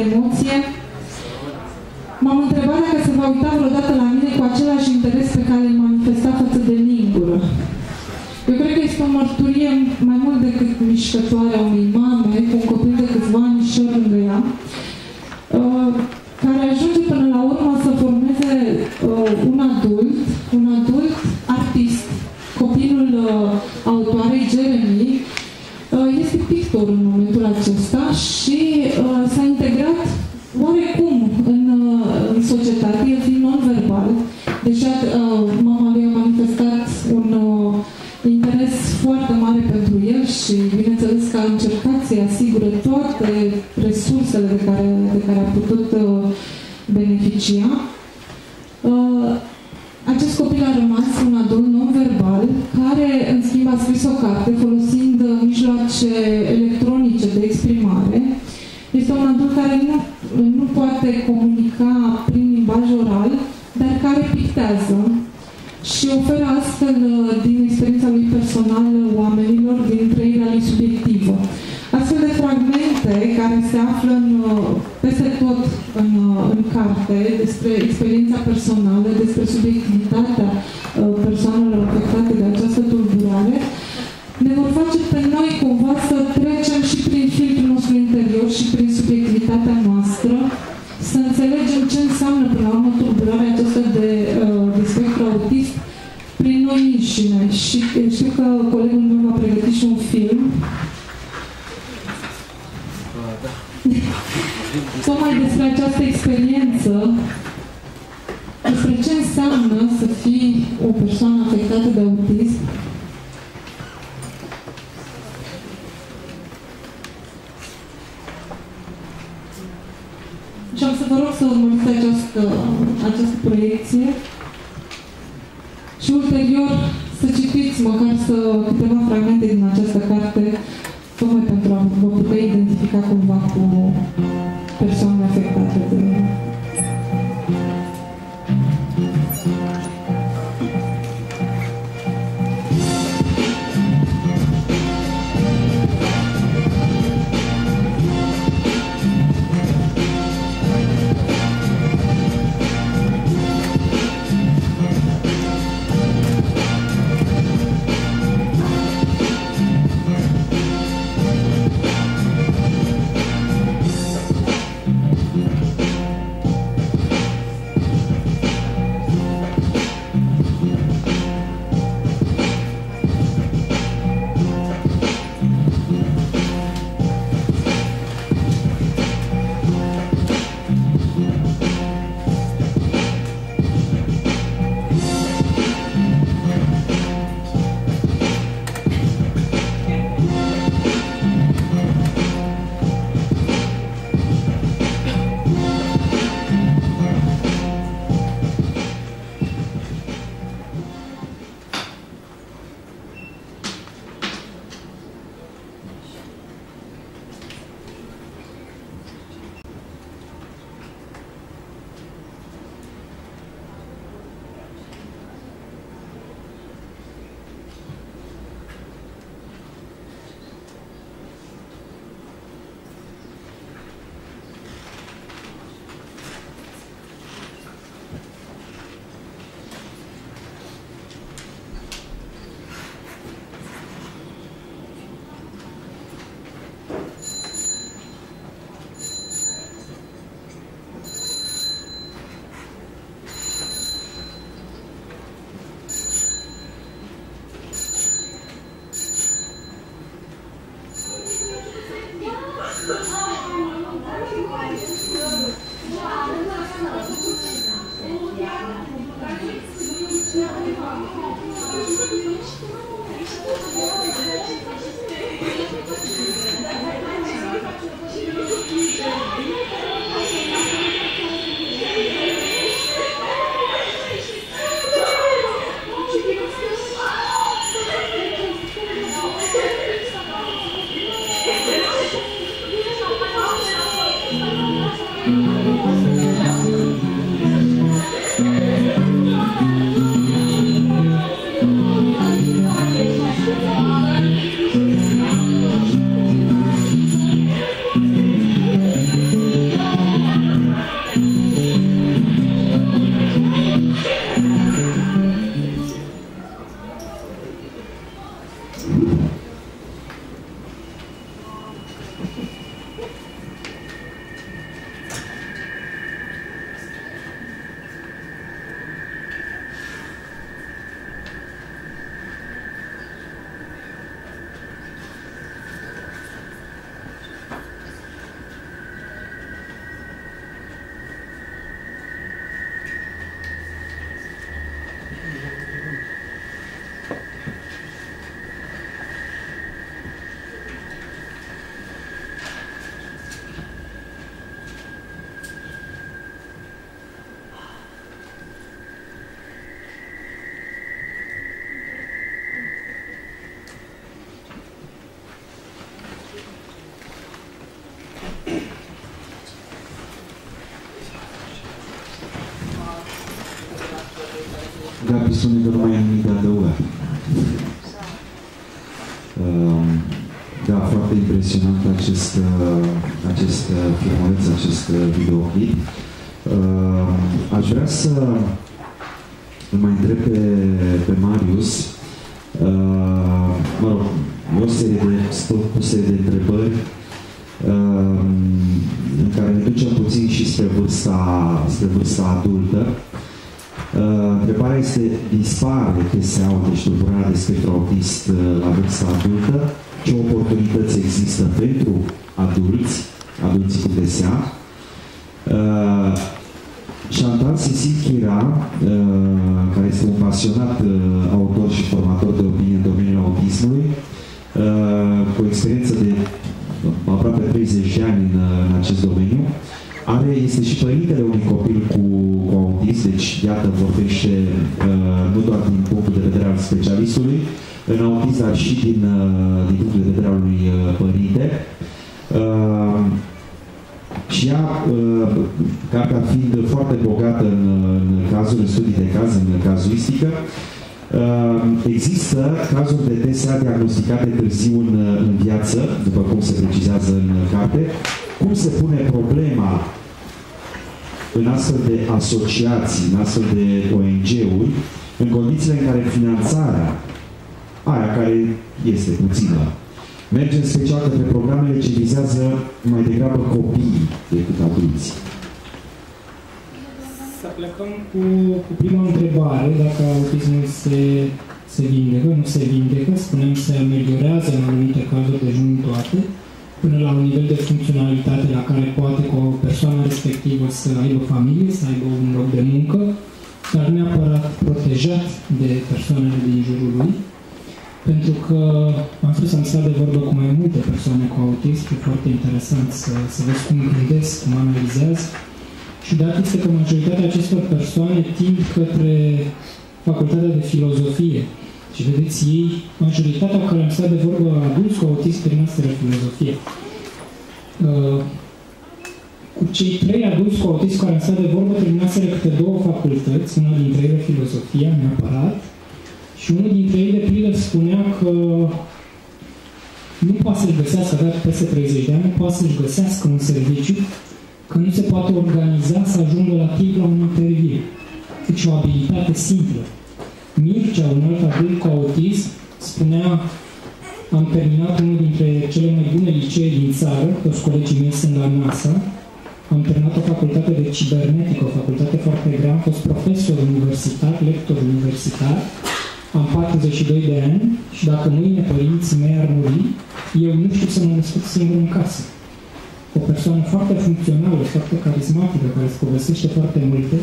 emoție. M-am întrebat dacă se va uita vreodată la mine cu același interes pe care îl manifesta față de lingură. Eu cred că este o mărturie mai mult decât mișcătoare a unei mame cu un copil de câțiva anișori lângă ea, care ajunge până la urmă să formeze un adult, un adult artist. Copilul autoarei, Jeremy, este pictor în momentul acesta și s-a integrat oarecum în, în societate, el fiind non-verbal. Deja mama lui a manifestat un interes foarte mare pentru el și bineînțeles că a încercat să-i asigure toate resursele de care, de care a putut beneficia. Acest copil a rămas un adult non-verbal care, în schimb, a scris o carte folosind mijloace electronice de exprimare. Este un adult care nu, nu poate comunica prin limbaj oral, dar care pictează și oferă astfel din experiența lui personală oamenilor, din trăirea lui subiectivă. Astfel de fragmente care se află în, peste tot în, în carte despre experiența personală, despre subiectivitatea persoanelor afectate de această tulburare, ne vor face pe noi cumva să trecem și prin filtrul nostru interior și prin subiectivitatea noastră, să înțelegem ce înseamnă până la urmă tulburarea aceasta de, de spectru autist prin noi înșine. Și știu că colegul meu a pregătit și un film tocmai despre această experiență, despre ce înseamnă să fii o persoană afectată de autism. Și am să vă rog să urmăriți această, această proiecție și ulterior să citiți măcar să, câteva fragmente din această carte, tocmai pentru a vă putea identifica cumva cu persoanele afectate de Gabi spune că nu mai am nimic de adăugat. Uh, da, foarte impresionant acest, uh, acest uh, filmuleț, acest uh, videoclip. Uh, aș vrea să îl mai întreb pe, pe Marius. Uh, mă rog, o serie de, o serie de întrebări uh, în care ne ducem puțin și spre vârsta, spre vârsta adultă. Uh, întrebarea este, dispare T S A-ul, deci tulburarea de spectru autist uh, la vârsta adultă? Ce oportunități există pentru adulți, adulții cu T S A? Uh, Chantal Cecil Chira, uh, care este un pasionat uh, autor și formator de opinie în domeniul autismului, uh, cu o experiență de aproape treizeci de ani în, în acest domeniu, are, este și părintele unui copil cu, cu autism, deci iată vorbește uh, nu doar din punctul de vedere al specialistului în autism, dar și din, uh, din punctul de vedere al unui uh, părinte. Uh, Și ea, cartea fiind foarte bogată în, în cazuri, în studii de caz, în cazuistică, există cazuri de T S A diagnosticate târziu în, în viață, după cum se precizează în carte. Cum se pune problema în astfel de asociații, în astfel de O N G-uri, în condițiile în care finanțarea, aia care este puțină, merge în special către programele ce vizează mai degrabă copiii decât adulți. Să plecăm cu, cu prima întrebare, dacă autismul se, se vindecă, nu se vindecă, spunem se ameliorează în anumite cazuri, deci nu în toate, până la un nivel de funcționalitate la care poate cu o persoană respectivă să aibă familie, să aibă un loc de muncă, dar neapărat protejat de persoanele din jurul lui. Pentru că am spus, am stat de vorbă cu mai multe persoane cu autism, e foarte interesant să, să vezi cum gândesc, cum analizează. Și dat este că majoritatea acestor persoane tind către facultatea de filozofie. Și vedeți, ei, majoritatea cu care am stat de vorbă adulți cu autism terminaseră filozofie. Uh, cu cei trei adulți cu autism cu care am stat de vorbă terminaseră câte două facultăți, una dintre ele filozofia, neapărat. Și unul dintre ei, de pildă, spunea că nu poate să-și găsească, avea peste treizeci de ani, nu poate să-și găsească un serviciu, că nu se poate organiza să ajungă la timp la un interviu. Deci o abilitate simplă. Mircea, un alt adult cu autism, spunea, am terminat unul dintre cele mai bune licee din țară, toți colegii mei sunt la NASA, am terminat o facultate de cibernetică, o facultate foarte grea, am fost profesor universitar, lector universitar, am patruzeci și doi de ani și dacă mâine părinții mei ar muri, eu nu știu să mă născut singur în casă. O persoană foarte funcțională, foarte carismatică, care îți povestește foarte multe.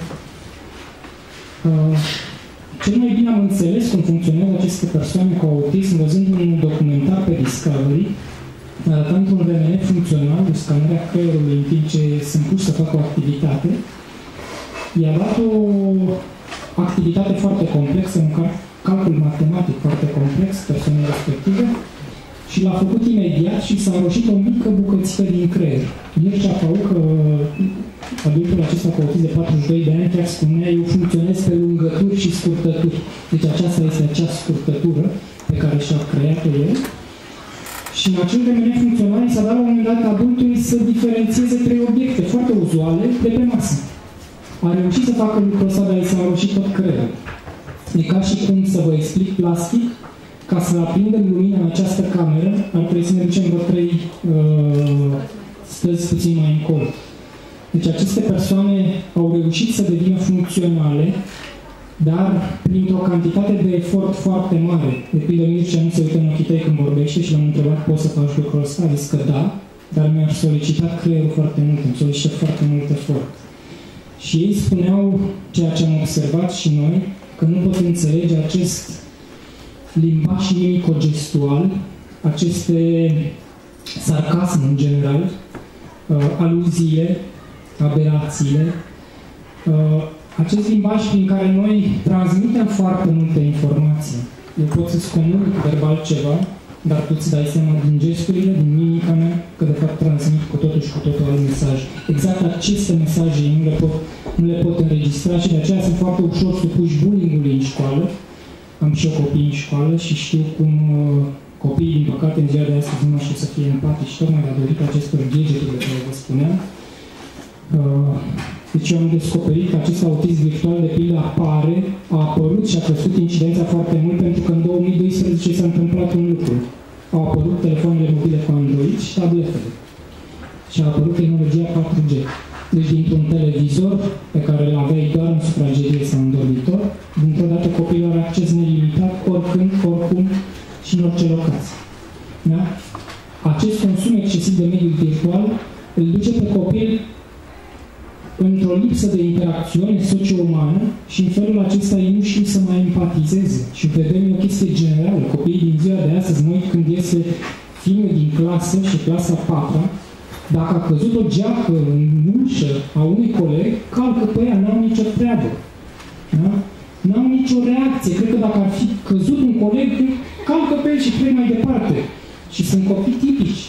Uh, cel mai bine am înțeles cum funcționează aceste persoane cu autism văzând un documentar pe Discovery, arătând un R M N funcțional cu scanarea creierului în timp ce sunt puși să facă o activitate. I-a dat o activitate foarte complexă, un calcul matematic foarte complex, persoanele respective, și l-a făcut imediat și s-a înroșit o mică bucățică din creier. Mircea Paucă, adultul acesta cu autism de patruzeci și doi de ani, chiar spunea, eu funcționez pe lungături și scurtături. Deci aceasta este acea scurtătură pe care și-a creat-o el. Și în acel R M N funcțional s-a dat la un moment dat adultului să diferențieze trei obiecte foarte uzuale de pe masă. A reușit să facă lucrul ăsta, dar i s-a înroșit tot creierul. E ca și cum să vă explic plastic, ca să aprindem lumina în această cameră, ar trebui să ne ducem vreo trei uh, străzi puțin mai încolo. Deci aceste persoane au reușit să devină funcționale, dar printr-o cantitate de efort foarte mare. De pildă, Mircea nu se uită în ochii tăi când vorbește și l-am întrebat, poți să faci lucrul ăsta? A zis că da, dar mi-a solicitat creierul foarte mult, îmi solicită foarte mult efort. Și ei spuneau, ceea ce am observat și noi, că nu pot înțelege acest limbaj mimico-gestual, aceste sarcasm în general, uh, aluziile, aberațiile, uh, acest limbaj prin care noi transmitem foarte multe informații. Eu pot să-ți comunic verbal ceva, dar tu îți dai seama din gesturile, din mimica mea, că de fapt transmit cu totul și cu totul alt mesaj. Exact aceste mesaje eu nu le pot nu le pot înregistra și de aceea sunt foarte ușor supuși bullying-ului în școală. Am și eu copii în școală și știu cum uh, copiii, din păcate, în ziua de astăzi nu știu să fie empatici, tocmai datorită acestor gadgeturi de care vă spuneam. Uh, deci eu am descoperit că acest autism virtual, de pildă, apare, a apărut și a crescut incidența foarte mult, pentru că în două mii doisprezece s-a întâmplat un lucru. Au apărut telefoanele mobile cu Android și tabletele. Și a apărut tehnologia patru G. Deci dintr-un televizor pe care îl aveai doar în sufragerie sau în dormitor, dintr-o dată copilul are acces nelimitat, oricând, oricum și în orice locație. Da? Acest consum excesiv de mediul virtual îl duce pe copil într-o lipsă de interacțiune socio-umană și în felul acesta ei nu știu să mai empatizeze. Și vedem o chestie generală. Copiii din ziua de astăzi, mă uit când iese filme din clasă și clasa patra, dacă a căzut o geacă în ușă a unui coleg, calcă pe ea, n-au nicio treabă. Da? N-au nicio reacție. Cred că dacă ar fi căzut un coleg, calcă pe el și trec mai departe. Și sunt copii tipici.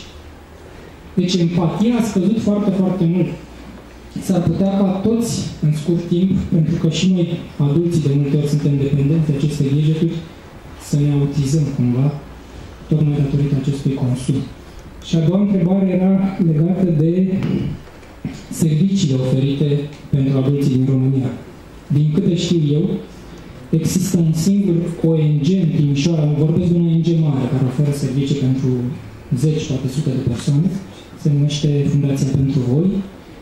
Deci empatia a scăzut foarte, foarte mult. S-ar putea ca toți, în scurt timp, pentru că și noi, adulții, de multe ori suntem dependenți de aceste gadgeturi, să ne autizăm cumva, tocmai datorită acestui consum. Și a doua întrebare era legată de serviciile oferite pentru adulții din România. Din câte știu eu, există un singur O N G în Timișoara, vorbesc de un O N G mare, care oferă servicii pentru zeci, poate sute de persoane, se numește Fundația Pentru Voi.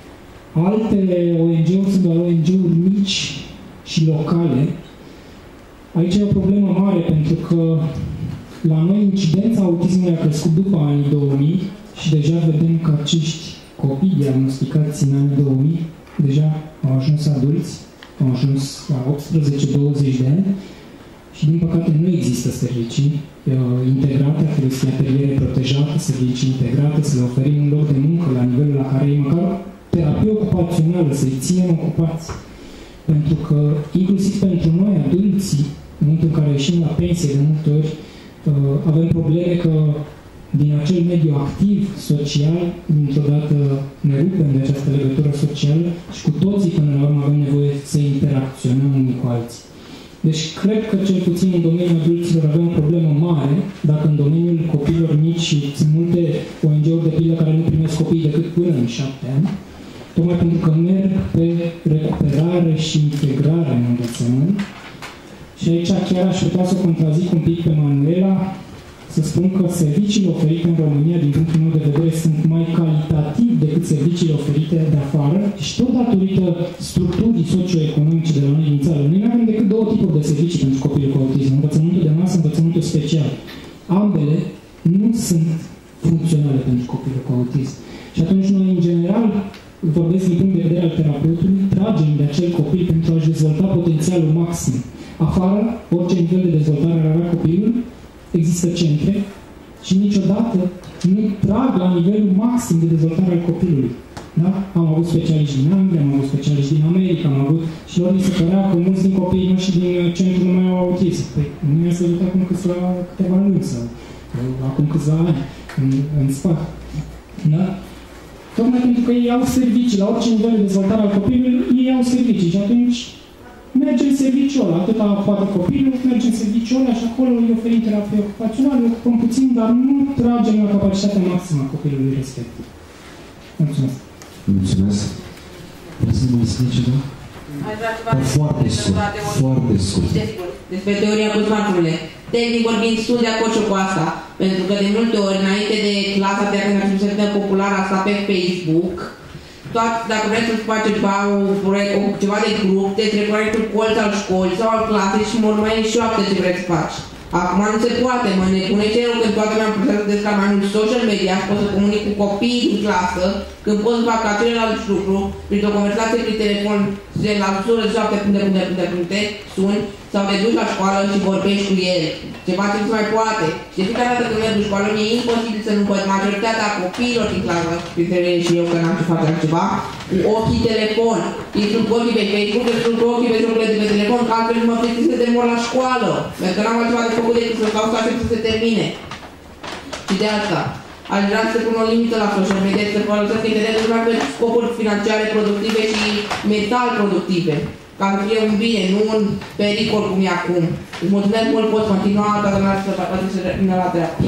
Altele O N G-uri sunt doar O N G-uri mici și locale. Aici e o problemă mare, pentru că la noi incidența autismului a crescut după anii două mii și deja vedem că acești copii diagnosticați în anii două mii deja au ajuns adulți, au ajuns la optsprezece douăzeci de ani și din păcate nu există servicii uh, integrate, trebuie să fie ateliere protejate, servicii integrate, să le oferim un loc de muncă la nivelul la care e măcar terapie ocupațională, să-i ținem ocupați. Pentru că, inclusiv pentru noi, adulții, în momentul în care ieșim la pensie, de multe ori, uh, avem probleme că din acel mediu activ, social, dintr-o dată ne rupem de această legătură socială și cu toții, până la urmă, avem nevoie să interacționăm unii cu alții. Deci, cred că, cel puțin în domeniul adulților, avem o problemă mare, dacă în domeniul copiilor mici, și sunt multe O N G-uri de pildă care nu primesc copii decât până în șapte ani, tocmai pentru că merg pe recuperare și integrare în învățământ. Și aici chiar aș putea să o contrazic un pic pe Manuela, să spun că serviciile oferite în România, din punctul meu de vedere, sunt mai calitativ decât serviciile oferite de afară și tot datorită structurii socioeconomice de la noi din țară. Noi nu avem decât două tipuri de servicii pentru copilul cu autism, învățământul de masă, învățământul special. Ambele nu sunt funcționale pentru copilul cu autism. Și atunci noi, în general, vorbesc din punct de vedere al terapeutului, tragem de acel copil pentru a-și dezvolta potențialul maxim. Afară, orice nivel de dezvoltare ar avea copilul, există centre și niciodată nu trag la nivelul maxim de dezvoltare al copilului. Da? Am avut specialiști din Anglia, am avut specialiști din America, am avut și lor mi se părea că mulți din copiii noștri din centru nu mai au autism. Păi, nu mi-a sărit acum câțiva, câteva luni sau acum câțiva ani în, în spate. Da? Tocmai pentru că ei au servicii, la orice nivel de dezvoltare al copilului, ei au servicii și atunci merge în serviciul ăla, atâta poate copilul, merge în serviciul ăla și acolo îi oferim terapie ocupațională, îi ocupăm puțin, dar nu tragem la capacitatea maximă a copilului respectiv. Mulțumesc! Mulțumesc! Vreți să mai spune ceva? Dar foarte scurt, foarte scurt. Despre teoria cu smartphone-urile. Tehnic vorbind, sunt de acord și cu asta, pentru că de multe ori, înainte de clasa de când se dă populară asta pe Facebook, toat, dacă vrei să-ți faci ceva, o, o, ceva de grup, te trebuie cu colț al școlii sau al clasei și mă mai în șoapte ce vrei să faci. Acum nu se poate, mă nepune cerul când toată lumea putea să descarc mai mult social media și pot să comunic cu copiii din clasă, când pot să fac același lucru, printr-o conversație prin telefon, de la sură de șapte puncte, puncte, puncte, puncte, suni, sau te duci la școală și vorbești cu el. Ceva ce nu se mai poate. Și de fiecare dată când merg în școală, mi-e imposibil să nu văd majoritatea copiilor din clasă, printre ei și eu, că n-am ce face altceva, cu ochii telefon. Ei sunt cu ochii pe Facebook, eu sunt cu ochii pe jocurile de pe telefon, că altfel nu mă plictisesc de mor la școală. Pentru că n-am altceva de făcut decât să caut așa să se termine. Și de asta. Aș vrea să pun o limită la social media, să folosesc internetul numai pentru scopuri financiare productive și mental productive. Ca să fie un bine, nu un pericol cum e acum. Îți mulțumesc mult, pot continua, toată lumea să facă să vină la treabă.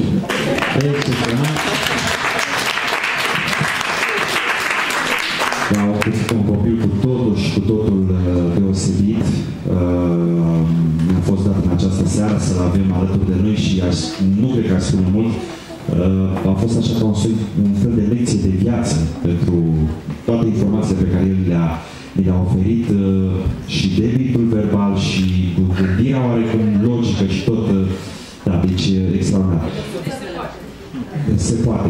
Da, a fost un copil cu totul și cu totul deosebit. Mi-a fost dat în această seară să-l avem alături de noi și aș, nu cred că aș spune mult. A fost așa ca un, un fel de lecție de viață pentru toate informațiile pe care el le-a mi le-a oferit și debitul verbal și gândirea oarecum logică și tot, da, deci extraordinar. Se poate.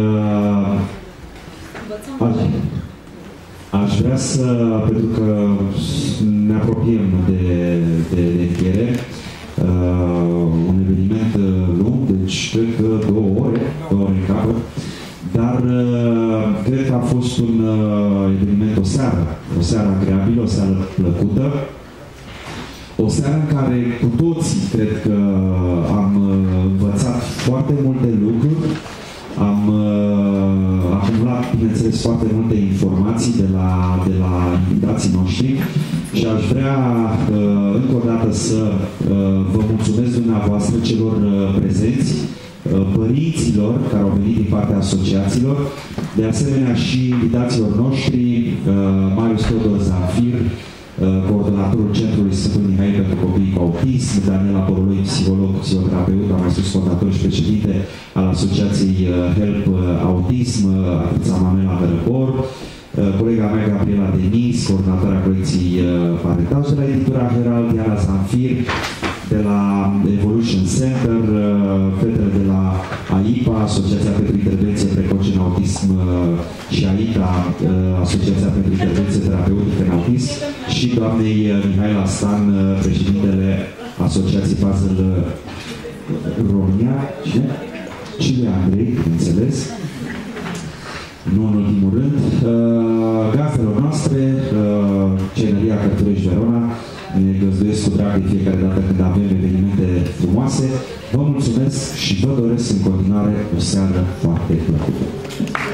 Aș, aș vrea să, pentru că ne apropiem de, de, de încheiere, un eveniment lung, deci cred că două ore, două ore în capăt, dar cred că a fost un eveniment, o seară, o seară agreabilă, o seară plăcută, o seară în care cu toții cred că am învățat foarte multe lucruri, am acumulat, bineînțeles, foarte multe informații de la, de la invitații noștri și aș vrea încă o dată să vă mulțumesc dumneavoastră celor prezenți, părinților care au venit din partea asociațiilor, de asemenea și invitațiilor noștri, Marius Teodor Zanfir, coordonatorul Centrului Sfântul Mihail pentru Copii cu Autism, Daniela Borului, psiholog, psihoterapeut, am mai spus fondator și președinte al Asociației Help Autism, atâța Mamela Hărăbor, colega mea Gabriela Denis, coordonatoarea colecției Paretaj de la editura Herald, Diana Zanfir, de la Evolution Center, fetele de la A I P A, Asociația pentru Intervenție Precoce în Autism, și A I T A, Asociația pentru Intervenție Terapeutică în Autism, și doamnei Mihaela Stan, președintele Asociației Puzzle România, și lui Andrei, înțeles. Nu în ultimul rând, gazdelor noastre, Cenăria Cărturești Verona, ne găzduiesc cu drag de fiecare dată când avem evenimente frumoase. Vă mulțumesc și vă doresc în continuare o seară foarte plăcută.